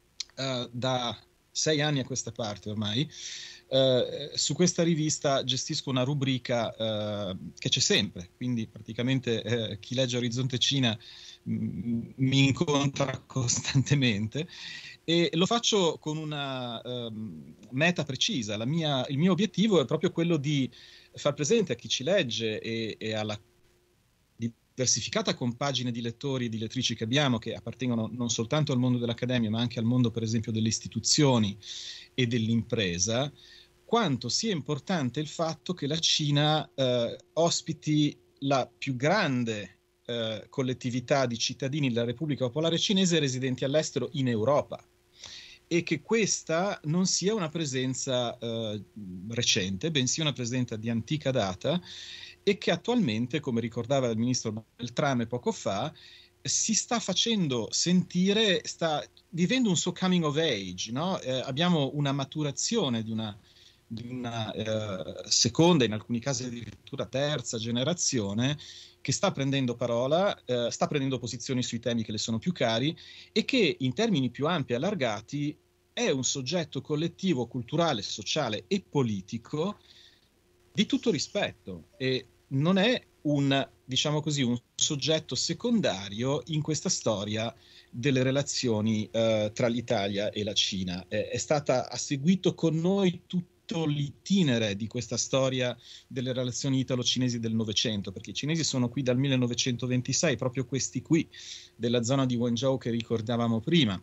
eh, da sei anni a questa parte ormai eh, su questa rivista gestisco una rubrica eh, che c'è sempre, quindi praticamente eh, chi legge Orizzonte Cina mh, mi incontra costantemente e lo faccio con una eh, meta precisa. La mia, il mio obiettivo è proprio quello di far presente a chi ci legge e, e alla diversificata compagine di lettori e di lettrici che abbiamo, che appartengono non soltanto al mondo dell'accademia, ma anche al mondo, per esempio, delle istituzioni e dell'impresa, quanto sia importante il fatto che la Cina eh, ospiti la più grande eh, collettività di cittadini della Repubblica Popolare Cinese residenti all'estero in Europa, e che questa non sia una presenza eh, recente, bensì una presenza di antica data, e che attualmente, come ricordava il ministro Beltrame poco fa, si sta facendo sentire, sta vivendo un suo coming of age, no? Eh, abbiamo una maturazione di una, di una eh, seconda, in alcuni casi addirittura terza generazione, che sta prendendo parola, eh, sta prendendo posizioni sui temi che le sono più cari e che in termini più ampi e allargati è un soggetto collettivo, culturale, sociale e politico di tutto rispetto e non è un, diciamo così, un soggetto secondario in questa storia delle relazioni eh, tra l'Italia e la Cina. Eh, è stata, ha seguito con noi tutto l'itinere di questa storia delle relazioni italo-cinesi del Novecento, perché i cinesi sono qui dal millenovecentoventisei, proprio questi qui, della zona di Guangzhou che ricordavamo prima.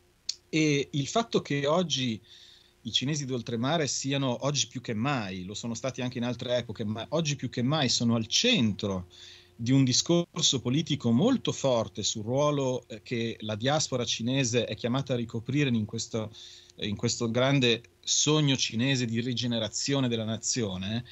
E il fatto che oggi i cinesi d'oltremare siano oggi più che mai, lo sono stati anche in altre epoche, ma oggi più che mai sono al centro di un discorso politico molto forte sul ruolo che la diaspora cinese è chiamata a ricoprire in questo, in questo grande sogno cinese di rigenerazione della nazione,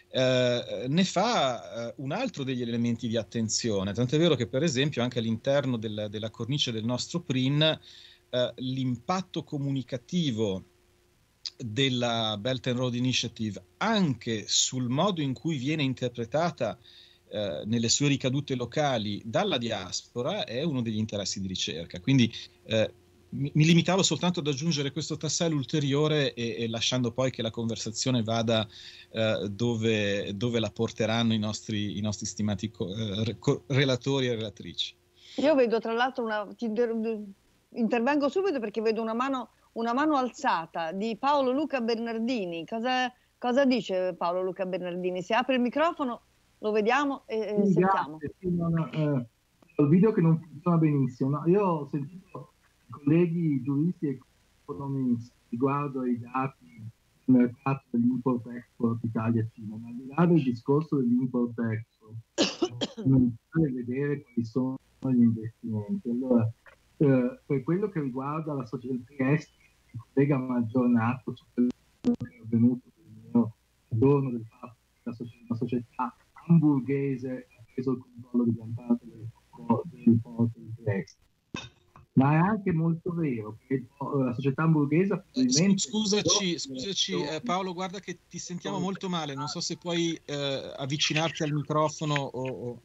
eh, ne fa eh, un altro degli elementi di attenzione. Tant'è vero che, per esempio, anche all'interno del, della cornice del nostro P R I N, eh, l'impatto comunicativo della Belt and Road Initiative anche sul modo in cui viene interpretata eh, nelle sue ricadute locali dalla diaspora è uno degli interessi di ricerca. Quindi eh, mi, mi limitavo soltanto ad aggiungere questo tassello ulteriore e, e lasciando poi che la conversazione vada eh, dove, dove la porteranno i nostri, i nostri stimati co- eh, co- relatori e relatrici. Io vedo tra l'altro una... Ti inter... intervengo subito perché vedo una mano, una mano alzata di Paolo Luca Bernardini. Cosa, cosa dice Paolo Luca Bernardini? Se apre il microfono lo vediamo e, e sì, sentiamo. Sì, non, eh, il video che non funziona benissimo. No, io ho sentito i colleghi giuristi e economisti riguardo ai dati del mercato dell'import-export Italia-Cina, ma al di là del discorso dell'import-export, non bisogna vedere quali sono gli investimenti. Allora, eh, per quello che riguarda la società del Trieste, il collega mi ha aggiornato su quello che è avvenuto il giorno del fatto che la società, la società hamburghese ha preso il controllo di gran parte del, del porto di Trieste. Ma è anche molto vero che la società hamburghese probabilmente... Scusaci, scusaci eh, Paolo, guarda che ti sentiamo molto male, non so se puoi eh, avvicinarti al microfono o, o...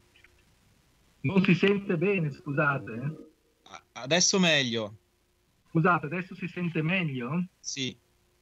Non si sente bene, scusate. Adesso meglio. Scusate, adesso si sente meglio? Sì.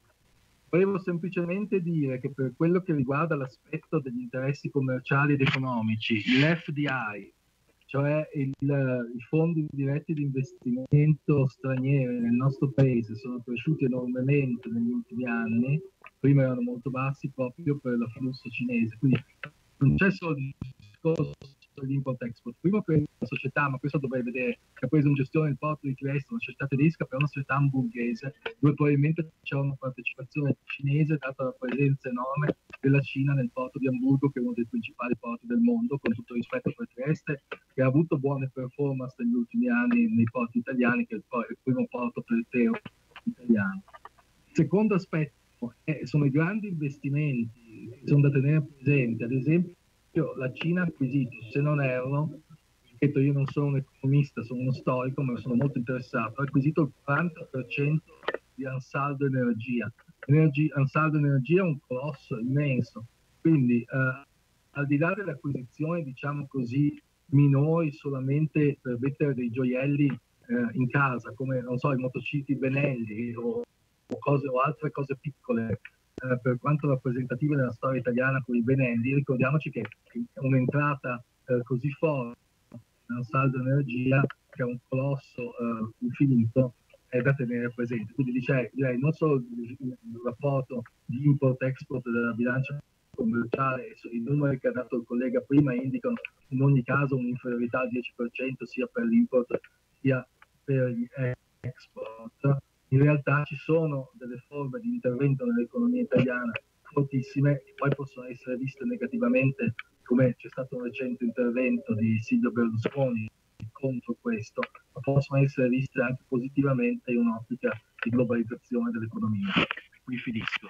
Volevo semplicemente dire che per quello che riguarda l'aspetto degli interessi commerciali ed economici, l'F D I, cioè il, i fondi diretti di investimento stranieri nel nostro paese, sono cresciuti enormemente negli ultimi anni. Prima erano molto bassi proprio per l'afflusso cinese, quindi non c'è solo il discorso dell'import-export. Prima per la società, ma questo dovrei vedere, che ha preso in gestione il porto di Trieste, una società tedesca, per una società hamburghese, dove probabilmente c'è una partecipazione cinese data la presenza enorme della Cina nel porto di Amburgo, che è uno dei principali porti del mondo, con tutto rispetto per Trieste, che ha avuto buone performance negli ultimi anni nei porti italiani, che è il, il primo porto pelletero italiano. Il secondo aspetto è, sono i grandi investimenti che sono da tenere presenti. Ad esempio, la Cina ha acquisito, se non erro, ripeto, io non sono un economista, sono uno storico, ma sono molto interessato, ha acquisito il quaranta per cento di Ansaldo Energia. Energy, Ansaldo Energia è un colosso immenso, quindi eh, al di là delle acquisizioni, diciamo così, minori solamente per mettere dei gioielli eh, in casa, come, non so, i motocicli Benelli o, o, cose, o altre cose piccole, Eh, per quanto rappresentative nella storia italiana con i Benelli, ricordiamoci che un'entrata eh, così forte nel saldo energia, che è un colosso eh, infinito, è da tenere presente. Quindi direi, direi non solo il, il rapporto di import-export della bilancia commerciale, i numeri che ha dato il collega prima indicano in ogni caso un'inferiorità al dieci per cento sia per l'import sia per gli export. In realtà ci sono delle forme di intervento nell'economia italiana fortissime che poi possono essere viste negativamente, come c'è stato un recente intervento di Silvio Berlusconi contro questo, ma possono essere viste anche positivamente in un'ottica di globalizzazione dell'economia. Qui finisco.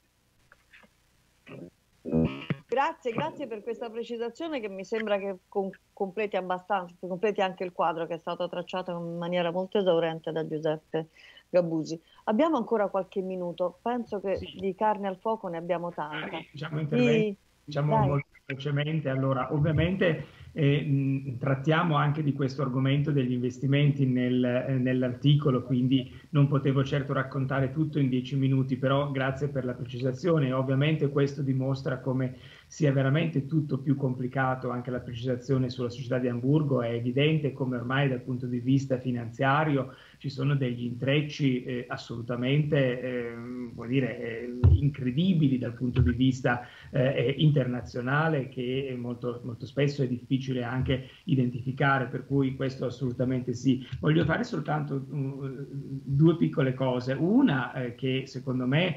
Grazie, grazie per questa precisazione che mi sembra che com- completi abbastanza, che completi anche il quadro che è stato tracciato in maniera molto esauriente da Giuseppe Gabusi. Abbiamo ancora qualche minuto, penso che sì, di carne al fuoco ne abbiamo tanta. Diciamo, interventi, diciamo molto velocemente. Allora, ovviamente eh, mh, trattiamo anche di questo argomento degli investimenti nel, eh, nell'articolo, quindi non potevo certo raccontare tutto in dieci minuti, però grazie per la precisazione. Ovviamente questo dimostra come sia veramente tutto più complicato, anche la precisazione sulla società di Amburgo è evidente come ormai dal punto di vista finanziario ci sono degli intrecci eh, assolutamente eh, vuol dire, eh, incredibili dal punto di vista eh, internazionale, che molto, molto spesso è difficile anche identificare, per cui questo assolutamente sì. Voglio fare soltanto uh, due piccole cose. Una eh, che secondo me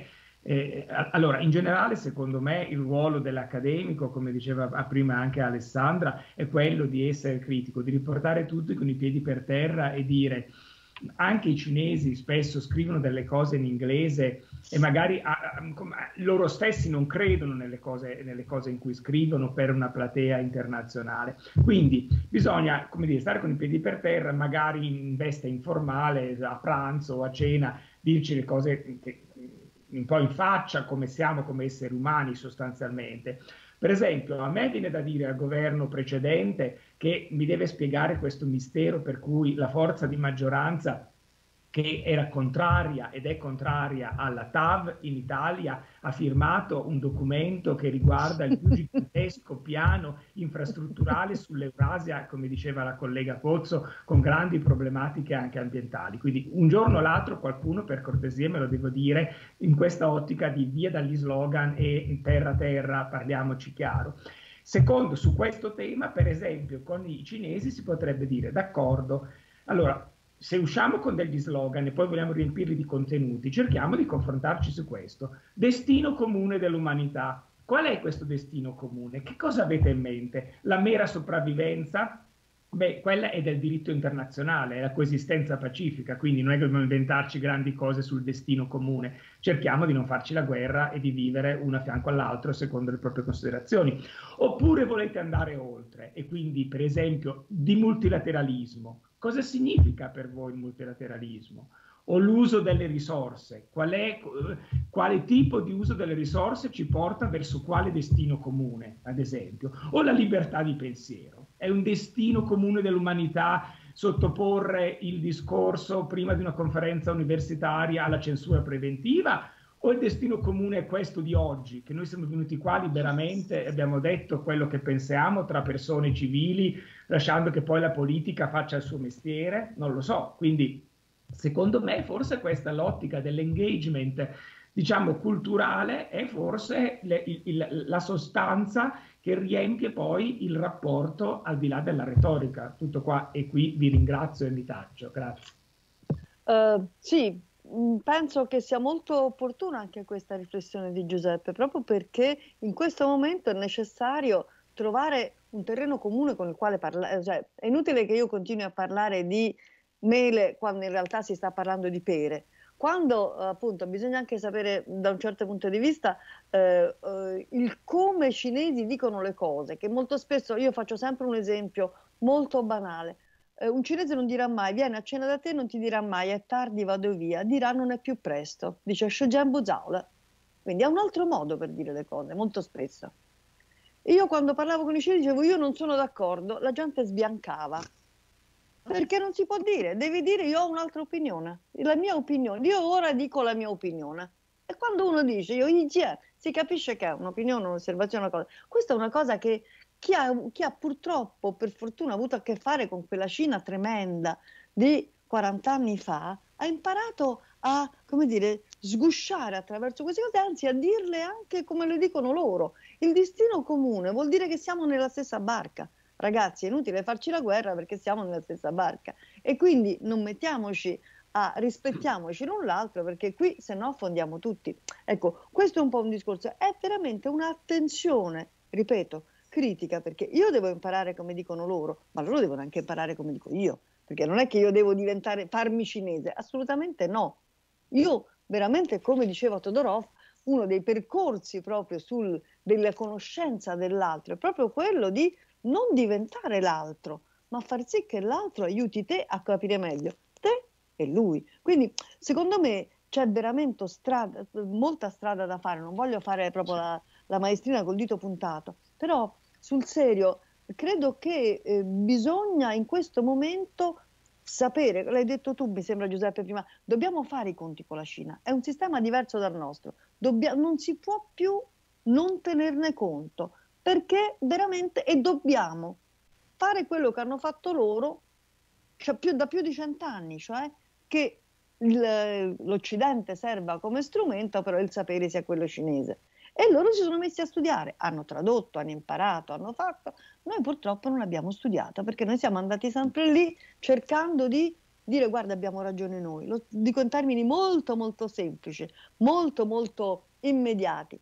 Eh, allora, in generale, secondo me, il ruolo dell'accademico, come diceva prima anche Alessandra, è quello di essere critico, di riportare tutti con i piedi per terra e dire: anche i cinesi spesso scrivono delle cose in inglese e magari a, a, loro stessi non credono nelle cose, nelle cose in cui scrivono per una platea internazionale. Quindi bisogna, come dire, stare con i piedi per terra, magari in veste informale, a pranzo o a cena, dirci le cose che, un po' in faccia, come siamo come esseri umani sostanzialmente. Per esempio, a me viene da dire al governo precedente che mi deve spiegare questo mistero per cui la forza di maggioranza, che era contraria ed è contraria alla T A V in Italia, ha firmato un documento che riguarda il più gigantesco piano infrastrutturale sull'Eurasia, come diceva la collega Pozzo, con grandi problematiche anche ambientali. Quindi un giorno o l'altro qualcuno, per cortesia me lo devo dire, in questa ottica di via dagli slogan e terra terra, parliamoci chiaro. Secondo, su questo tema, per esempio, con i cinesi si potrebbe dire: d'accordo, allora, se usciamo con degli slogan e poi vogliamo riempirli di contenuti, cerchiamo di confrontarci su questo. Destino comune dell'umanità. Qual è questo destino comune? Che cosa avete in mente? La mera sopravvivenza? Beh, quella è del diritto internazionale, è la coesistenza pacifica, quindi non è che dobbiamo inventarci grandi cose sul destino comune. Cerchiamo di non farci la guerra e di vivere uno a fianco all'altro secondo le proprie considerazioni. Oppure volete andare oltre e quindi, per esempio, di multilateralismo. Cosa significa per voi il multilateralismo? O l'uso delle risorse? Qual è, quale tipo di uso delle risorse ci porta verso quale destino comune, ad esempio? O la libertà di pensiero? È un destino comune dell'umanità sottoporre il discorso prima di una conferenza universitaria alla censura preventiva? O il destino comune è questo di oggi, che noi siamo venuti qua liberamente e abbiamo detto quello che pensiamo tra persone civili, lasciando che poi la politica faccia il suo mestiere? Non lo so. Quindi, secondo me, forse questa è l'ottica dell'engagement, diciamo, culturale, è forse le, il, la sostanza che riempie poi il rapporto al di là della retorica. Tutto qua, e qui vi ringrazio e mi taccio. Grazie. Uh, sì. Penso che sia molto opportuna anche questa riflessione di Giuseppe, proprio perché in questo momento è necessario trovare un terreno comune con il quale parlare. Cioè, è inutile che io continui a parlare di mele quando in realtà si sta parlando di pere. Quando appunto bisogna anche sapere da un certo punto di vista eh, eh, il come i cinesi dicono le cose, che molto spesso, io faccio sempre un esempio molto banale. Un cinese non dirà mai: vieni a cena da te, non ti dirà mai è tardi, vado via, dirà non è più presto, dice Shojian Zaola. Quindi è un altro modo per dire le cose, molto spesso. Io quando parlavo con i cinesi dicevo io non sono d'accordo, la gente sbiancava, perché non si può dire, devi dire io ho un'altra opinione, la mia opinione, io ora dico la mia opinione. E quando uno dice io si capisce che è un'opinione, un'osservazione, una cosa. Questa è una cosa che Chi ha, chi ha purtroppo, per fortuna, avuto a che fare con quella Cina tremenda di quaranta anni fa, ha imparato a, come dire, sgusciare attraverso queste cose, anzi a dirle anche come le dicono loro. Il destino comune vuol dire che siamo nella stessa barca. Ragazzi, è inutile farci la guerra perché siamo nella stessa barca. E quindi non mettiamoci a, rispettiamoci l'un l'altro, perché qui se no affondiamo tutti. Ecco, questo è un po' un discorso, è veramente un'attenzione, ripeto, critica, perché io devo imparare come dicono loro, ma loro devono anche imparare come dico io, perché non è che io devo diventare, farmi cinese, assolutamente no. Io veramente, come diceva Todorov, uno dei percorsi proprio sul, della conoscenza dell'altro è proprio quello di non diventare l'altro, ma far sì che l'altro aiuti te a capire meglio te e lui. Quindi secondo me c'è veramente strada, molta strada da fare, non voglio fare proprio la, la maestrina col dito puntato, però sul serio, credo che eh, bisogna in questo momento sapere, l'hai detto tu, mi sembra Giuseppe prima, dobbiamo fare i conti con la Cina, è un sistema diverso dal nostro, Dobbia, non si può più non tenerne conto, perché veramente, e dobbiamo fare quello che hanno fatto loro cioè più, da più di cent'anni, cioè che l'Occidente serva come strumento, però il sapere sia quello cinese. E loro si sono messi a studiare, hanno tradotto, hanno imparato, hanno fatto. Noi purtroppo non abbiamo studiato, perché noi siamo andati sempre lì cercando di dire guarda abbiamo ragione noi. Lo dico in termini molto molto semplici, molto molto immediati.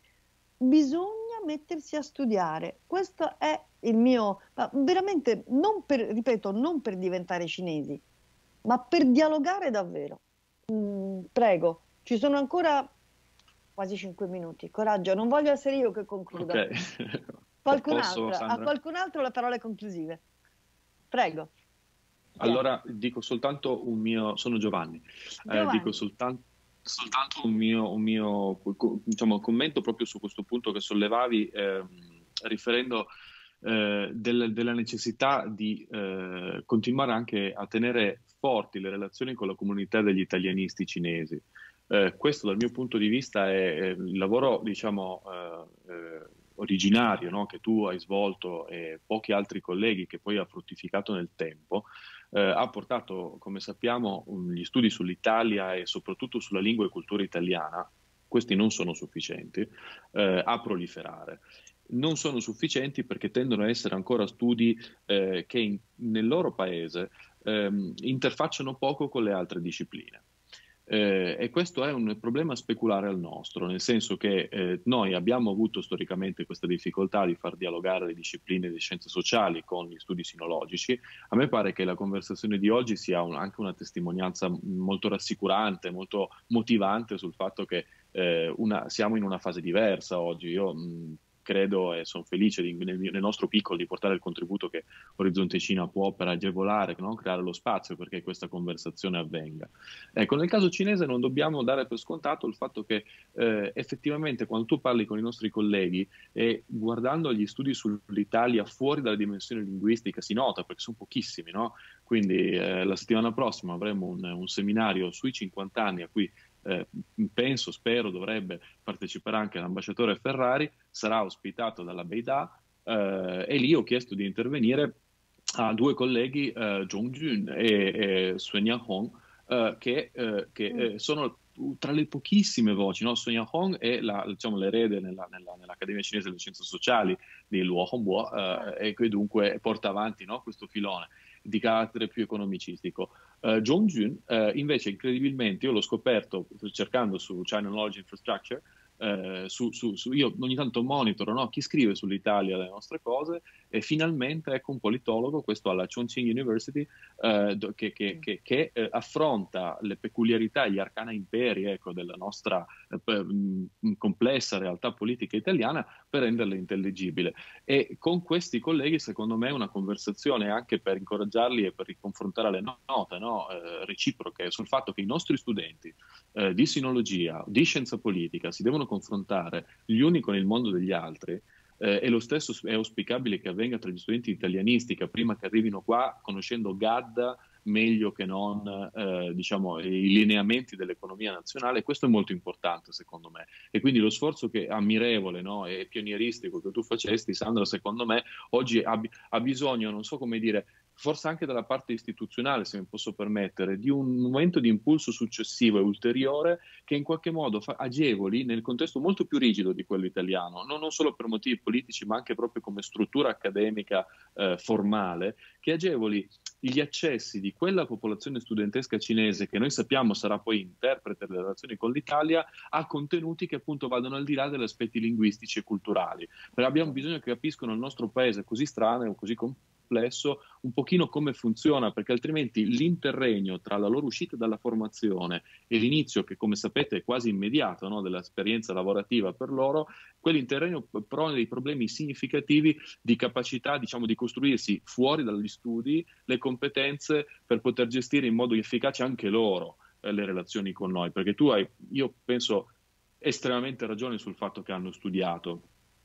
Bisogna mettersi a studiare, questo è il mio, ma veramente non per, ripeto, non per diventare cinesi, ma per dialogare davvero. Mm, prego, ci sono ancora quasi cinque minuti, coraggio, non voglio essere io che concludo. Okay. Qualcun Posso, altro, a qualcun altro le parole conclusive. Prego. Allora dico soltanto un mio, sono Giovanni, Giovanni. Eh, dico soltanto, soltanto un mio, un mio diciamo, commento proprio su questo punto che sollevavi, eh, riferendo eh, del, della necessità di eh, continuare anche a tenere forti le relazioni con la comunità degli italianisti cinesi. Eh, questo dal mio punto di vista è, è il lavoro, diciamo, eh, eh, originario, no? Che tu hai svolto e pochi altri colleghi che poi ha fruttificato nel tempo, eh, ha portato, come sappiamo, um, gli studi sull'Italia e soprattutto sulla lingua e cultura italiana, questi non sono sufficienti, eh, a proliferare. Non sono sufficienti perché tendono a essere ancora studi eh, che in, nel loro paese ehm, interfacciano poco con le altre discipline. Eh, e questo è un problema speculare al nostro, nel senso che eh, noi abbiamo avuto storicamente questa difficoltà di far dialogare le discipline di scienze sociali con gli studi sinologici. A me pare che la conversazione di oggi sia un, anche una testimonianza molto rassicurante, molto motivante sul fatto che eh, una, siamo in una fase diversa oggi. Io mh, credo e sono felice di, nel, nel nostro piccolo di portare il contributo che Orizzonte Cina può per agevolare, no? Creare lo spazio perché questa conversazione avvenga. Ecco, nel caso cinese non dobbiamo dare per scontato il fatto che eh, effettivamente quando tu parli con i nostri colleghi e guardando gli studi sull'Italia fuori dalla dimensione linguistica si nota, perché sono pochissimi, no? Quindi eh, la settimana prossima avremo un, un seminario sui cinquanta anni a cui Eh, penso, spero, dovrebbe partecipare anche l'ambasciatore Ferrari, sarà ospitato dalla Beida eh, e lì ho chiesto di intervenire a due colleghi, eh, Zhongjun e, e Sun Yanhong, eh, che, eh, che eh, sono tra le pochissime voci, no? Sun Yanhong è la, diciamo, l'erede nella, nella, nell'Accademia Cinese delle Scienze Sociali di Luo Hongbo eh, e che dunque porta avanti, no, questo filone di carattere più economicistico. Uh, Zhongjun uh, invece incredibilmente, io l'ho scoperto cercando su China Knowledge Infrastructure, uh, su, su, su, io ogni tanto monitoro, no, chi scrive sull'Italia le nostre cose e finalmente ecco un politologo, questo alla Chongqing University, uh, che, che, che, che uh, affronta le peculiarità e gli arcana imperi ecco, della nostra uh, complessa realtà politica italiana per renderla intelligibile. E con questi colleghi secondo me una conversazione anche per incoraggiarli e per riconfrontare le note, no? eh, reciproche sul fatto che i nostri studenti eh, di sinologia, di scienza politica si devono confrontare gli uni con il mondo degli altri. Eh, e lo stesso è auspicabile che avvenga tra gli studenti italianisti che prima che arrivino qua conoscendo Gadda meglio che non eh, diciamo, i lineamenti dell'economia nazionale. Questo è molto importante secondo me e quindi lo sforzo che ammirevole, no, e pionieristico che tu facesti, Sandra, secondo me oggi ha, ha bisogno, non so come dire, forse anche dalla parte istituzionale, se mi posso permettere, di un momento di impulso successivo e ulteriore che in qualche modo fa, agevoli nel contesto molto più rigido di quello italiano, non, non solo per motivi politici ma anche proprio come struttura accademica eh, formale, che agevoli gli accessi di quella popolazione studentesca cinese che noi sappiamo sarà poi interprete delle relazioni con l'Italia a contenuti che appunto vadano al di là degli aspetti linguistici e culturali. Perché abbiamo bisogno che capiscono il nostro paese così strano, così complesso, un pochino come funziona, perché altrimenti l'interregno tra la loro uscita dalla formazione e l'inizio, che come sapete è quasi immediato, no, dell'esperienza lavorativa per loro, quell'interregno pone dei problemi significativi di capacità, diciamo, di costruirsi fuori dagli studi le competenze per poter gestire in modo efficace anche loro eh, le relazioni con noi, perché tu hai, io penso, estremamente ragione sul fatto che hanno studiato,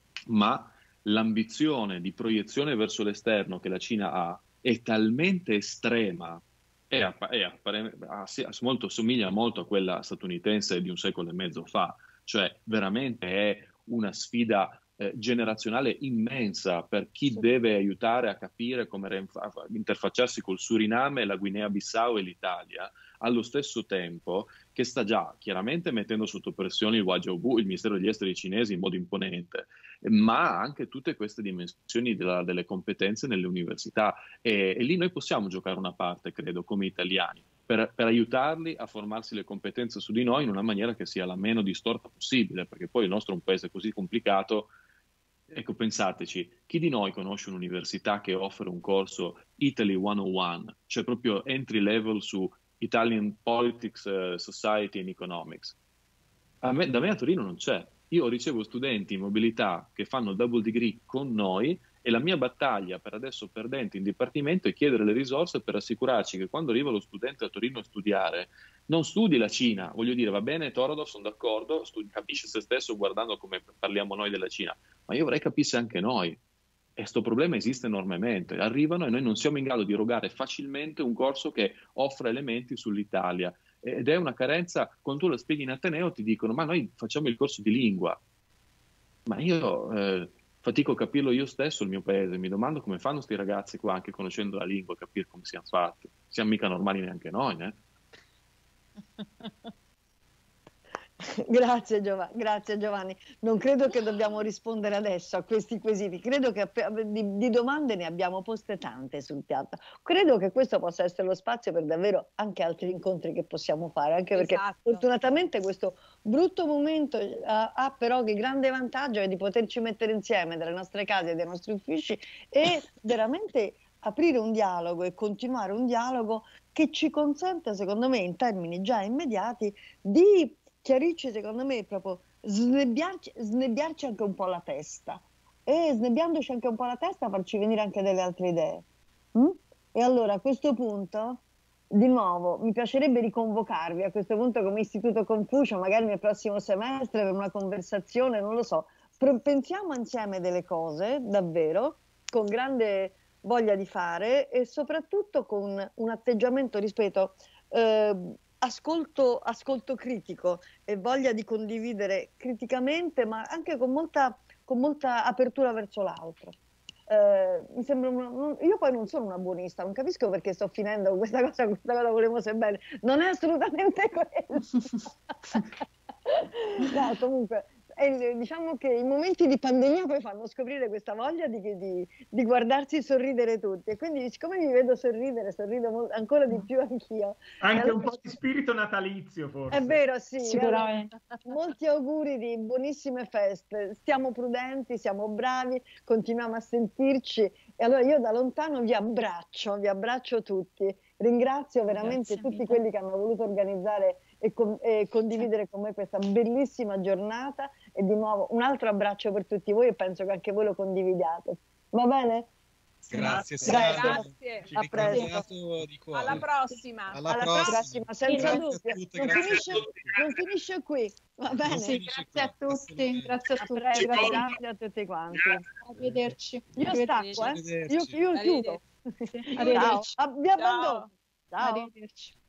ma l'ambizione di proiezione verso l'esterno che la Cina ha è talmente estrema e è, è, è, molto, somiglia molto a quella statunitense di un secolo e mezzo fa, cioè veramente è una sfida eh, generazionale immensa per chi sì. deve aiutare a capire come interfacciarsi col Suriname, la Guinea-Bissau e l'Italia, allo stesso tempo che sta già chiaramente mettendo sotto pressione il Hua Jiaobu, il Ministero degli Esteri cinese, in modo imponente, ma anche tutte queste dimensioni della, delle competenze nelle università e, e lì noi possiamo giocare una parte, credo, come italiani. per, per aiutarli a formarsi le competenze su di noi in una maniera che sia la meno distorta possibile, perché poi il nostro è un paese così complicato. Ecco, pensateci, chi di noi conosce un'università che offre un corso Italy centouno, cioè proprio entry level su Italian Politics, uh, Society and Economics? A me, da me a Torino non c'è. Io ricevo studenti in mobilità che fanno il double degree con noi e la mia battaglia per adesso perdente in dipartimento è chiedere le risorse per assicurarci che quando arriva lo studente a Torino a studiare non studi la Cina, voglio dire, va bene Torodov, sono d'accordo, studi, capisce se stesso guardando come parliamo noi della Cina, ma io vorrei capisse anche noi. E sto problema esiste enormemente. Arrivano e noi non siamo in grado di erogare facilmente un corso che offre elementi sull'Italia. Ed è una carenza, quando tu lo spieghi in Ateneo ti dicono ma noi facciamo il corso di lingua. Ma io eh, fatico a capirlo io stesso, il mio paese. Mi domando come fanno questi ragazzi qua, anche conoscendo la lingua, a capire come siamo fatti. Siamo mica normali neanche noi, eh? Grazie, Giov- grazie Giovanni, non credo che dobbiamo rispondere adesso a questi quesiti, credo che di, di domande ne abbiamo poste tante sul piatto, credo che questo possa essere lo spazio per davvero anche altri incontri che possiamo fare, anche perché esatto. Fortunatamente questo brutto momento uh, ha però il grande vantaggio è di poterci mettere insieme dalle nostre case e dai nostri uffici e veramente aprire un dialogo e continuare un dialogo che ci consente, secondo me, in termini già immediati, di chiarirci, secondo me, proprio snebbiarci, snebbiarci anche un po' la testa e snebbiandoci anche un po' la testa farci venire anche delle altre idee. Mm? E allora a questo punto, di nuovo, mi piacerebbe riconvocarvi a questo punto come Istituto Confucio, magari nel prossimo semestre per una conversazione, non lo so. Pro- pensiamo insieme delle cose, davvero, con grande voglia di fare e soprattutto con un atteggiamento, rispetto, eh, Ascolto, ascolto critico e voglia di condividere criticamente, ma anche con molta, con molta apertura verso l'altro. Eh, mi sembra una, io poi non sono una buonista, non capisco perché sto finendo con questa cosa, questa cosa volevo se bene, non è assolutamente quello. No, comunque, eh, diciamo che i momenti di pandemia poi fanno scoprire questa voglia di, di, di guardarsi sorridere tutti e quindi siccome mi vedo sorridere, sorrido mo- ancora di più anch'io. Anche allora, un po' di spirito natalizio forse. È vero, sì. Sicuramente. Allora, molti auguri di buonissime feste, stiamo prudenti, siamo bravi, continuiamo a sentirci e allora io da lontano vi abbraccio, vi abbraccio tutti. Ringrazio veramente Grazie tutti mille. quelli che hanno voluto organizzare e, con, e condividere con me questa bellissima giornata e di nuovo un altro abbraccio per tutti voi e penso che anche voi lo condividiate. Va bene? Grazie, Grazie. Grazie. Ci A presto. ringraziamo di cuore. Alla prossima. Alla Alla prossima. prossima, senza Grazie a dubbio. tutte, Non grazie a finisce, tutti. non finisce qui. Va bene. Sì, grazie a tutti, grazie a A tutti. presto, grazie a tutti quanti. Arrivederci. Io stacco, eh. Io, io chiudo. Arrivederci. Arrivederci. Ciao. Vi abbandono. Ciao. Arrivederci.